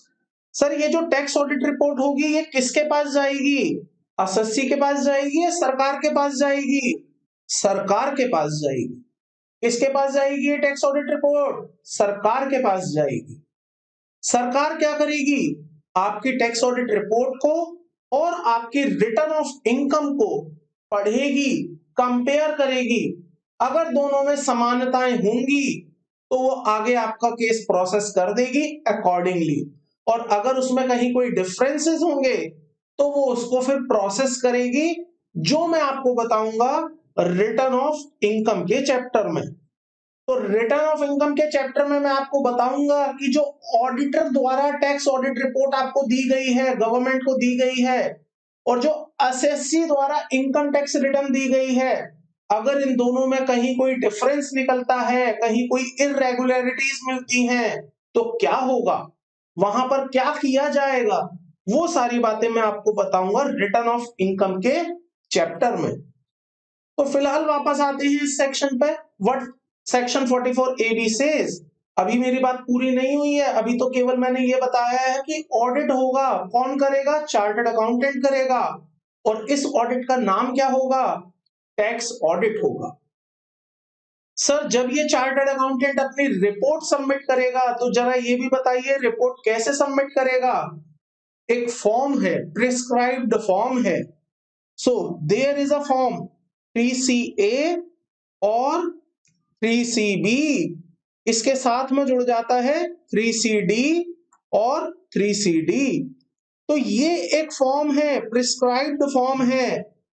सर ये जो टैक्स ऑडिट रिपोर्ट होगी ये किसके पास जाएगी? एसएससी के पास जाएगी या सरकार के पास जाएगी? सरकार के पास जाएगी। किसके पास जाएगी ये टैक्स ऑडिट रिपोर्ट? सरकार के पास जाएगी। सरकार क्या करेगी? आपकी टैक्स ऑडिट रिपोर्ट को और आपकी रिटर्न ऑफ इनकम को पढ़ेगी, कंपेयर करेगी। अगर दोनों में समानताएं होंगी तो वो आगे आपका केस प्रोसेस कर देगी अकॉर्डिंगली, और अगर उसमें कहीं कोई डिफरेंसेस होंगे तो वो उसको फिर प्रोसेस करेगी, जो मैं आपको बताऊंगा रिटर्न ऑफ इनकम के चैप्टर में। तो रिटर्न ऑफ इनकम के चैप्टर में मैं आपको बताऊंगा कि जो ऑडिटर द्वारा टैक्स ऑडिट रिपोर्ट आपको दी गई है, गवर्नमेंट को दी गई है, और जो एसएससी द्वारा इनकम टैक्स रिटर्न दी गई है, अगर इन दोनों में कहीं कोई डिफरेंस निकलता है, कहीं कोई इररेगुलरिटीज मिलती हैं, तो क्या होगा, वहां पर क्या किया जाएगा, वो सारी बातें मैं आपको बताऊंगा रिटर्न ऑफ इनकम के चैप्टर में। तो फिलहाल वापस आते हैं इस सेक्शन पे। What section forty four A D says, अभी मेरी बात पूरी नहीं हुई है, अभी तो केवल मैंने ये बताया है कि ऑडिट होगा, कौन करेगा? चार्टर्ड अकाउंटेंट करेगा, और इस ऑडिट का नाम क्या होगा? टैक्स ऑडिट होगा। सर जब ये चार्टर्ड अकाउंटेंट अपनी रिपोर्ट सबमिट करेगा तो जरा ये भी बताइए रिपोर्ट कैसे सबमिट करेगा? एक फॉर्म है, प्रिस्क्राइब्ड फॉर्म है। So there is a form three C A और थ्री सी बी, इसके साथ में जुड़ जाता है थ्री सी डी और थ्री सी डी। तो ये एक फॉर्म है, प्रिस्क्राइब्ड फॉर्म है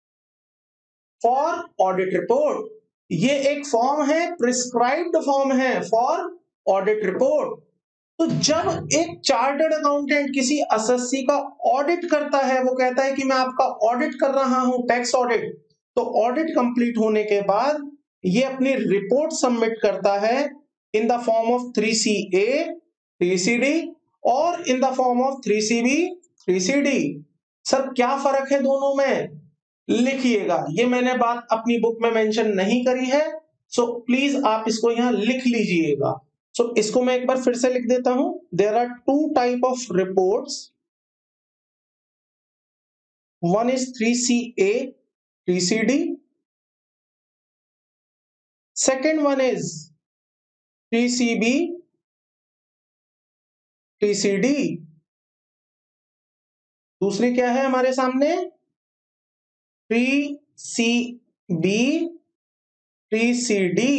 फॉर ऑडिट रिपोर्ट। ये एक फॉर्म है, प्रिस्क्राइब्ड फॉर्म है फॉर ऑडिट रिपोर्ट। तो जब एक चार्टर्ड अकाउंटेंट किसी एसएससी का ऑडिट करता है, वो कहता है कि मैं आपका ऑडिट कर रहा हूं, टैक्स ऑडिट, तो ऑडिट कंप्लीट होने के बाद ये अपनी रिपोर्ट सबमिट करता है in the form of three C A, three C D और in the form of three C B, three C D. Sir क्या फर्क है दोनों में? लिखिएगा, ये मैंने बात अपनी बुक में मेंशन नहीं करी है, सो प्लीज आप इसको यहां लिख लीजिएगा। सो so, इसको मैं एक बार फिर से लिख देता हूं। There are two type of reports, one is three C A, three C D, second one is three C B, three C D, दूसरी क्या है हमारे सामने? Three C B, three C D.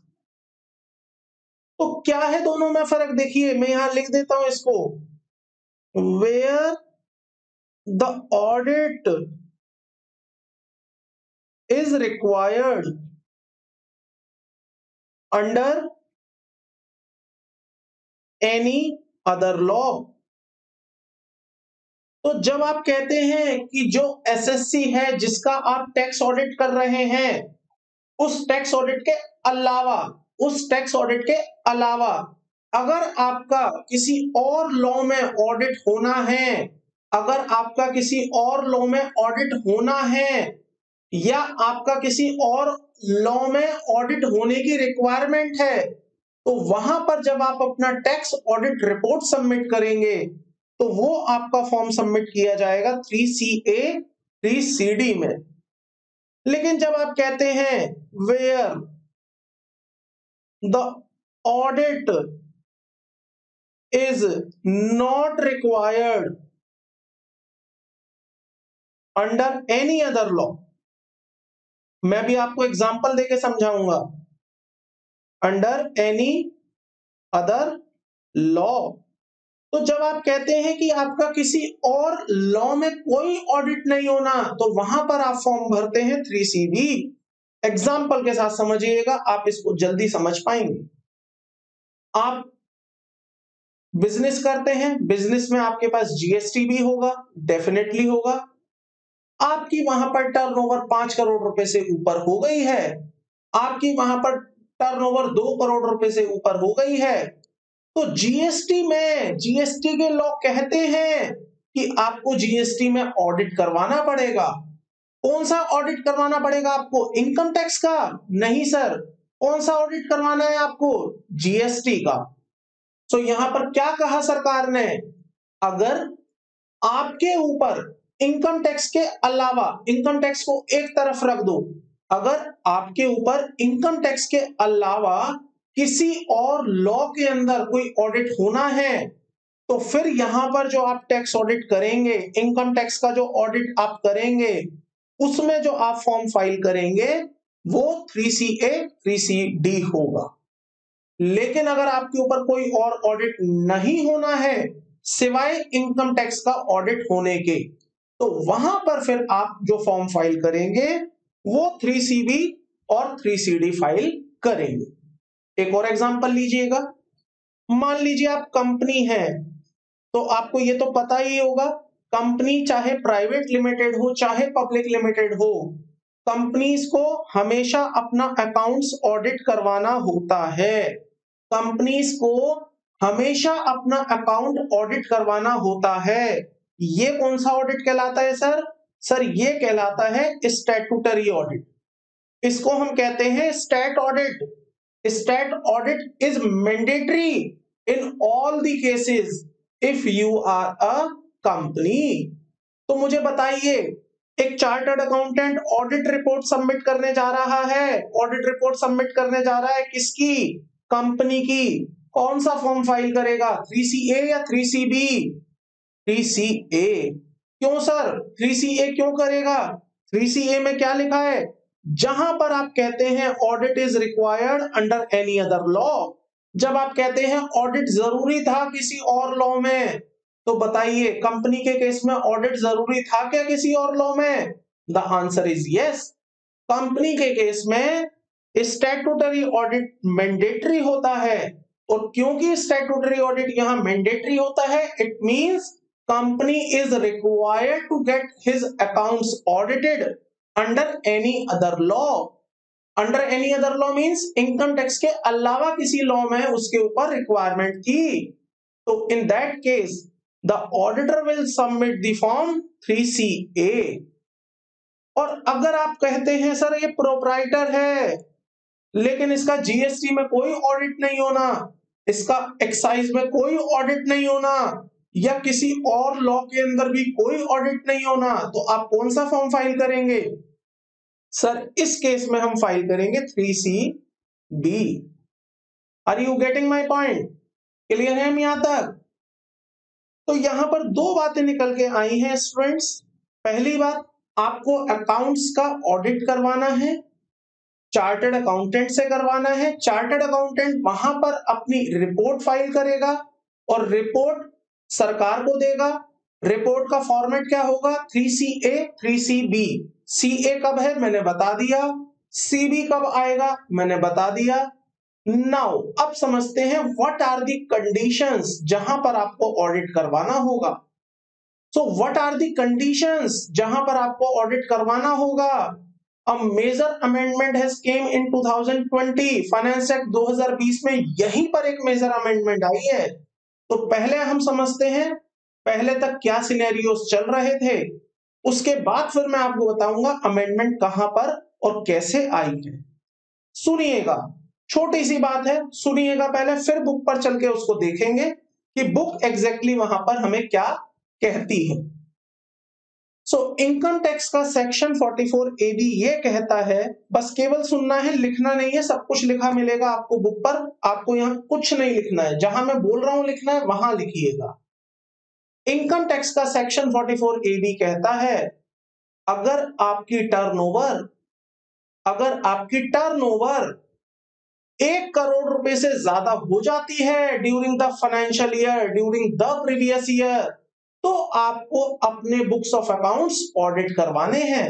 तो क्या है दोनों में फर्क? देखिए मैं यहां लिख देता हूं इसको, where the audit is required under any other law. तो जब आप कहते हैं कि जो एसएससी है जिसका आप टैक्स ऑडिट कर रहे हैं, उस टैक्स ऑडिट के अलावा उस टैक्स ऑडिट के अलावा अगर आपका किसी और लॉ में ऑडिट होना है, अगर आपका किसी और लॉ में ऑडिट होना है या आपका किसी और लॉ में ऑडिट होने की रिक्वायरमेंट है, तो वहां पर जब आप अपना टैक्स ऑडिट रिपोर्ट सबमिट करेंगे तो वो आपका फॉर्म सबमिट किया जाएगा three C A, three C D में। लेकिन जब आप कहते हैं where the audit is not required under any other law, मैं भी आपको एग्जांपल देके समझाऊंगा, अंडर एनी अदर लॉ। तो जब आप कहते हैं कि आपका किसी और लॉ में कोई ऑडिट नहीं होना, तो वहां पर आप फॉर्म भरते हैं थ्री सी बी। एग्जाम्पल के साथ समझिएगा, आप इसको जल्दी समझ पाएंगे। आप बिजनेस करते हैं, बिजनेस में आपके पास जीएसटी भी होगा, डेफिनेटली होगा। आपकी वहां पर टर्नओवर पांच करोड़ रुपए से ऊपर हो गई है, आपकी वहां पर टर्नओवर दो करोड़ रुपए से ऊपर हो गई है, तो जीएसटी में जीएसटी के लॉ कहते हैं कि आपको जीएसटी में ऑडिट करवाना पड़ेगा। कौन सा ऑडिट करवाना पड़ेगा आपको? इनकम टैक्स का? नहीं सर। कौन सा ऑडिट करवाना है आपको? जीएसटी का। तो यहां पर क्या कहा सरकार ने? अगर आपके ऊपर इनकम टैक्स के अलावा, इनकम टैक्स को एक तरफ रख दो, अगर आपके ऊपर इनकम टैक्स के अलावा किसी और लॉ के अंदर कोई ऑडिट होना है, तो फिर यहां पर जो आप टैक्स ऑडिट करेंगे, इनकम टैक्स का जो ऑडिट आप करेंगे, उसमें जो आप फॉर्म फाइल करेंगे वो three C A, three C D होगा। लेकिन अगर आपके ऊपर कोई और ऑडिट नहीं होना है सिवाय इनकम टैक्स का ऑडिट होने के, तो वहां पर फिर आप जो फॉर्म फाइल करेंगे वो थ्री सी बी और थ्री सी डी फाइल करेंगे। एक और एग्जांपल लीजिएगा, मान लीजिए आप कंपनी है, तो आपको ये तो पता ही होगा, कंपनी चाहे प्राइवेट लिमिटेड हो चाहे पब्लिक लिमिटेड हो, कंपनीज को हमेशा अपना अकाउंट्स ऑडिट करवाना होता है। कंपनीज को हमेशा अपना अकाउंट ऑडिट करवाना होता है। ये कौन सा ऑडिट कहलाता है सर? सर ये कहलाता है स्टैट्यूटरी ऑडिट। इसको हम कहते हैं stat audit. Stat audit is mandatory in all the cases if you are a company. तो मुझे बताइए, एक chartered accountant audit report submit करने जा रहा है, ऑडिट रिपोर्ट सबमिट करने जा रहा है किसकी? कंपनी की। कौन सा फॉर्म फाइल करेगा? थ्री सी ए या three C B? Three C A. क्यों सर थ्री सी ए क्यों करेगा? थ्री सी ए में क्या लिखा है? जहां पर आप कहते हैं audit is required under any other law, जब आप कहते हैं ऑडिट जरूरी था किसी और लॉ में, तो बताइए कंपनी के केस में ऑडिट जरूरी था क्या किसी और लॉ में? The answer is yes. Company के केस में स्टैट्यूटरी ऑडिट मैंडेटरी होता है, और क्योंकि स्टैट्यूटरी ऑडिट यहां मैंडेटरी होता है, it means company is required to get his accounts audited under any other law. Under any other law means income tax के अलावा किसी लॉ में उसके ऊपर रिक्वायरमेंट थी, तो in that case the auditor will submit the form three C A. और अगर आप कहते हैं सर ये प्रोप्राइटर है लेकिन इसका जी एस टी में कोई ऑडिट नहीं होना, इसका एक्साइज में कोई ऑडिट नहीं होना, या किसी और लॉ के अंदर भी कोई ऑडिट नहीं होना, तो आप कौन सा फॉर्म फाइल करेंगे? सर इस केस में हम फाइल करेंगे three C B. Are you getting my point? Clear है यहां तक? तो यहां पर दो बातें निकल के आई हैं स्टूडेंट्स। पहली बात, आपको अकाउंट्स का ऑडिट करवाना है, चार्टर्ड अकाउंटेंट से करवाना है। चार्टर्ड अकाउंटेंट वहां पर अपनी रिपोर्ट फाइल करेगा और रिपोर्ट सरकार को देगा। रिपोर्ट का फॉर्मेट क्या होगा? Three C A, three C B. C A कब है मैंने बता दिया, सी बी कब आएगा मैंने बता दिया। नाउ अब समझते हैं व्हाट आर दी कंडीशंस जहां पर आपको ऑडिट करवाना होगा। So what are the conditions जहां पर आपको ऑडिट करवाना होगा? A major amendment has came in two thousand twenty, finance act दो हज़ार बीस में यहीं पर एक मेजर अमेंडमेंट आई है। तो पहले हम समझते हैं पहले तक क्या सिनेरियोस चल रहे थे, उसके बाद फिर मैं आपको बताऊंगा अमेंडमेंट कहां पर और कैसे आई है। सुनिएगा, छोटी सी बात है, सुनिएगा पहले, फिर बुक पर चल के उसको देखेंगे कि बुक एग्जैक्टली वहां पर हमें क्या कहती है। सो इनकम टैक्स का सेक्शन चौवालीस ए बी ये कहता है, बस केवल सुनना है, लिखना नहीं है, सब कुछ लिखा मिलेगा आपको बुक पर, आपको यहाँ कुछ नहीं लिखना है, जहां मैं बोल रहा हूं लिखना है वहां लिखिएगा। इनकम टैक्स का सेक्शन चौवालीस ए बी कहता है, अगर आपकी टर्नओवर अगर आपकी टर्नओवर एक करोड़ रुपए से ज्यादा हो जाती है during the financial year, during the previous year, तो आपको अपने बुक्स ऑफ अकाउंट्स ऑडिट करवाने हैं।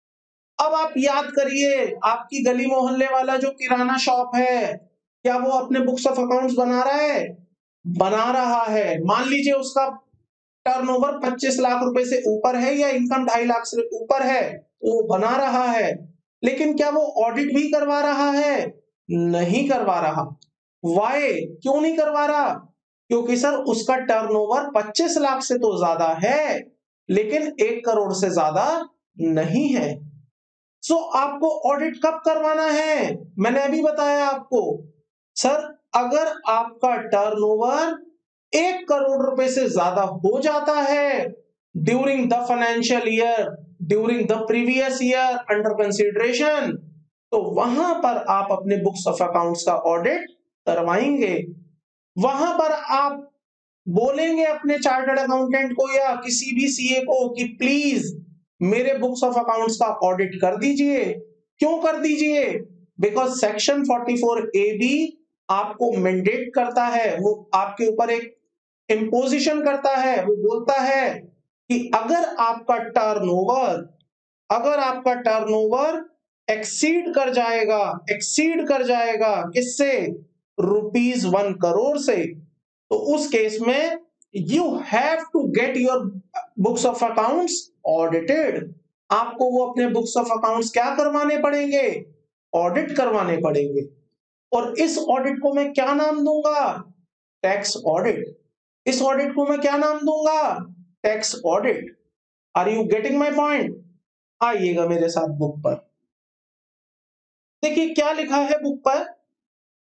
अब आप याद करिए, आपकी गली मोहल्ले वाला जो किराना शॉप है, क्या वो अपने बुक्स ऑफ अकाउंट्स बना रहा है? बना रहा है। मान लीजिए उसका टर्नओवर पच्चीस लाख रुपए से ऊपर है या इनकम ढाई लाख से ऊपर है, वो बना रहा है, लेकिन क्या वो ऑडिट भी करवा रहा है? नहीं करवा रहा। वाई? क्यों नहीं करवा रहा? क्योंकि सर उसका टर्नओवर पच्चीस लाख से तो ज्यादा है लेकिन एक करोड़ से ज्यादा नहीं है। सो आपको ऑडिट कब करवाना है? मैंने अभी बताया आपको, सर अगर आपका टर्नओवर एक करोड़ रुपए से ज्यादा हो जाता है during the financial year, during the previous year under consideration, तो वहां पर आप अपने बुक्स ऑफ अकाउंट्स का ऑडिट करवाएंगे। वहां पर आप बोलेंगे अपने चार्टर्ड अकाउंटेंट को या किसी भी सीए को कि प्लीज मेरे बुक्स ऑफ अकाउंट्स का ऑडिट कर दीजिए। क्यों कर दीजिए? बिकॉज सेक्शन चौवालीस ए बी आपको मैंडेट करता है, वो आपके ऊपर एक इंपोजिशन करता है, वो बोलता है कि अगर आपका टर्नओवर अगर आपका टर्नओवर एक्सीड कर जाएगा एक्सीड कर जाएगा किससे? रुपीज वन करोड़ से, तो उस केस में you have to get your books of accounts audited. आपको वो अपने बुक्स ऑफ अकाउंट्स क्या करवाने पड़ेंगे? ऑडिट करवाने पड़ेंगे। और इस ऑडिट को मैं क्या नाम दूंगा? Tax audit. इस ऑडिट को मैं क्या नाम दूंगा? Tax audit. Are you getting my point? आइएगा मेरे साथ बुक पर, देखिए क्या लिखा है बुक पर।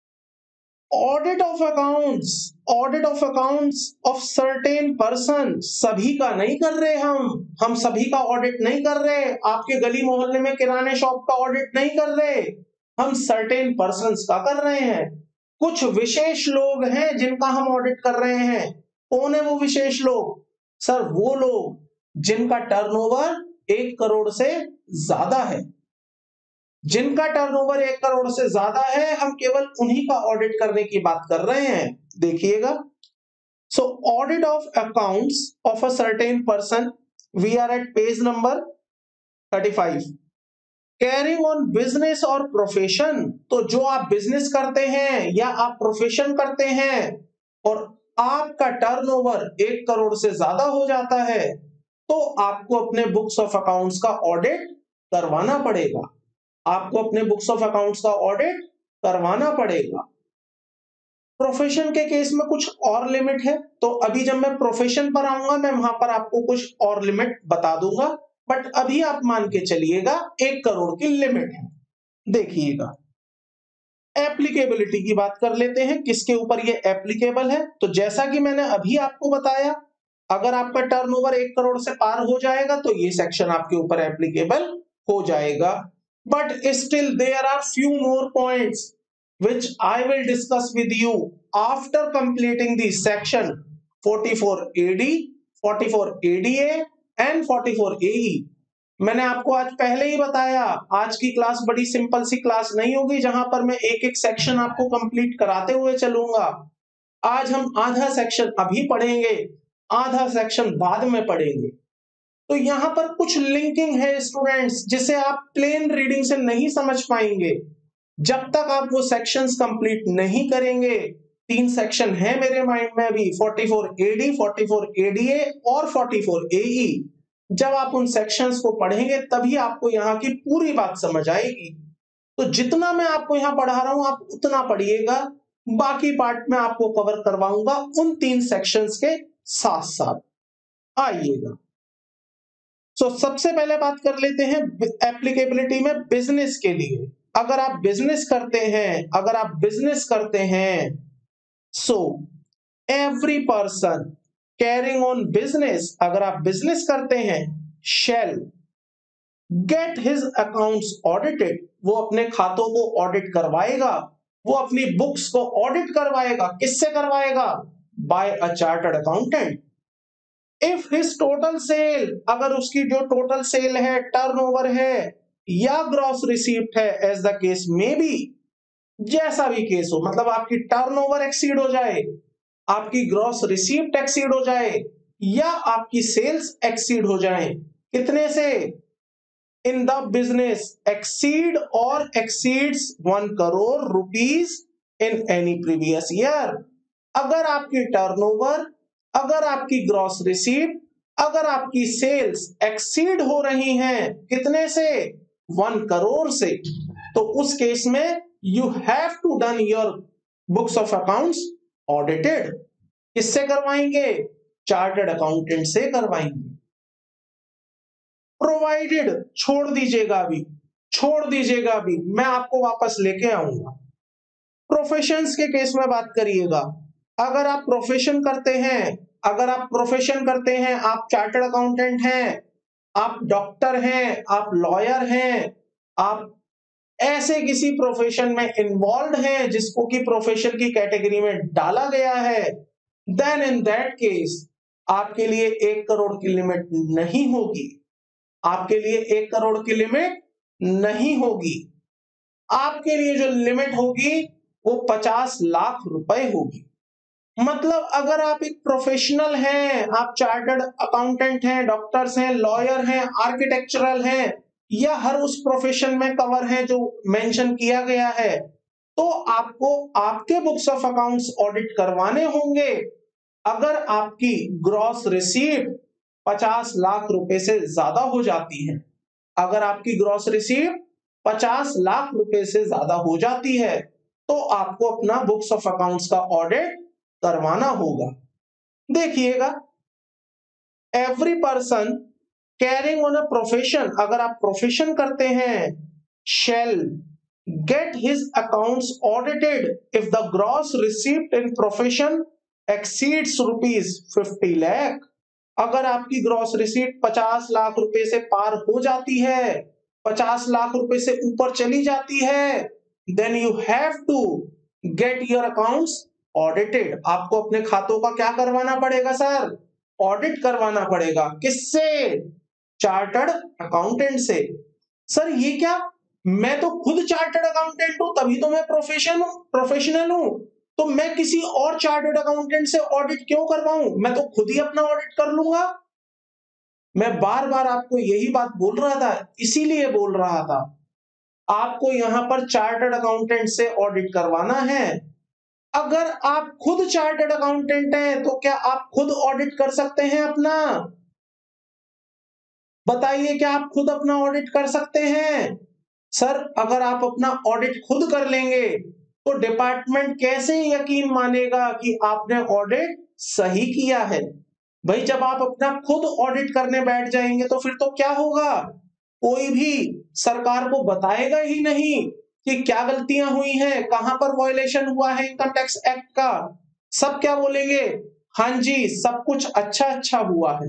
Audit of accounts, audit of accounts of certain person, सभी का नहीं कर रहे हम हम सभी का ऑडिट नहीं कर रहे। आपके गली मोहल्ले में किराने शॉप का ऑडिट नहीं कर रहे, हम सर्टेन पर्सन्स का कर रहे हैं। कुछ विशेष लोग हैं जिनका हम ऑडिट कर रहे हैं। कौन है वो विशेष लोग? सर वो लोग जिनका टर्नओवर एक करोड़ से ज्यादा है। जिनका टर्नओवर एक करोड़ से ज्यादा है, हम केवल उन्हीं का ऑडिट करने की बात कर रहे हैं। देखिएगा, so audit of accounts of a certain person, we are at page number thirty five. Carrying on business और प्रोफेशन, तो जो आप बिजनेस करते हैं या आप प्रोफेशन करते हैं और आपका टर्नओवर एक करोड़ से ज्यादा हो जाता है, तो आपको अपने बुक्स ऑफ अकाउंट्स का ऑडिट करवाना पड़ेगा। आपको अपने बुक्स ऑफ अकाउंट्स का ऑडिट करवाना पड़ेगा। प्रोफेशन के केस में कुछ और लिमिट है, तो अभी जब मैं प्रोफेशन पर आऊंगा मैं वहां पर आपको कुछ और लिमिट बता दूंगा, बट अभी आप मान के चलिएगा एक करोड़ की लिमिट है। देखिएगा, एप्लीकेबिलिटी की बात कर लेते हैं, किसके ऊपर ये एप्लीकेबल है। तो जैसा कि मैंने अभी आपको बताया, अगर आपका टर्नओवर एक करोड़ से पार हो जाएगा तो ये सेक्शन आपके ऊपर एप्लीकेबल हो जाएगा। But still there are few more points which I will discuss with you after completing the section forty-four A D, forty-four A D A and forty-four A E। मैंने आपको आज पहले ही बताया, आज की क्लास बड़ी सिंपल सी क्लास नहीं होगी जहां पर मैं एक एक सेक्शन आपको कंप्लीट कराते हुए चलूंगा। आज हम आधा सेक्शन अभी पढ़ेंगे, आधा सेक्शन बाद में पढ़ेंगे। तो यहां पर कुछ लिंकिंग है स्टूडेंट्स, जिसे आप प्लेन रीडिंग से नहीं समझ पाएंगे जब तक आप वो सेक्शंस कंप्लीट नहीं करेंगे। तीन सेक्शन है मेरे माइंड में अभी, forty-four A D, forty-four A D A और forty-four A E। जब आप उन सेक्शंस को पढ़ेंगे तभी आपको यहाँ की पूरी बात समझ आएगी। तो जितना मैं आपको यहाँ पढ़ा रहा हूं आप उतना पढ़िएगा, बाकी पार्ट में आपको कवर करवाऊंगा उन तीन सेक्शंस के साथ साथ। आइएगा, सो so, सबसे पहले बात कर लेते हैं एप्लीकेबिलिटी में बिजनेस के लिए। अगर आप बिजनेस करते हैं अगर आप बिजनेस करते हैं so every person carrying on business, अगर आप बिजनेस करते हैं, shall get his accounts audited, वो अपने खातों को ऑडिट करवाएगा, वो अपनी बुक्स को ऑडिट करवाएगा। किससे करवाएगा? By a chartered accountant. If his total sale, अगर उसकी जो टोटल सेल है, टर्नओवर है या ग्रॉस रिसीप्ट है, as the case may be, जैसा भी केस हो, मतलब आपकी टर्नओवर एक्सीड हो जाए, आपकी ग्रॉस रिसीप्ट एक्सीड हो जाए या आपकी सेल्स एक्सीड हो जाए, कितने से? In the business exceed or exceeds one crore rupees in any previous year. अगर आपकी टर्नओवर, अगर आपकी ग्रॉस रिसीप्ट, अगर आपकी सेल्स एक्सीड हो रही हैं, कितने से? वन करोड़ से, तो उस केस में you have to done your books of accounts audited. किससे करवाएंगे? चार्टर्ड अकाउंटेंट से करवाएंगे। प्रोवाइडेड छोड़ दीजिएगा अभी, छोड़ दीजिएगा अभी, मैं आपको वापस लेके आऊंगा। प्रोफेशंस के केस में बात करिएगा। अगर आप प्रोफेशन करते हैं अगर आप प्रोफेशन करते हैं आप चार्टर्ड अकाउंटेंट हैं, आप डॉक्टर हैं, आप लॉयर हैं, आप ऐसे किसी प्रोफेशन में इन्वॉल्व हैं जिसको कि प्रोफेशन की कैटेगरी में डाला गया है, देन इन दैट केस आपके लिए एक करोड़ की लिमिट नहीं होगी। आपके लिए एक करोड़ की लिमिट नहीं होगी। आपके लिए जो लिमिट होगी वो पचास लाख रुपए होगी। मतलब अगर आप एक प्रोफेशनल हैं, आप चार्टर्ड अकाउंटेंट हैं, डॉक्टर्स हैं, लॉयर हैं, आर्किटेक्चरल हैं या हर उस प्रोफेशन में कवर है जो मेंशन किया गया है, तो आपको आपके बुक्स ऑफ अकाउंट्स ऑडिट करवाने होंगे अगर आपकी ग्रॉस रिसीप्ट पचास लाख रुपए से ज्यादा हो जाती है। अगर आपकी ग्रॉस रिसीप्ट पचास लाख रुपए से ज्यादा हो जाती है तो आपको अपना बुक्स ऑफ अकाउंट्स का ऑडिट करवाना होगा। देखिएगा, every person carrying on a profession, अगर आप प्रोफेशन करते हैं, shall get his accounts audited if the gross receipt in profession exceeds rupees fifty lakh. अगर आपकी ग्रॉस रिसीट पचास लाख रुपए से पार हो जाती है, पचास लाख रुपए से ऊपर चली जाती है, then you have to get your accounts audited. आपको अपने खातों का क्या करवाना पड़ेगा सर? ऑडिट करवाना पड़ेगा। किससे? चार्टर्ड अकाउंटेंट से। सर ये क्या, मैं तो खुद चार्टर्ड अकाउंटेंट हूं, तभी तो मैं प्रोफेशन प्रोफेशनल हूं, तो मैं किसी और चार्टर्ड अकाउंटेंट से ऑडिट क्यों करवाऊं? मैं तो खुद ही अपना ऑडिट कर लूंगा। मैं बार बार आपको यही बात बोल रहा था, इसीलिए बोल रहा था आपको यहां पर चार्टर्ड अकाउंटेंट से ऑडिट करवाना है। अगर आप खुद चार्टर्ड अकाउंटेंट हैं तो क्या आप खुद ऑडिट कर सकते हैं अपना? बताइए, क्या आप खुद अपना ऑडिट कर सकते हैं? सर अगर आप अपना ऑडिट खुद कर लेंगे तो डिपार्टमेंट कैसे यकीन मानेगा कि आपने ऑडिट सही किया है? भाई जब आप अपना खुद ऑडिट करने बैठ जाएंगे तो फिर तो क्या होगा, कोई भी सरकार को बताएगा ही नहीं कि क्या गलतियां हुई हैं, कहां पर वायलेशन हुआ है इनकम टैक्स एक्ट का। सब क्या बोलेंगे? हाँ जी, सब कुछ अच्छा अच्छा हुआ है।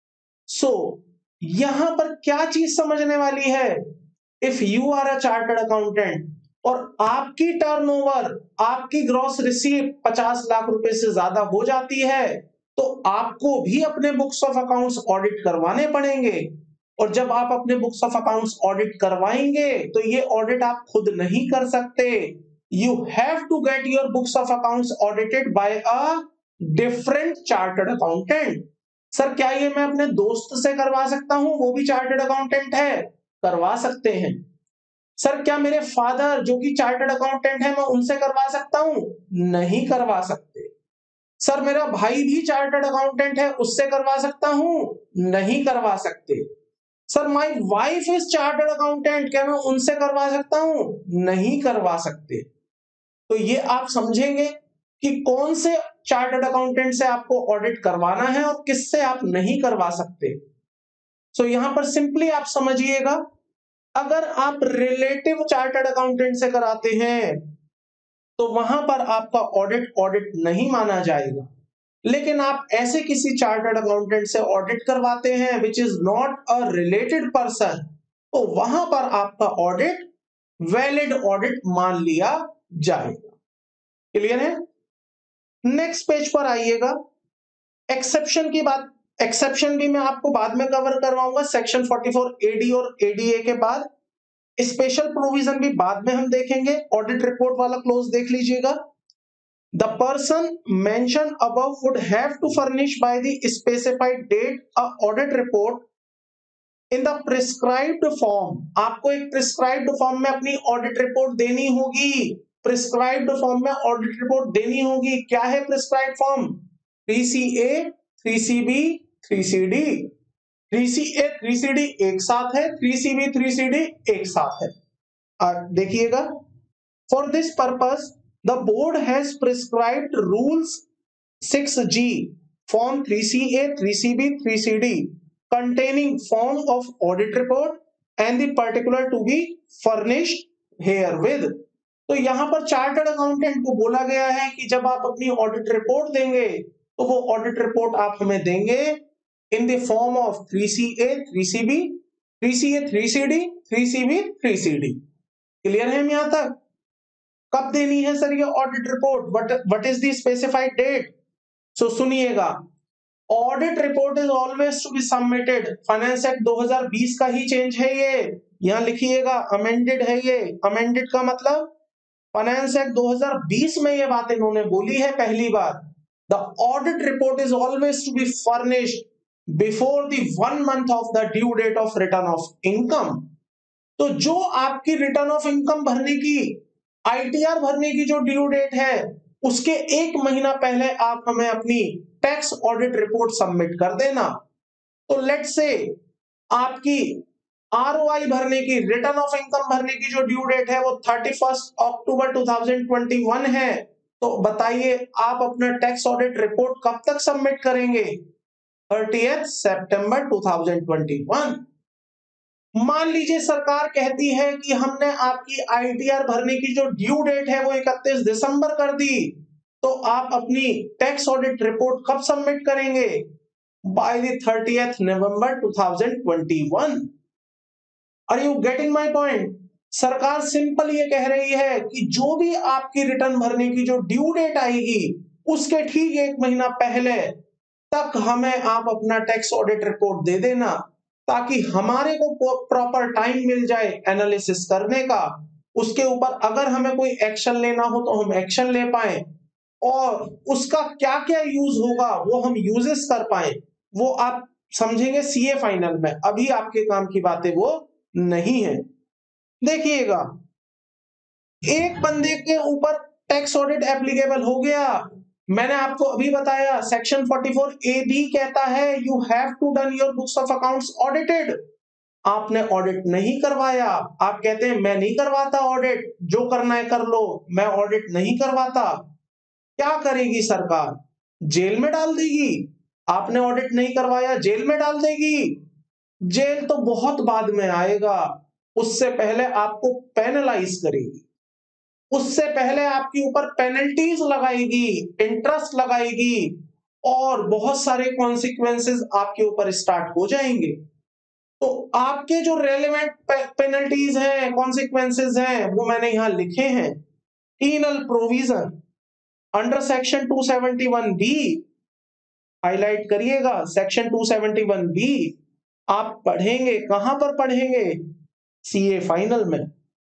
सो so, यहां पर क्या चीज समझने वाली है, if you are a chartered accountant और आपकी टर्नओवर, आपकी ग्रॉस रिसीट पचास लाख रुपए से ज्यादा हो जाती है तो आपको भी अपने बुक्स ऑफ अकाउंट्स ऑडिट करवाने पड़ेंगे। और जब आप अपने बुक्स ऑफ अकाउंट्स ऑडिट करवाएंगे तो ये ऑडिट आप खुद नहीं कर सकते, you have to get your books of accounts audited by a different chartered accountant. Sir क्या ये मैं अपने दोस्त से करवा सकता हूं, वो भी चार्टर्ड अकाउंटेंट है? करवा सकते हैं। सर क्या मेरे फादर जो कि चार्टर्ड अकाउंटेंट है मैं उनसे करवा सकता हूं? नहीं करवा सकते। सर मेरा भाई भी चार्टर्ड अकाउंटेंट है, उससे करवा सकता हूं? नहीं करवा सकते। Sir my wife is chartered accountant, क्या मैं उनसे करवा सकता हूं? नहीं करवा सकते। तो ये आप समझेंगे कि कौन से चार्टर्ड अकाउंटेंट से आपको ऑडिट करवाना है और किससे आप नहीं करवा सकते। सो so, यहां पर सिंपली आप समझिएगा, अगर आप रिलेटिव चार्टर्ड अकाउंटेंट से कराते हैं तो वहां पर आपका ऑडिट ऑडिट नहीं माना जाएगा। लेकिन आप ऐसे किसी चार्टर्ड अकाउंटेंट से ऑडिट करवाते हैं which is not a related person, तो वहां पर आपका ऑडिट वैलिड ऑडिट मान लिया जाएगा। क्लियर है? नेक्स्ट पेज पर आइएगा। एक्सेप्शन की बात, एक्सेप्शन भी मैं आपको बाद में कवर करवाऊंगा सेक्शन चौवालीस एडी और एडीए के बाद। स्पेशल प्रोविजन भी बाद में हम देखेंगे। ऑडिट रिपोर्ट वाला क्लोज देख लीजिएगा। The person mentioned above would have to furnish by the specified date a audit report in the prescribed form. आपको एक prescribed form में अपनी audit report देनी होगी। prescribed form में audit report देनी होगी। क्या है prescribed form? Three C A, three C B, three C D. Three C A, three C D एक साथ है, three C B, three C D एक साथ है। देखिएगा, for this purpose the board has prescribed rules six G form three C A, three C B, three C D containing form of audit report and the particular to be furnished herewith। तो यहां पर chartered accountant को बोला गया है कि जब आप अपनी ऑडिट रिपोर्ट देंगे तो वो ऑडिट रिपोर्ट आप हमें देंगे in the form of three C A, three C B, three C A, three C D, three C B, three C D. Clear है हम यहां तक? कब देनी है सर ये audit report? What what is the specified date? So सुनिएगा, audit report is always to be submitted. Finance act दो हज़ार बीस का ही चेंज है ये, यहां लिखिएगा अमेंडेड है ये। अमेंडेड का मतलब फाइनेंस एक्ट दो हज़ार बीस में ये बात इन्होंने बोली है पहली बार। The audit report is always to be furnished before the one month of the due date of return of income. तो जो आपकी रिटर्न ऑफ इनकम भरने की, आईटीआर भरने की जो ड्यू डेट है उसके एक महीना पहले आप हमें अपनी टैक्स ऑडिट रिपोर्ट सबमिट कर देना। तो लेट्स से आपकी आरओआई भरने की, रिटर्न ऑफ इनकम भरने की जो ड्यू डेट है वो thirty first October two thousand twenty one है। तो बताइए आप अपना टैक्स ऑडिट रिपोर्ट कब तक सबमिट करेंगे? Thirtieth September two thousand twenty one. मान लीजिए सरकार कहती है कि हमने आपकी आईटीआर भरने की जो ड्यू डेट है वो इकतीस दिसंबर कर दी, तो आप अपनी टैक्स ऑडिट रिपोर्ट कब सबमिट करेंगे? By the thirtieth November two thousand twenty one. Are you getting my point? सरकार सिंपल ये कह रही है कि जो भी आपकी रिटर्न भरने की जो ड्यू डेट आएगी उसके ठीक एक महीना पहले तक हमें आप अपना टैक्स ऑडिट रिपोर्ट दे देना, ताकि हमारे को प्रॉपर टाइम मिल जाए एनालिसिस करने का। उसके ऊपर अगर हमें कोई एक्शन लेना हो तो हम एक्शन ले पाए, और उसका क्या क्या यूज होगा वो हम यूजेस कर पाए, वो आप समझेंगे सीए फाइनल में। अभी आपके काम की बातें वो नहीं है। देखिएगा, एक बंदे के ऊपर टैक्स ऑडिट एप्लीकेबल हो गया। मैंने आपको अभी बताया section forty four A B कहता है you have to done your books of accounts audited. आपने ऑडिट नहीं करवाया, आप कहते हैं मैं नहीं करवाता ऑडिट, जो करना है कर लो, मैं ऑडिट नहीं करवाता। क्या करेगी सरकार? जेल में डाल देगी। आपने ऑडिट नहीं करवाया, जेल में डाल देगी। जेल तो बहुत बाद में आएगा, उससे पहले आपको पेनलाइज करेगी, उससे पहले आपके ऊपर पेनल्टीज लगाएगी, इंटरेस्ट लगाएगी, और बहुत सारे कॉन्सिक्वेंसेस आपके ऊपर स्टार्ट हो जाएंगे। तो आपके जो रेलेवेंट पेनल्टीज हैं, कॉन्सिक्वेंसेस हैं, वो मैंने यहां लिखे हैं। Penal provision under section two seventy one B, highlight करिएगा, section two seventy one B आप पढ़ेंगे। कहां पर पढ़ेंगे? सीए फाइनल में।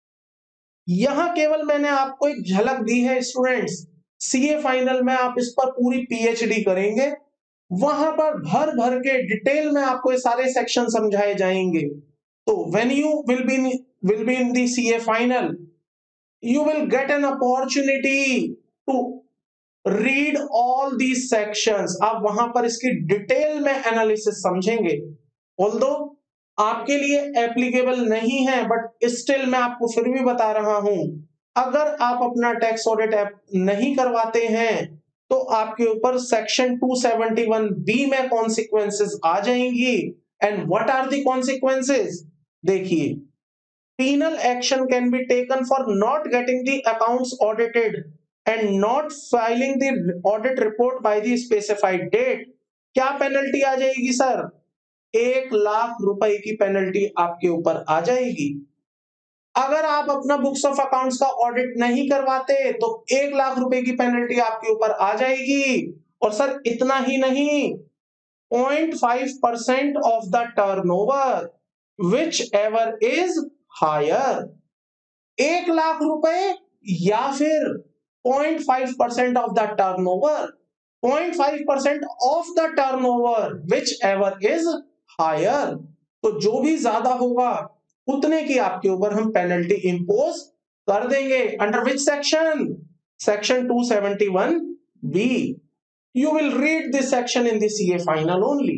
यहां केवल मैंने आपको एक झलक दी है स्टूडेंट्स, सीए फाइनल में आप इस पर पूरी पीएचडी करेंगे, वहां पर भर भर के डिटेल में आपको ये सारे सेक्शन समझाए जाएंगे। तो when you will be will be in the CA final, you will get an opportunity to read all these sections। आप वहां पर इसकी डिटेल में एनालिसिस समझेंगे। Although आपके लिए एप्लीकेबल नहीं है, बट स्टिल मैं आपको फिर भी बता रहा हूं, अगर आप अपना टैक्स ऑडिट नहीं करवाते हैं तो आपके ऊपर section two seventy one B में कॉन्सिक्वेंसेस आ जाएंगी। And what are the consequences? देखिए, penal action can be taken for not getting the accounts audited and not filing the audit report by the specified date। क्या penalty आ जाएगी सर? एक लाख रुपए की पेनल्टी आपके ऊपर आ जाएगी। अगर आप अपना बुक्स ऑफ अकाउंट्स का ऑडिट नहीं करवाते तो एक लाख रुपए की पेनल्टी आपके ऊपर आ जाएगी। और सर इतना ही नहीं, point five percent of the turnover whichever is higher. एक लाख रुपए या फिर point five percent of the turnover, point five percent of the turnover whichever is higher. तो जो भी ज्यादा होगा उतने की आपके ऊपर हम पेनल्टी इंपोज कर देंगे। Under which section? Section two seventy one B. You will read this section in the CA final only.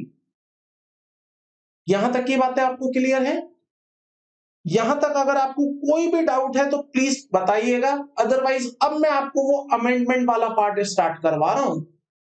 यहां तक की बातें आपको क्लियर है? यहां तक अगर आपको कोई भी डाउट है तो प्लीज बताइएगा, अदरवाइज अब मैं आपको वो अमेंडमेंट वाला पार्ट स्टार्ट करवा रहा हूं।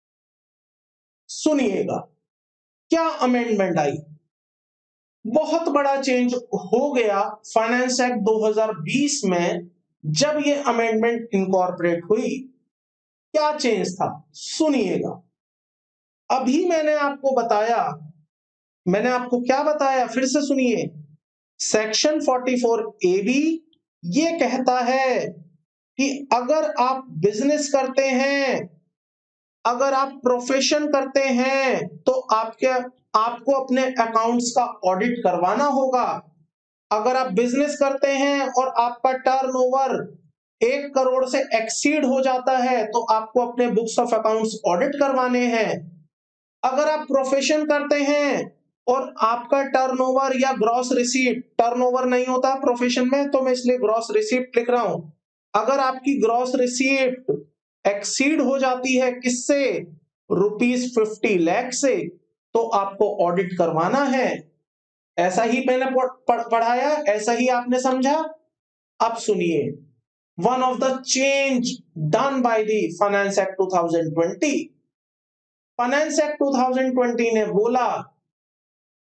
सुनिएगा क्या अमेंडमेंट आई। बहुत बड़ा चेंज हो गया फाइनेंस एक्ट दो हज़ार बीस में जब ये अमेंडमेंट इनकॉर्पोरेट हुई। क्या चेंज था सुनिएगा। अभी मैंने आपको बताया, मैंने आपको क्या बताया फिर से सुनिए। Section forty four A B ये कहता है कि अगर आप बिजनेस करते हैं, अगर आप प्रोफेशन करते हैं, तो आपके आपको अपने अकाउंट्स का ऑडिट करवाना होगा। अगर आप बिजनेस करते हैं और आपका टर्नओवर एक करोड़ से एक्सीड हो जाता है तो आपको अपने बुक्स ऑफ अकाउंट्स ऑडिट करवाने हैं। अगर आप प्रोफेशन करते हैं और आपका टर्नओवर या ग्रॉस रिसीप्ट, टर्नओवर नहीं होता प्रोफेशन में तो मैं इसलिए ग्रॉस रिसीप्ट लिख रहा हूं, अगर आपकी ग्रॉस रिसीप्ट एक्सीड हो जाती है किससे? रुपीस फिफ्टी लाख से, तो आपको ऑडिट करवाना है। ऐसा ही मैंने पढ़ाया, ऐसा ही आपने समझा। अब सुनिए, one of the change done by the finance act two thousand twenty. Finance act two thousand twenty ने बोला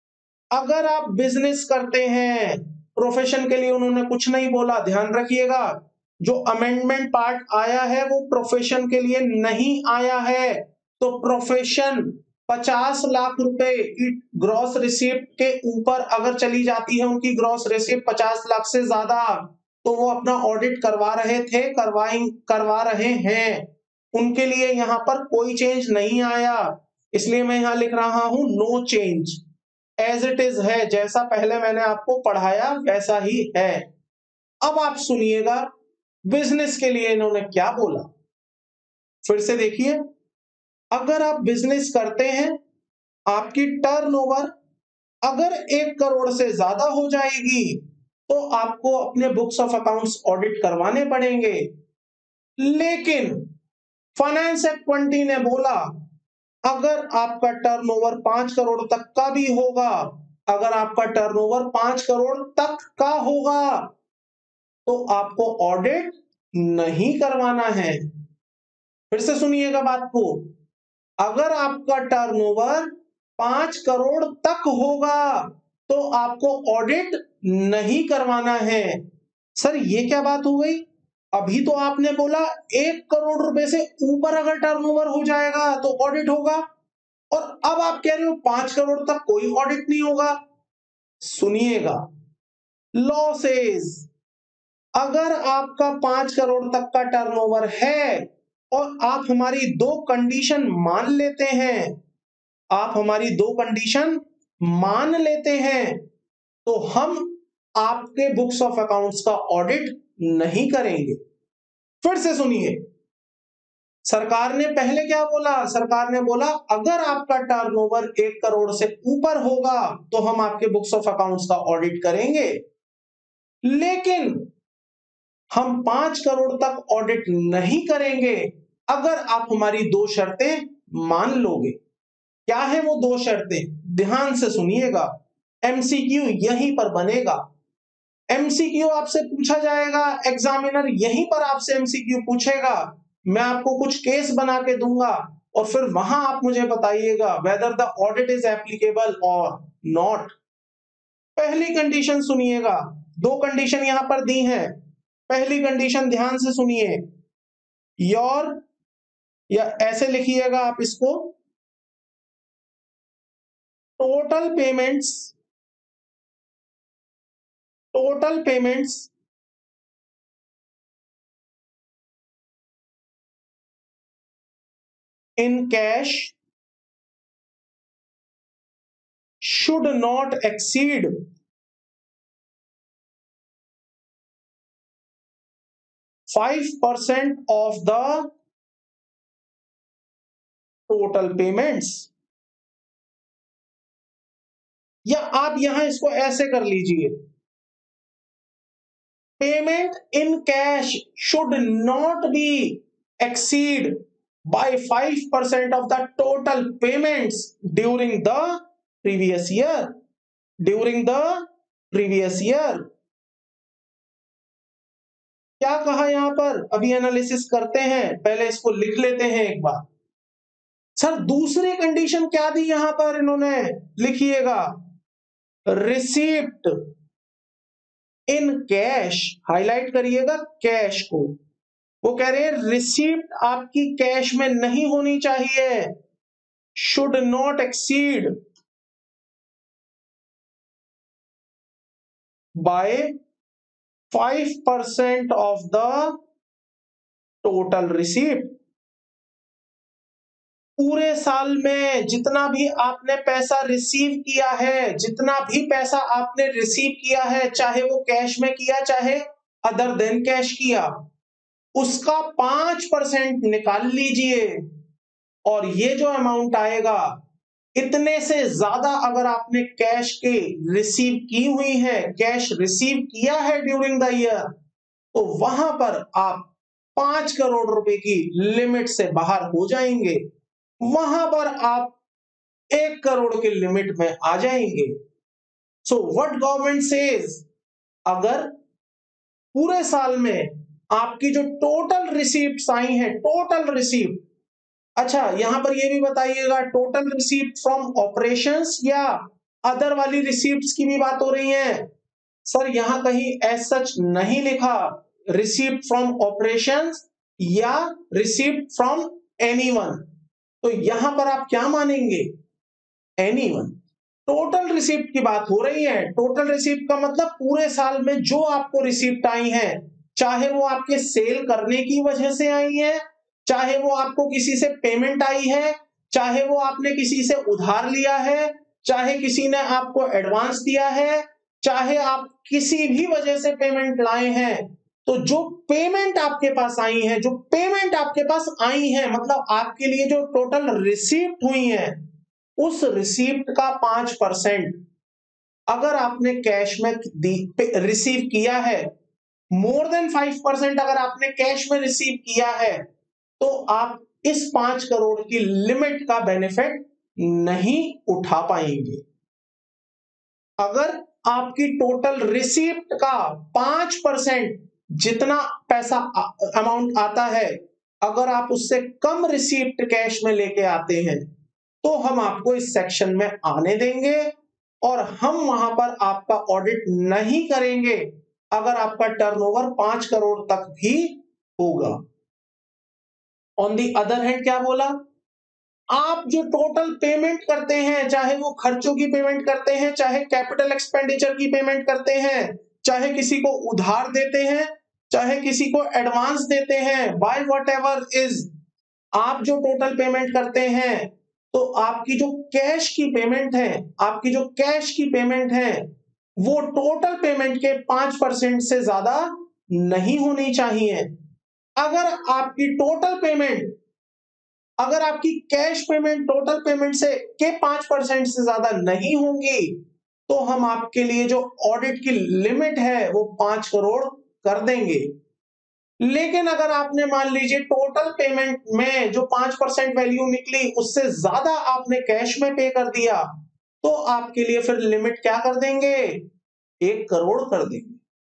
अगर आप बिजनेस करते हैं, प्रोफेशन के लिए उन्होंने कुछ नहीं बोला, ध्यान रखिएगा। जो अमेंडमेंट पार्ट आया है वो प्रोफेशन के लिए नहीं आया है। तो प्रोफेशन पचास लाख रुपए की ग्रॉस रिसीप्ट के ऊपर अगर चली जाती है, उनकी ग्रॉस रिसीप्ट पचास लाख से ज्यादा, तो वो अपना ऑडिट करवा रहे थे, करवाई करवा रहे हैं। उनके लिए यहां पर कोई चेंज नहीं आया, इसलिए मैं यहां लिख रहा हूं no change, as it is है, जैसा पहले मैंने आपको पढ़ाया वैसा ही है। अब आप सुनिएगा बिजनेस के लिए इन्होंने क्या बोला। फिर से देखिए, अगर आप बिजनेस करते हैं, आपकी टर्नओवर अगर एक करोड़ से ज्यादा हो जाएगी तो आपको अपने बुक्स ऑफ अकाउंट्स ऑडिट करवाने पड़ेंगे। लेकिन फाइनेंस एक्ट ट्वेंटी ने बोला अगर आपका टर्नओवर पांच करोड़ तक का भी होगा, अगर आपका टर्नओवर पांच करोड़ तक का होगा तो आपको ऑडिट नहीं करवाना है। फिर से सुनिएगा बात को, अगर आपका टर्नओवर पांच करोड़ तक होगा तो आपको ऑडिट नहीं करवाना है। सर ये क्या बात हो गई? अभी तो आपने बोला एक करोड़ रुपए से ऊपर अगर टर्नओवर हो जाएगा तो ऑडिट होगा, और अब आप कह रहे हो पांच करोड़ तक कोई ऑडिट नहीं होगा। सुनिएगा, लॉ सेज अगर आपका पांच करोड़ तक का टर्नओवर है और आप हमारी दो कंडीशन मान लेते हैं, आप हमारी दो कंडीशन मान लेते हैं, तो हम आपके बुक्स ऑफ अकाउंट्स का ऑडिट नहीं करेंगे। फिर से सुनिए, सरकार ने पहले क्या बोला? सरकार ने बोला अगर आपका टर्नओवर एक करोड़ से ऊपर होगा तो हम आपके बुक्स ऑफ अकाउंट्स का ऑडिट करेंगे, लेकिन हम पांच करोड़ तक ऑडिट नहीं करेंगे अगर आप हमारी दो शर्तें मान लोगे। क्या है वो दो शर्तें? ध्यान से सुनिएगा, एमसीक्यू यहीं पर बनेगा। एमसीक्यू आपसे पूछा जाएगा, एग्जामिनर यहीं पर आपसे एमसीक्यू पूछेगा। मैं आपको कुछ केस बना के दूंगा और फिर वहां आप मुझे बताइएगा whether the audit is applicable और नॉट। पहली कंडीशन सुनिएगा, दो कंडीशन यहां पर दी हैं। पहली कंडीशन ध्यान से सुनिए, योर, या ऐसे लिखिएगा आप इसको, total payments total payments in cash should not exceed five percent of the total payments। या आप यहां इसको ऐसे कर लीजिए, payment in cash should not be exceed by five percent of the total payments during the previous year during the previous year। क्या कहा यहां पर? अभी एनालिसिस करते हैं, पहले इसको लिख लेते हैं एक बार। सर दूसरी कंडीशन क्या दी यहां पर इन्होंने? लिखिएगा, रिसीप्ट इन कैश, हाईलाइट करिएगा कैश को। वो कह रहे हैं रिसीप्ट आपकी कैश में नहीं होनी चाहिए, should not exceed by five percent of the total receipt. पूरे साल में जितना भी आपने पैसा रिसीव किया है, जितना भी पैसा आपने रिसीव किया है, चाहे वो कैश में किया चाहे अदर देन कैश किया, उसका पांच परसेंट निकाल लीजिए, और ये जो अमाउंट आएगा, इतने से ज्यादा अगर आपने कैश के रिसीव की हुई है, कैश रिसीव किया है ड्यूरिंग द ईयर, तो वहां पर आप पांच करोड़ रुपए की लिमिट से बाहर हो जाएंगे, वहां पर आप एक करोड़ के लिमिट में आ जाएंगे। सो व्हाट गवर्नमेंट सेज, अगर पूरे साल में आपकी जो टोटल रिसीप्ट आई हैं, टोटल रिसीप्ट, अच्छा यहां पर ये भी बताइएगा टोटल रिसीप्ट फ्रॉम ऑपरेशंस या अदर वाली रिसीप्ट्स की भी बात हो रही है। सर यहां कहीं एज सच नहीं लिखा रिसीप्ट फ्रॉम ऑपरेशंस या रिसीप्ट फ्रॉम एनीवन, तो यहां पर आप क्या मानेंगे? एनीवन। टोटल रिसीप्ट की बात हो रही है। टोटल रिसीप्ट का मतलब पूरे साल में जो आपको रिसीप्ट आई है, चाहे वो आपके सेल करने की वजह से आई है, चाहे वो आपको किसी से पेमेंट आई है, चाहे वो आपने किसी से उधार लिया है, चाहे किसी ने आपको एडवांस दिया है, चाहे आप किसी भी वजह से पेमेंट लाए हैं, तो जो पेमेंट आपके पास आई है, जो पेमेंट आपके पास आई है, मतलब आपके लिए जो टोटल रिसीप्ट हुई है, उस रिसीप्ट का पांच परसेंट अगर आपने कैश में रिसीव किया है, मोर देन फाइव परसेंट अगर आपने कैश में रिसीव किया है, तो आप इस पांच करोड़ की लिमिट का बेनिफिट नहीं उठा पाएंगे। अगर आपकी टोटल रिसीप्ट का पांच परसेंट जितना पैसा अमाउंट आता है, अगर आप उससे कम रिसीप्ट कैश में लेके आते हैं, तो हम आपको इस सेक्शन में आने देंगे और हम वहां पर आपका ऑडिट नहीं करेंगे अगर आपका टर्नओवर पांच करोड़ तक भी होगा। ऑन दी अदर हैंड क्या बोला? आप जो टोटल पेमेंट करते हैं, चाहे वो खर्चों की पेमेंट करते हैं, चाहे कैपिटल एक्सपेंडिचर की पेमेंट करते हैं, चाहे किसी को उधार देते हैं, चाहे किसी को एडवांस देते हैं, बाय व्हाटएवर इज, आप जो टोटल पेमेंट करते हैं, तो आपकी जो कैश की पेमेंट है, आपकी जो कैश की पेमेंट है, वो टोटल पेमेंट के पांच परसेंट से ज्यादा नहीं होनी चाहिए। अगर आपकी टोटल पेमेंट अगर आपकी कैश पेमेंट टोटल पेमेंट से के पांच परसेंट से ज्यादा नहीं होंगी, तो हम आपके लिए जो ऑडिट की लिमिट है वो पांच करोड़ कर देंगे। लेकिन अगर आपने मान लीजिए टोटल पेमेंट में जो पांच परसेंट वैल्यू निकली, उससे ज्यादा आपने कैश में पे कर दिया, तो आपके लिए फिर लिमिट क्या कर देंगे? एक करोड़ कर देंगे।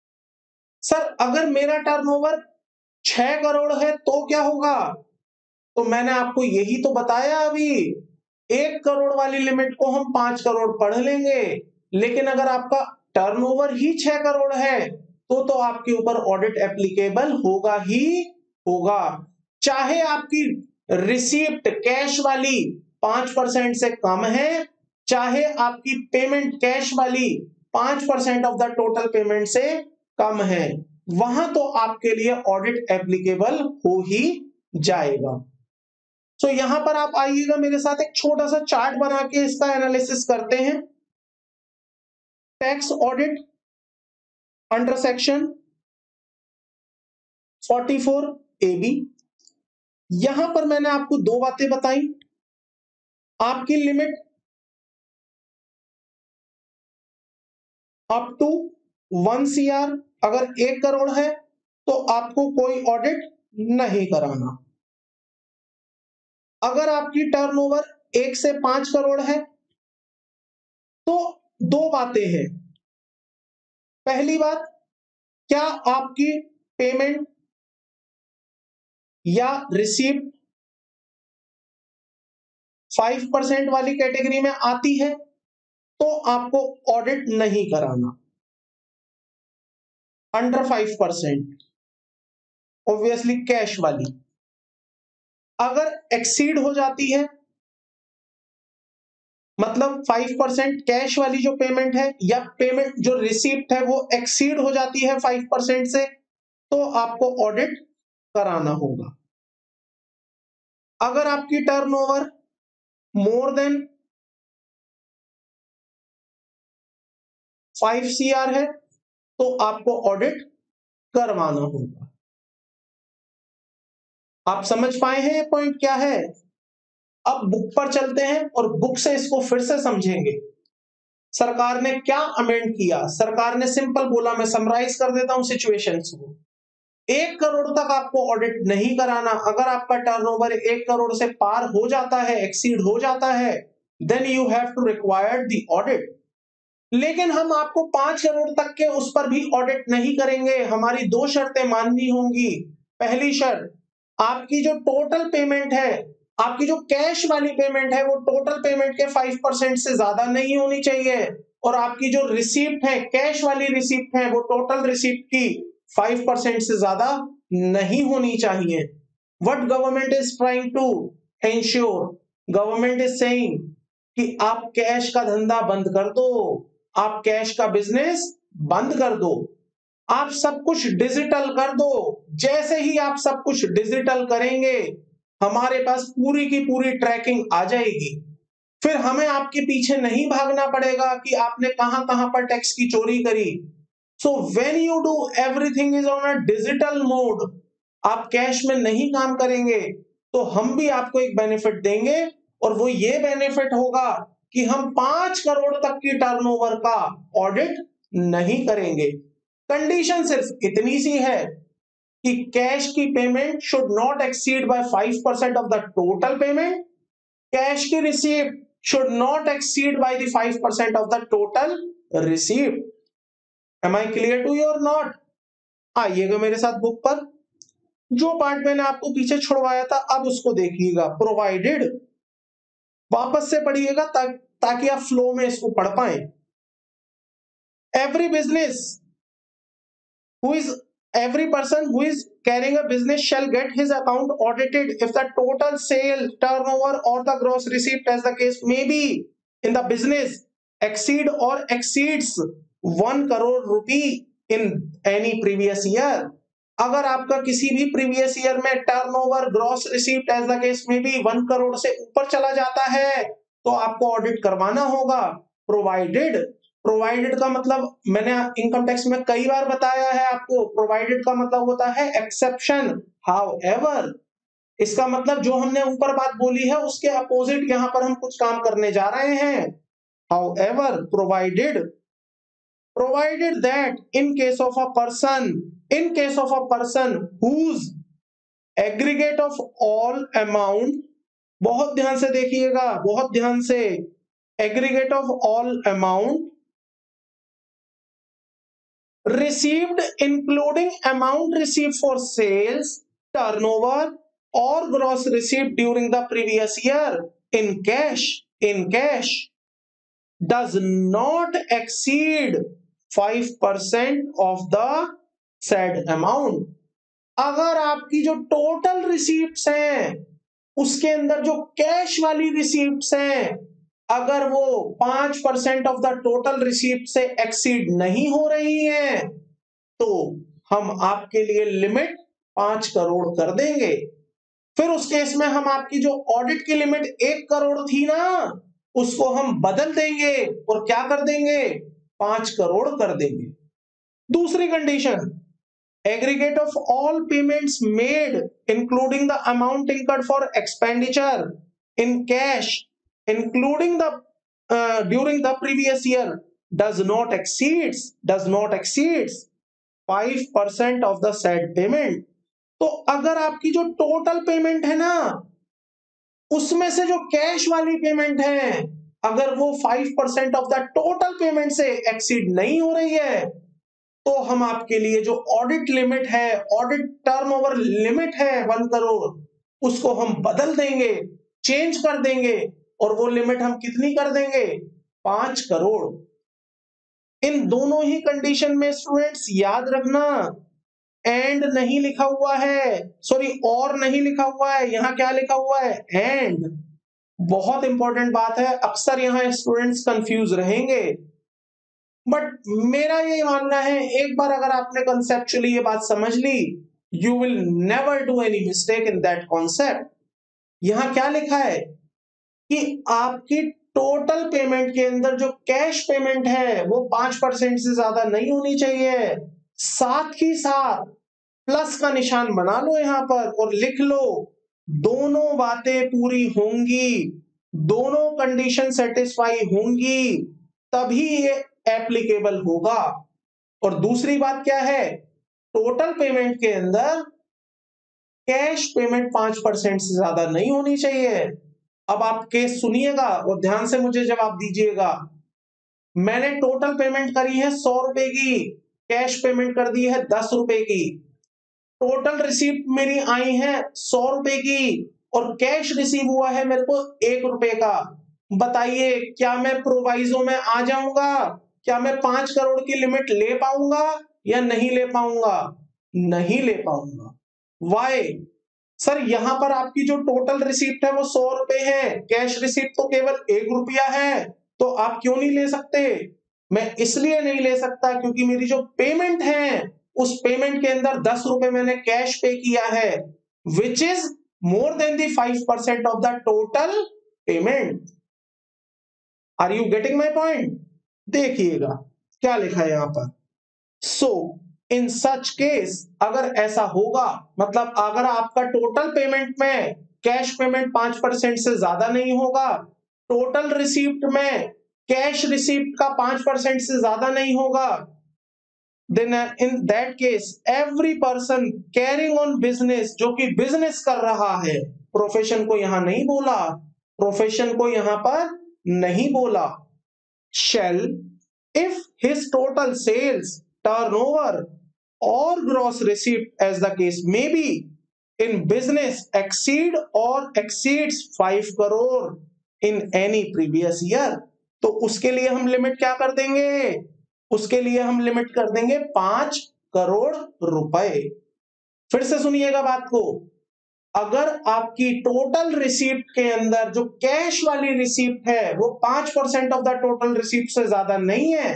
सर अगर मेरा टर्नओवर छह करोड़ है तो क्या होगा? तो मैंने आपको यही तो बताया अभी, एक करोड़ वाली लिमिट को हम पांच करोड़ पढ़ लेंगे, लेकिन अगर आपका टर्नओवर ही छह करोड़ है, तो तो आपके ऊपर ऑडिट एप्लीकेबल होगा ही होगा। चाहे आपकी रिसीप्ट कैश वाली पांच परसेंट से कम है, चाहे आपकी पेमेंट कैश वाली पांच percent of the total payment से कम है, वहां तो आपके लिए ऑडिट एप्लीकेबल हो ही जाएगा। सो so, यहां पर आप आइएगा मेरे साथ, एक छोटा सा चार्ट बना के इसका एनालिसिस करते हैं। Tax audit under section forty four A B. यहां पर मैंने आपको दो बातें बताई। आपकी limit up to one C R, अगर एक करोड़ है तो आपको कोई ऑडिट नहीं कराना। अगर आपकी टर्नओवर एक से पांच करोड़ है, तो दो बातें हैं। पहली बात, क्या आपकी पेमेंट या रिसीप्ट फाइव परसेंट वाली कैटेगरी में आती है, तो आपको ऑडिट नहीं कराना। Under five percent obviously cash वाली। अगर एक्सीड हो जाती है, मतलब फाइव परसेंट कैश वाली जो पेमेंट है या पेमेंट जो रिसीप्ट है वो एक्सीड हो जाती है फाइव परसेंट से, तो आपको ऑडिट कराना होगा। अगर आपकी turnover more than five C R है, तो आपको ऑडिट करवाना होगा। आप समझ पाए हैं ये पॉइंट क्या है? अब बुक पर चलते हैं और बुक से इसको फिर से समझेंगे। सरकार ने क्या अमेंड किया? सरकार ने सिंपल बोला, मैं समराइज कर देता हूं सिचुएशंस को। एक करोड़ तक आपको ऑडिट नहीं कराना। अगर आपका टर्नओवर एक करोड़ से पार हो जाता है, एक्सीड हो जाता है, then you have to require the audit. लेकिन हम आपको पांच करोड़ तक के उस पर भी ऑडिट नहीं करेंगे। हमारी दो शर्तें माननी होंगी। पहली शर्त, आपकी जो टोटल पेमेंट है आपकी जो कैश वाली पेमेंट है वो टोटल पेमेंट के फाइव परसेंट से ज्यादा नहीं होनी चाहिए, और आपकी जो रिसीप्ट है, कैश वाली रिसीप्ट है, वो टोटल रिसीप्ट की फाइव परसेंट से ज्यादा नहीं होनी चाहिए। What government is trying to ensure, government is saying कि आप कैश का धंधा बंद कर दो, आप कैश का बिजनेस बंद कर दो, आप सब कुछ डिजिटल कर दो। जैसे ही आप सब कुछ डिजिटल करेंगे, हमारे पास पूरी की पूरी ट्रैकिंग आ जाएगी, फिर हमें आपके पीछे नहीं भागना पड़ेगा कि आपने कहां कहां पर टैक्स की चोरी करी। So when you do everything is on a digital mode, आप कैश में नहीं काम करेंगे, तो हम भी आपको एक बेनिफिट देंगे, और वो ये बेनिफिट होगा कि हम पांच करोड़ तक की टर्नओवर का ऑडिट नहीं करेंगे। कंडीशन सिर्फ इतनी सी है कि कैश की payment should not exceed by five percent of the total payment, cash की receipt should not exceed by the five percent of the total receipt. Am I clear to you और not? आइएगा मेरे साथ book पर, जो part मैंने आपको पीछे छुड़वाया था अब उसको देखिएगा। प्रोवाइडेड, वापस से पढ़िएगा ता, ताकि आप फ्लो में इसको पढ़ पाए। Every business who is every person who is carrying a business shall get his account audited if the total sale, turnover or the gross receipt as the case may be in the business exceed or exceeds one crore rupee in any previous year। अगर आपका किसी भी previous year में turnover, gross receipt as the case में भी one crore से ऊपर चला जाता है तो आपको ऑडिट करवाना होगा। प्रोवाइडेड, प्रोवाइडेड का मतलब मैंने इनकम टैक्स में कई बार बताया है आपको, प्रोवाइडेड का मतलब होता है एक्सेप्शन। हाउएवर, इसका मतलब जो हमने ऊपर बात बोली है उसके अपोजिट यहां पर हम कुछ काम करने जा रहे हैं। However, provided provided that in case of a person, in case of a person whose aggregate of all amount, बहुत ध्यान से देखिएगा, बहुत ध्यान से, aggregate of all amount received including amount received for sales, turnover or gross receipt during the previous year in cash, in cash does not exceed five percent of the said amount. अगर आपकी जो total receipts हैं उसके अंदर जो cash वाली receipts हैं, अगर वो पांच percent of the total receipt से एक्सीड नहीं हो रही है तो हम आपके लिए लिमिट पांच करोड़ कर देंगे। फिर उस केस में हम आपकी जो ऑडिट की लिमिट एक करोड़ थी ना, उसको हम बदल देंगे और क्या कर देंगे, पांच करोड़ कर देंगे। दूसरी condition, aggregate of all payments made including the amount incurred for expenditure in cash including the during the previous year does not exceeds does not exceeds five percent of the said payment. तो अगर आपकी जो total payment है ना उसमें से जो cash वाली पेमेंट है, अगर वो five percent of the total payment से एक्सीड नहीं हो रही है तो हम आपके लिए जो ऑडिट लिमिट है, ऑडिट टर्नओवर लिमिट है वन करोड़, उसको हम बदल देंगे, चेंज कर देंगे, और वो लिमिट हम कितनी कर देंगे, पांच करोड़। इन दोनों ही कंडीशन में स्टूडेंट्स याद रखना, एंड नहीं लिखा हुआ है, सॉरी और नहीं लिखा हुआ है, यहां क्या लिखा हुआ है, एंड। बहुत इंपॉर्टेंट बात है, अक्सर यहां स्टूडेंट्स कंफ्यूज रहेंगे, बट मेरा ये मानना है एक बार अगर आपने कंसेप्चुअली ये बात समझ ली, you will never do any mistake in that concept. यहां क्या लिखा है कि आपकी टोटल पेमेंट के अंदर जो कैश पेमेंट है वो पांच परसेंट से ज्यादा नहीं होनी चाहिए, साथ ही साथ प्लस का निशान बना लो यहां पर और लिख लो दोनों बातें पूरी होंगी, दोनों कंडीशन सेटिस्फाई होंगी तभी ये एप्लीकेबल होगा। और दूसरी बात क्या है, टोटल पेमेंट के अंदर कैश पेमेंट पांच परसेंट से ज्यादा नहीं होनी चाहिए। अब आप केस सुनिएगा और ध्यान से मुझे जवाब दीजिएगा। मैंने टोटल पेमेंट करी है सौ रुपए की, कैश पेमेंट कर दी है दस रुपए की, टोटल रिसीप्ट मेरी आई है सौ रुपए की और कैश रिसीव हुआ है मेरे को एक रुपए का। बताइए क्या मैं प्रोवाइजो में आ जाऊंगा? क्या मैं पांच करोड़ की लिमिट ले पाऊंगा या नहीं ले पाऊंगा? नहीं ले पाऊंगा। वाई? सर यहां पर आपकी जो टोटल रिसीप्ट है वो सौ रुपए है, कैश रिसीप्ट तो केवल एक रुपया है, तो आप क्यों नहीं ले सकते? मैं इसलिए नहीं ले सकता क्योंकि मेरी जो पेमेंट है उस पेमेंट के अंदर दस रुपए मैंने कैश पे किया है, which is more than the five percent of the total payment. Are you getting my point? देखिएगा क्या लिखा है यहां पर। सो इन सच केस अगर ऐसा होगा, मतलब अगर आपका टोटल पेमेंट में कैश पेमेंट पांच परसेंट से ज्यादा नहीं होगा, टोटल रिसीप्ट में कैश रिसीप्ट का पांच परसेंट से ज्यादा नहीं होगा, then in that case every person carrying on business, जो कि बिजनेस कर रहा है, प्रोफेशन को यहां नहीं बोला, प्रोफेशन को यहां पर नहीं बोला, shall if his total sales, turnover or gross receipt as the case may be in business exceed or exceeds five crore in any previous year, तो उसके लिए हम लिमिट क्या कर देंगे? उसके लिए हम लिमिट कर देंगे पांच करोड़ रुपए। फिर से सुनिएगा बात को, अगर आपकी टोटल रिसीप्ट के अंदर जो कैश वाली रिसीप्ट है वो पांच percent of the total receipt से ज्यादा नहीं है,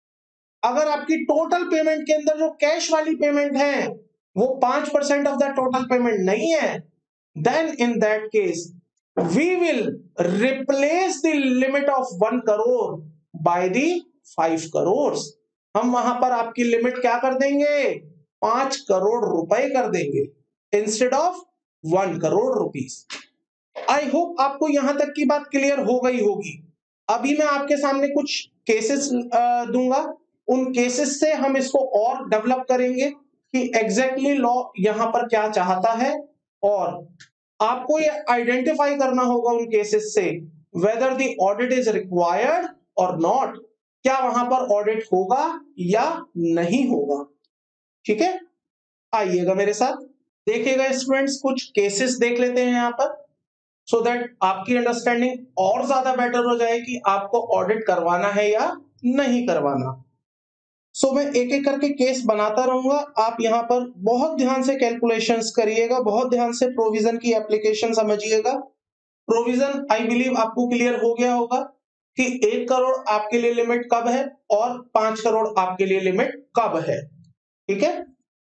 अगर आपकी टोटल पेमेंट के अंदर जो कैश वाली पेमेंट है वो पांच percent of the total payment नहीं है, then in that case we will replace the limit of one crore by the five crore. हम वहां पर आपकी लिमिट क्या कर देंगे? पांच करोड़ रुपए कर देंगे instead of one crore rupees. I hope आपको यहां तक की बात क्लियर हो गई होगी। अभी मैं आपके सामने कुछ केसेस दूंगा, उन केसेस से हम इसको और डेवलप करेंगे कि एग्जैक्टली लॉ यहां पर क्या चाहता है, और आपको ये आइडेंटिफाई करना होगा उन केसेस से whether the audit is required और नॉट, क्या वहां पर ऑडिट होगा या नहीं होगा। ठीक है, आइएगा मेरे साथ, देखिएगा स्टूडेंट्स, कुछ केसेस देख लेते हैं यहां पर, सो so दैट आपकी अंडरस्टैंडिंग और ज्यादा बेटर हो जाए कि आपको ऑडिट करवाना है या नहीं करवाना। सो so, मैं एक एक करके केस बनाता रहूंगा, आप यहां पर बहुत ध्यान से कैलकुलेशंस करिएगा, बहुत ध्यान से प्रोविजन की एप्लीकेशन समझिएगा। प्रोविजन आई बिलीव आपको क्लियर हो गया होगा कि एक करोड़ आपके लिए लिमिट कब है और पांच करोड़ आपके लिए लिमिट कब है। ठीक है,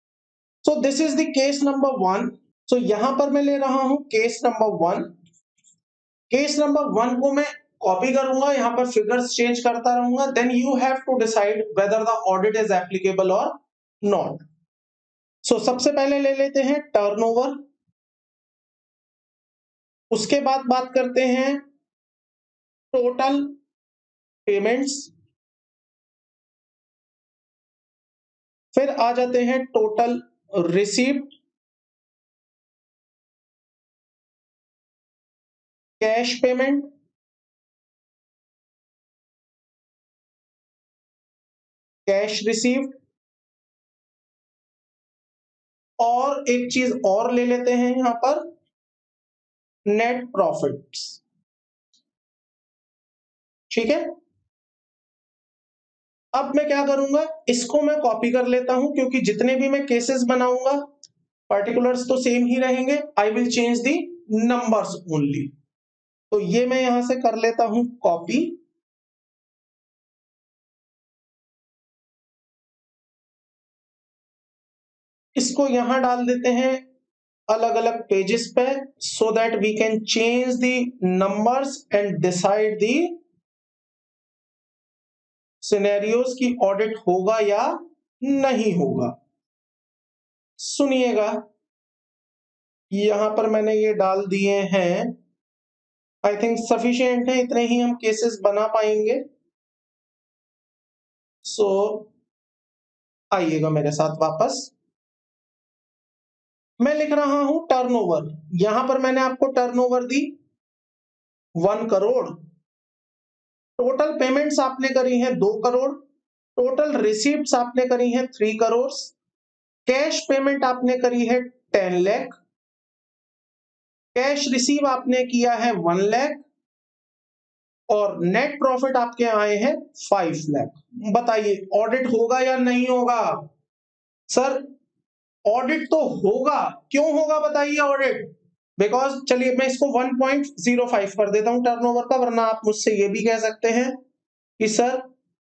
so this is the case number one. So यहां पर मैं ले रहा हूं case number one. Case number one को मैं कॉपी करूंगा, यहां पर फिगर्स चेंज करता रहूंगा, then you have to decide whether the audit is applicable और नॉट। सो सबसे पहले ले लेते हैं टर्नओवर, उसके बाद बात करते हैं टोटल पेमेंट्स, फिर आ जाते हैं total receipt, cash payment, cash received, और एक चीज और ले लेते हैं यहां पर नेट प्रॉफिट्स। ठीक है, अब मैं क्या करूंगा, इसको मैं कॉपी कर लेता हूं क्योंकि जितने भी मैं केसेस बनाऊंगा पर्टिकुलर्स तो सेम ही रहेंगे, I will change the numbers only. तो ये मैं यहां से कर लेता हूं कॉपी, इसको यहां डाल देते हैं अलग अलग पेजेस पे, so that we can change the numbers and decide the scenarios की ऑडिट होगा या नहीं होगा। सुनिएगा, यहां पर मैंने ये डाल दिए हैं, आई थिंक सफिशिएंट है, इतने ही हम केसेस बना पाएंगे। सो so, आइएगा मेरे साथ वापस, मैं लिख रहा हूं टर्नओवर, यहां पर मैंने आपको turnover the one crore, total payments आपने करी है दो करोड़, टोटल रिसीप्ट्स आपने करी है थ्री करोड़, कैश पेमेंट आपने करी है टेन लाख, कैश रिसीव आपने किया है वन लाख और नेट प्रॉफिट आपके आए हैं फाइव लाख। बताइए ऑडिट होगा या नहीं होगा? सर ऑडिट तो होगा। क्यों होगा बताइए ऑडिट? बिकॉज चलिए मैं इसको वन पॉइंट ज़ीरो फाइव कर देता हूं टर्नओवर का, वरना आप मुझसे ये भी कह सकते हैं कि सर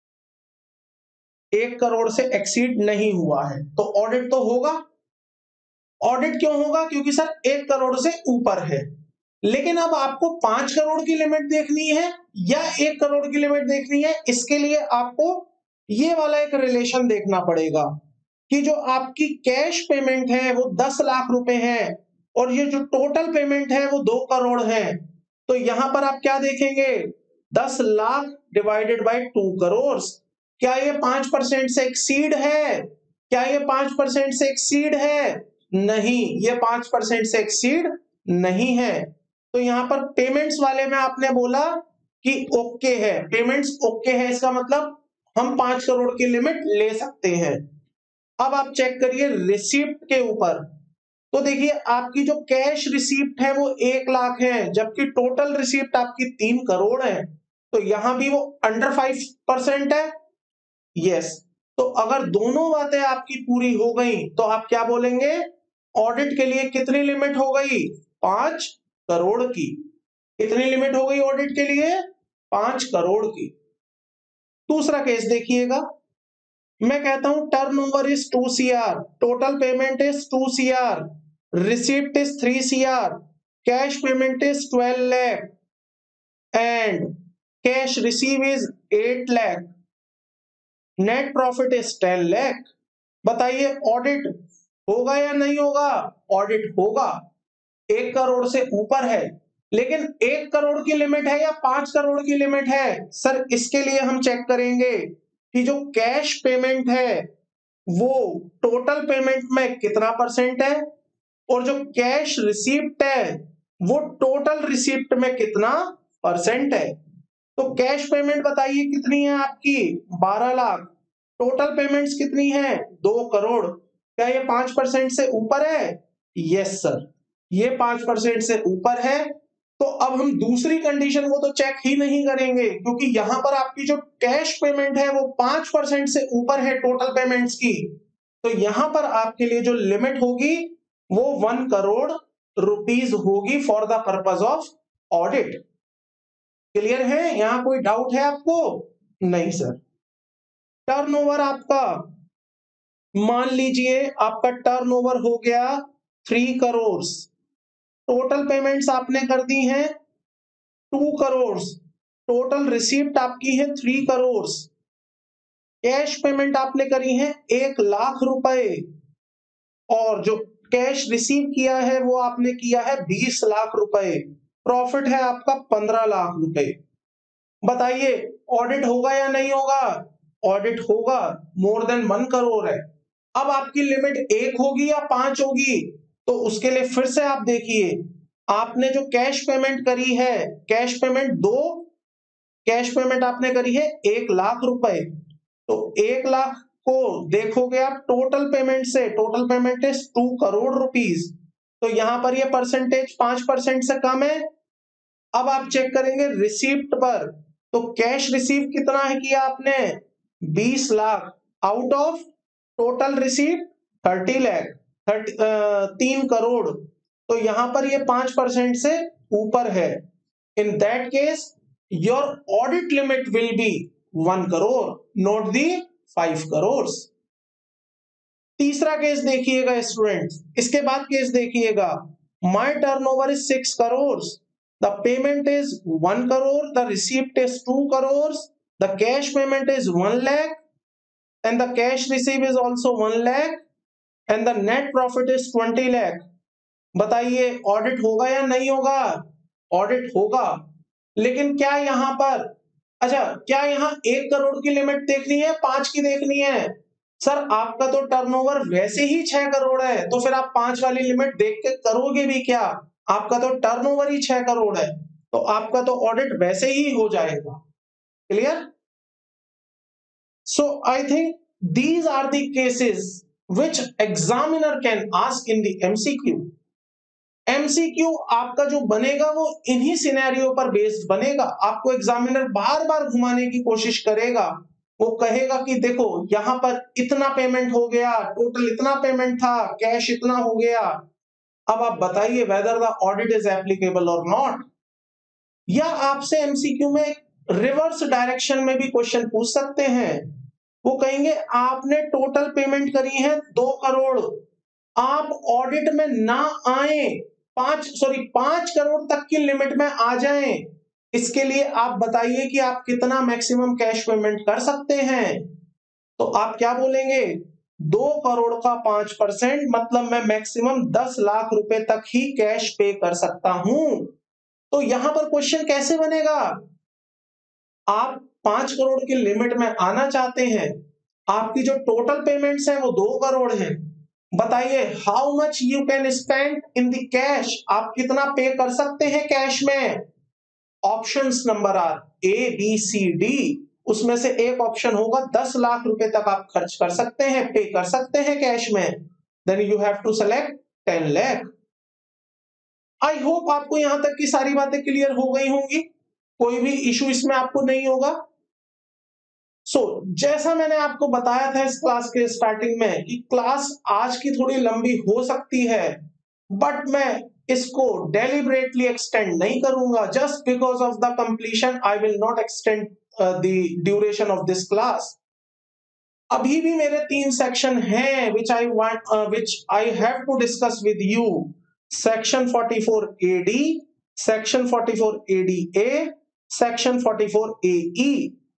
एक करोड़ से एक्सीड नहीं हुआ है, तो ऑडिट तो होगा। ऑडिट क्यों होगा? क्योंकि सर एक करोड़ से ऊपर है। लेकिन अब आपको पांच करोड़ की लिमिट देखनी है या एक करोड़ की लिमिट देखनी है, इसके लिए आपको ये वाला एक रिलेशन देखना पड़ेगा कि जो आपकी कैश पेमेंट है वो दस लाख रुपए है और ये जो टोटल पेमेंट है वो दो करोड़ है। तो यहां पर आप क्या देखेंगे? दस lakh divided by two crore. क्या ये पांच परसेंट से एक्सीड है? क्या ये पांच परसेंट से एक्सीड है? नहीं, ये पांच परसेंट से एक्सीड नहीं है। तो यहां पर पेमेंट्स वाले में आपने बोला कि ओके है, पेमेंट्स ओके है, इसका मतलब हम पांच करोड़ की लिमिट ले सकते हैं। अब आप चेक करिए रिसीप्ट के ऊपर, तो देखिए आपकी जो कैश रिसीप्ट है वो एक लाख है, जबकि टोटल रिसीप्ट आपकी तीन करोड़ है। तो यहां भी वो अंडर फाइव परसेंट है। यस, तो अगर दोनों बातें आपकी पूरी हो गई तो आप क्या बोलेंगे? ऑडिट के लिए कितनी लिमिट हो गई? पांच करोड़ की। कितनी लिमिट हो गई ऑडिट के लिए? पांच करोड़ की। दूसरा केस देखिएगा, मैं कहता हूं turnover is two C R, total payment is two C R, receipt is three C R, cash payment is twelve lakh and cash receive is eight lakh, net profit is ten lakh. बताइए ऑडिट होगा या नहीं होगा? Audit होगा। एक करोड़ से ऊपर है, लेकिन एक करोड़ की लिमिट है या पांच करोड़ की लिमिट है? सर इसके लिए हम चेक करेंगे कि जो कैश पेमेंट है वो टोटल पेमेंट में कितना परसेंट है और जो कैश रिसीप्ट है वो टोटल रिसीप्ट में कितना परसेंट है। तो कैश पेमेंट बताइए कितनी है आपकी? बारह लाख। टोटल पेमेंट्स कितनी है? दो करोड़। क्या ये पांच परसेंट से ऊपर है? यस सर, ये पांच परसेंट से ऊपर है। तो अब हम दूसरी कंडीशन को तो चेक ही नहीं करेंगे, क्योंकि यहां पर आपकी जो कैश पेमेंट है वो पांच परसेंट से ऊपर है टोटल पेमेंट्स की। तो यहां पर आपके लिए जो लिमिट होगी वो वन करोड़ रुपीस होगी for the purpose of audit. Clear है? यहां कोई डाउट है आपको? नहीं सर। टर्नओवर आपका, मान लीजिए आपका टर्नओवर हो गया थ्री करोड़, टोटल पेमेंट्स आपने कर दी हैं टू करोड़, टोटल रिसीप्ट आपकी है थ्री करोड़, कैश पेमेंट आपने करी है एक लाख रुपए और जो कैश रिसीव किया है वो आपने किया है बीस लाख रुपए। प्रॉफिट है आपका पंद्रह लाख रुपए। बताइए ऑडिट होगा या नहीं होगा? ऑडिट होगा, मोर देन वन करोड़ है। अब आपकी लिमिट एक होगी या पांच होगी? तो उसके लिए फिर से आप देखिए, आपने जो कैश पेमेंट करी है, कैश पेमेंट दो, कैश पेमेंट आपने करी है एक लाख रुपए, तो एक लाख को देखोगे आप टोटल पेमेंट से, total payment is two crore rupees, तो यहां पर ये परसेंटेज पांच परसेंट से कम है। अब आप चेक करेंगे रिसीप्ट पर, तो कैश रिसीव कितना है किया आपने? बीस lakh out of total receipt thirty lakh, thirty तीन करोड़। तो यहां पर ये पांच परसेंट से ऊपर है। In that case your audit limit will be one crore, not the five crore. तीसरा केस देखिएगा स्टूडेंट, इसके बाद केस देखिएगा, my turnover is six crore, the payment is one crore, the receipt is two crores, the cash payment is one lakh and the cash receipt is also one lakh and the net profit is twenty lakh। बताइए audit होगा या नहीं होगा? Audit होगा। लेकिन क्या यहां पर, अच्छा क्या यहां एक करोड़ की लिमिट देखनी है, पांच की देखनी है? सर आपका तो टर्नओवर वैसे ही छह करोड़ है, तो फिर आप पांच वाली लिमिट देख के करोगे भी क्या? आपका तो टर्नओवर ही छह करोड़ है, तो आपका तो ऑडिट वैसे ही हो जाएगा। Clear? So I think these are the cases which examiner can ask in the M C Q MCQ आपका जो बनेगा वो इन्हीं सिनेरियो पर बेस्ड बनेगा। आपको एग्जामिनर बार बार घुमाने की कोशिश करेगा, वो कहेगा कि देखो यहां पर इतना पेमेंट हो गया, टोटल इतना पेमेंट था, कैश इतना हो गया, अब आप बताइए whether the audit is applicable और नॉट। या आपसे एमसीक्यू में रिवर्स डायरेक्शन में भी क्वेश्चन पूछ सकते हैं। वो कहेंगे आपने टोटल पेमेंट करी है दो करोड़, आप ऑडिट में ना आए, पांच सॉरी पांच करोड़ तक की लिमिट में आ जाएं, इसके लिए आप बताइए कि आप कितना मैक्सिमम कैश पेमेंट कर सकते हैं। तो आप क्या बोलेंगे, दो करोड़ का पांच परसेंट मतलब मैं मैक्सिमम दस लाख रुपए तक ही कैश पे कर सकता हूं। तो यहां पर क्वेश्चन कैसे बनेगा, आप पांच करोड़ की लिमिट में आना चाहते हैं, आपकी जो टोटल पेमेंट्स हैं वो दो करोड़ हैं, बताइए how much you can spend in the cash, आप कितना पे कर सकते हैं कैश में। Options number are A B C D, उसमें से एक ऑप्शन होगा दस लाख रुपए तक आप खर्च कर सकते हैं, पे कर सकते हैं कैश में, then you have to select ten lakh. I hope आपको यहां तक की सारी बातें क्लियर हो गई होंगी, कोई भी इशू इसमें आपको नहीं होगा। सो so, जैसा मैंने आपको बताया था इस क्लास के स्टार्टिंग में कि क्लास आज की थोड़ी लंबी हो सकती है, बट मैं इसको डेलिबरेटली एक्सटेंड नहीं करूंगा। Just because of the completion I will not extend the duration of this class. अभी भी मेरे तीन सेक्शन हैं which I want which I have to discuss with you, section forty four A D, section forty four A D A, section forty four A E.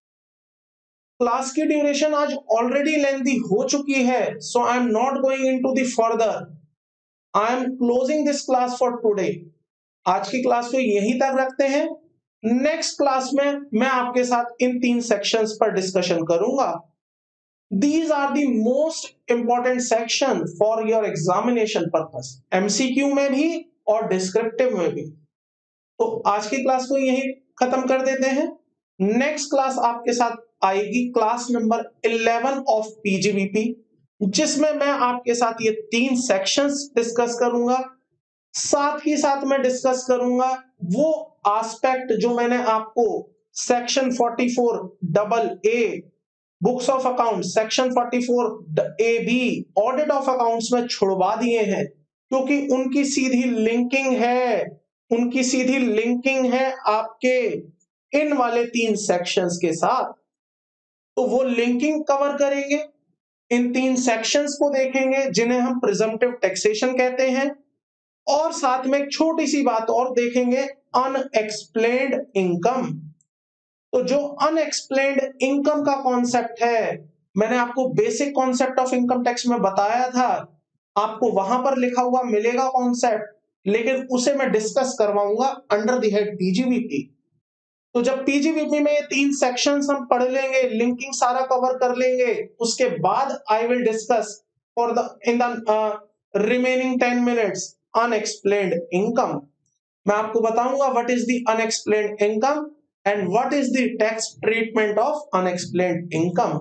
Class की duration आज already lengthy हो चुकी है, so I am not going into the further, I am closing this class for today. आज की class को यहीं तक रखते हैं, नेक्स्ट क्लास में मैं आपके साथ इन तीन सेक्शंस पर डिस्कशन करूंगा। These are the most important section for your examination purpose, MCQ में भी और डिस्क्रिप्टिव में भी। तो आज की क्लास को यहीं खत्म कर देते हैं। नेक्स्ट क्लास आपके साथ आएगी class number eleven of PGBP, जिसमें मैं आपके साथ ये तीन सेक्शंस डिस्कस करूंगा। साथ ही साथ मैं डिस्कस करूंगा वो एस्पेक्ट जो मैंने आपको section forty four double A books of account, section forty four A B audit of accounts में छुड़वा दिए हैं, क्योंकि उनकी सीधी लिंकिंग है उनकी सीधी लिंकिंग है आपके इन वाले तीन सेक्शंस के साथ। तो वो लिंकिंग कवर करेंगे, इन तीन सेक्शंस को देखेंगे जिन्हें हम प्रिजम्पटिव टैक्सेशन कहते हैं, और साथ में एक छोटी सी बात और देखेंगे, अनएक्सप्लेन्ड इनकम। तो जो अनएक्सप्लेन्ड इनकम का कॉन्सेप्ट है, मैंने आपको basic concept of income tax में बताया था, आपको वहां पर लिखा हुआ मिलेगा कॉन्सेप्ट, लेकिन उसे मैं डिस्कस करवाऊंगा अंडर द हेड पीजीबीपी। तो जब पीजीबीपी में ये तीन सेक्शंस हम पढ़ लेंगे, लिंकिंग सारा कवर कर लेंगे, उसके बाद I will discuss for the in the remaining ten minutes unexplained income. मैं आपको बताऊंगा what is the unexplained income and what is the tax treatment of unexplained income.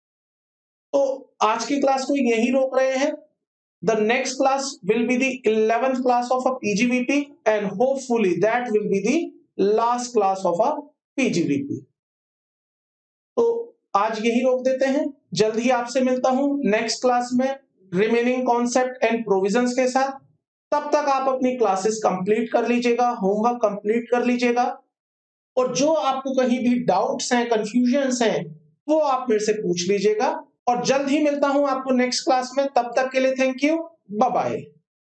तो आज की क्लास को यही रोक रहे हैं। The next class will be the eleventh class of a P G B P and hopefully that will be the last class of a P G B P. तो आज यही रोक देते हैं, जल्द ही आपसे मिलता हूं नेक्स्ट क्लास में रिमेनिंग कॉन्सेप्ट एंड प्रोविजंस के साथ। तब तक आप अपनी क्लासेस कंप्लीट कर लीजिएगा, होमवर्क कंप्लीट कर लीजिएगा, और जो आपको कहीं भी डाउट्स हैं, कंफ्यूजन्स हैं, वो आप मेरे से पूछ लीजिएगा। और जल्द ही मिलता हूं आपको नेक्स्ट क्लास में, तब तक के लिए थैंक यू, बाय बाय।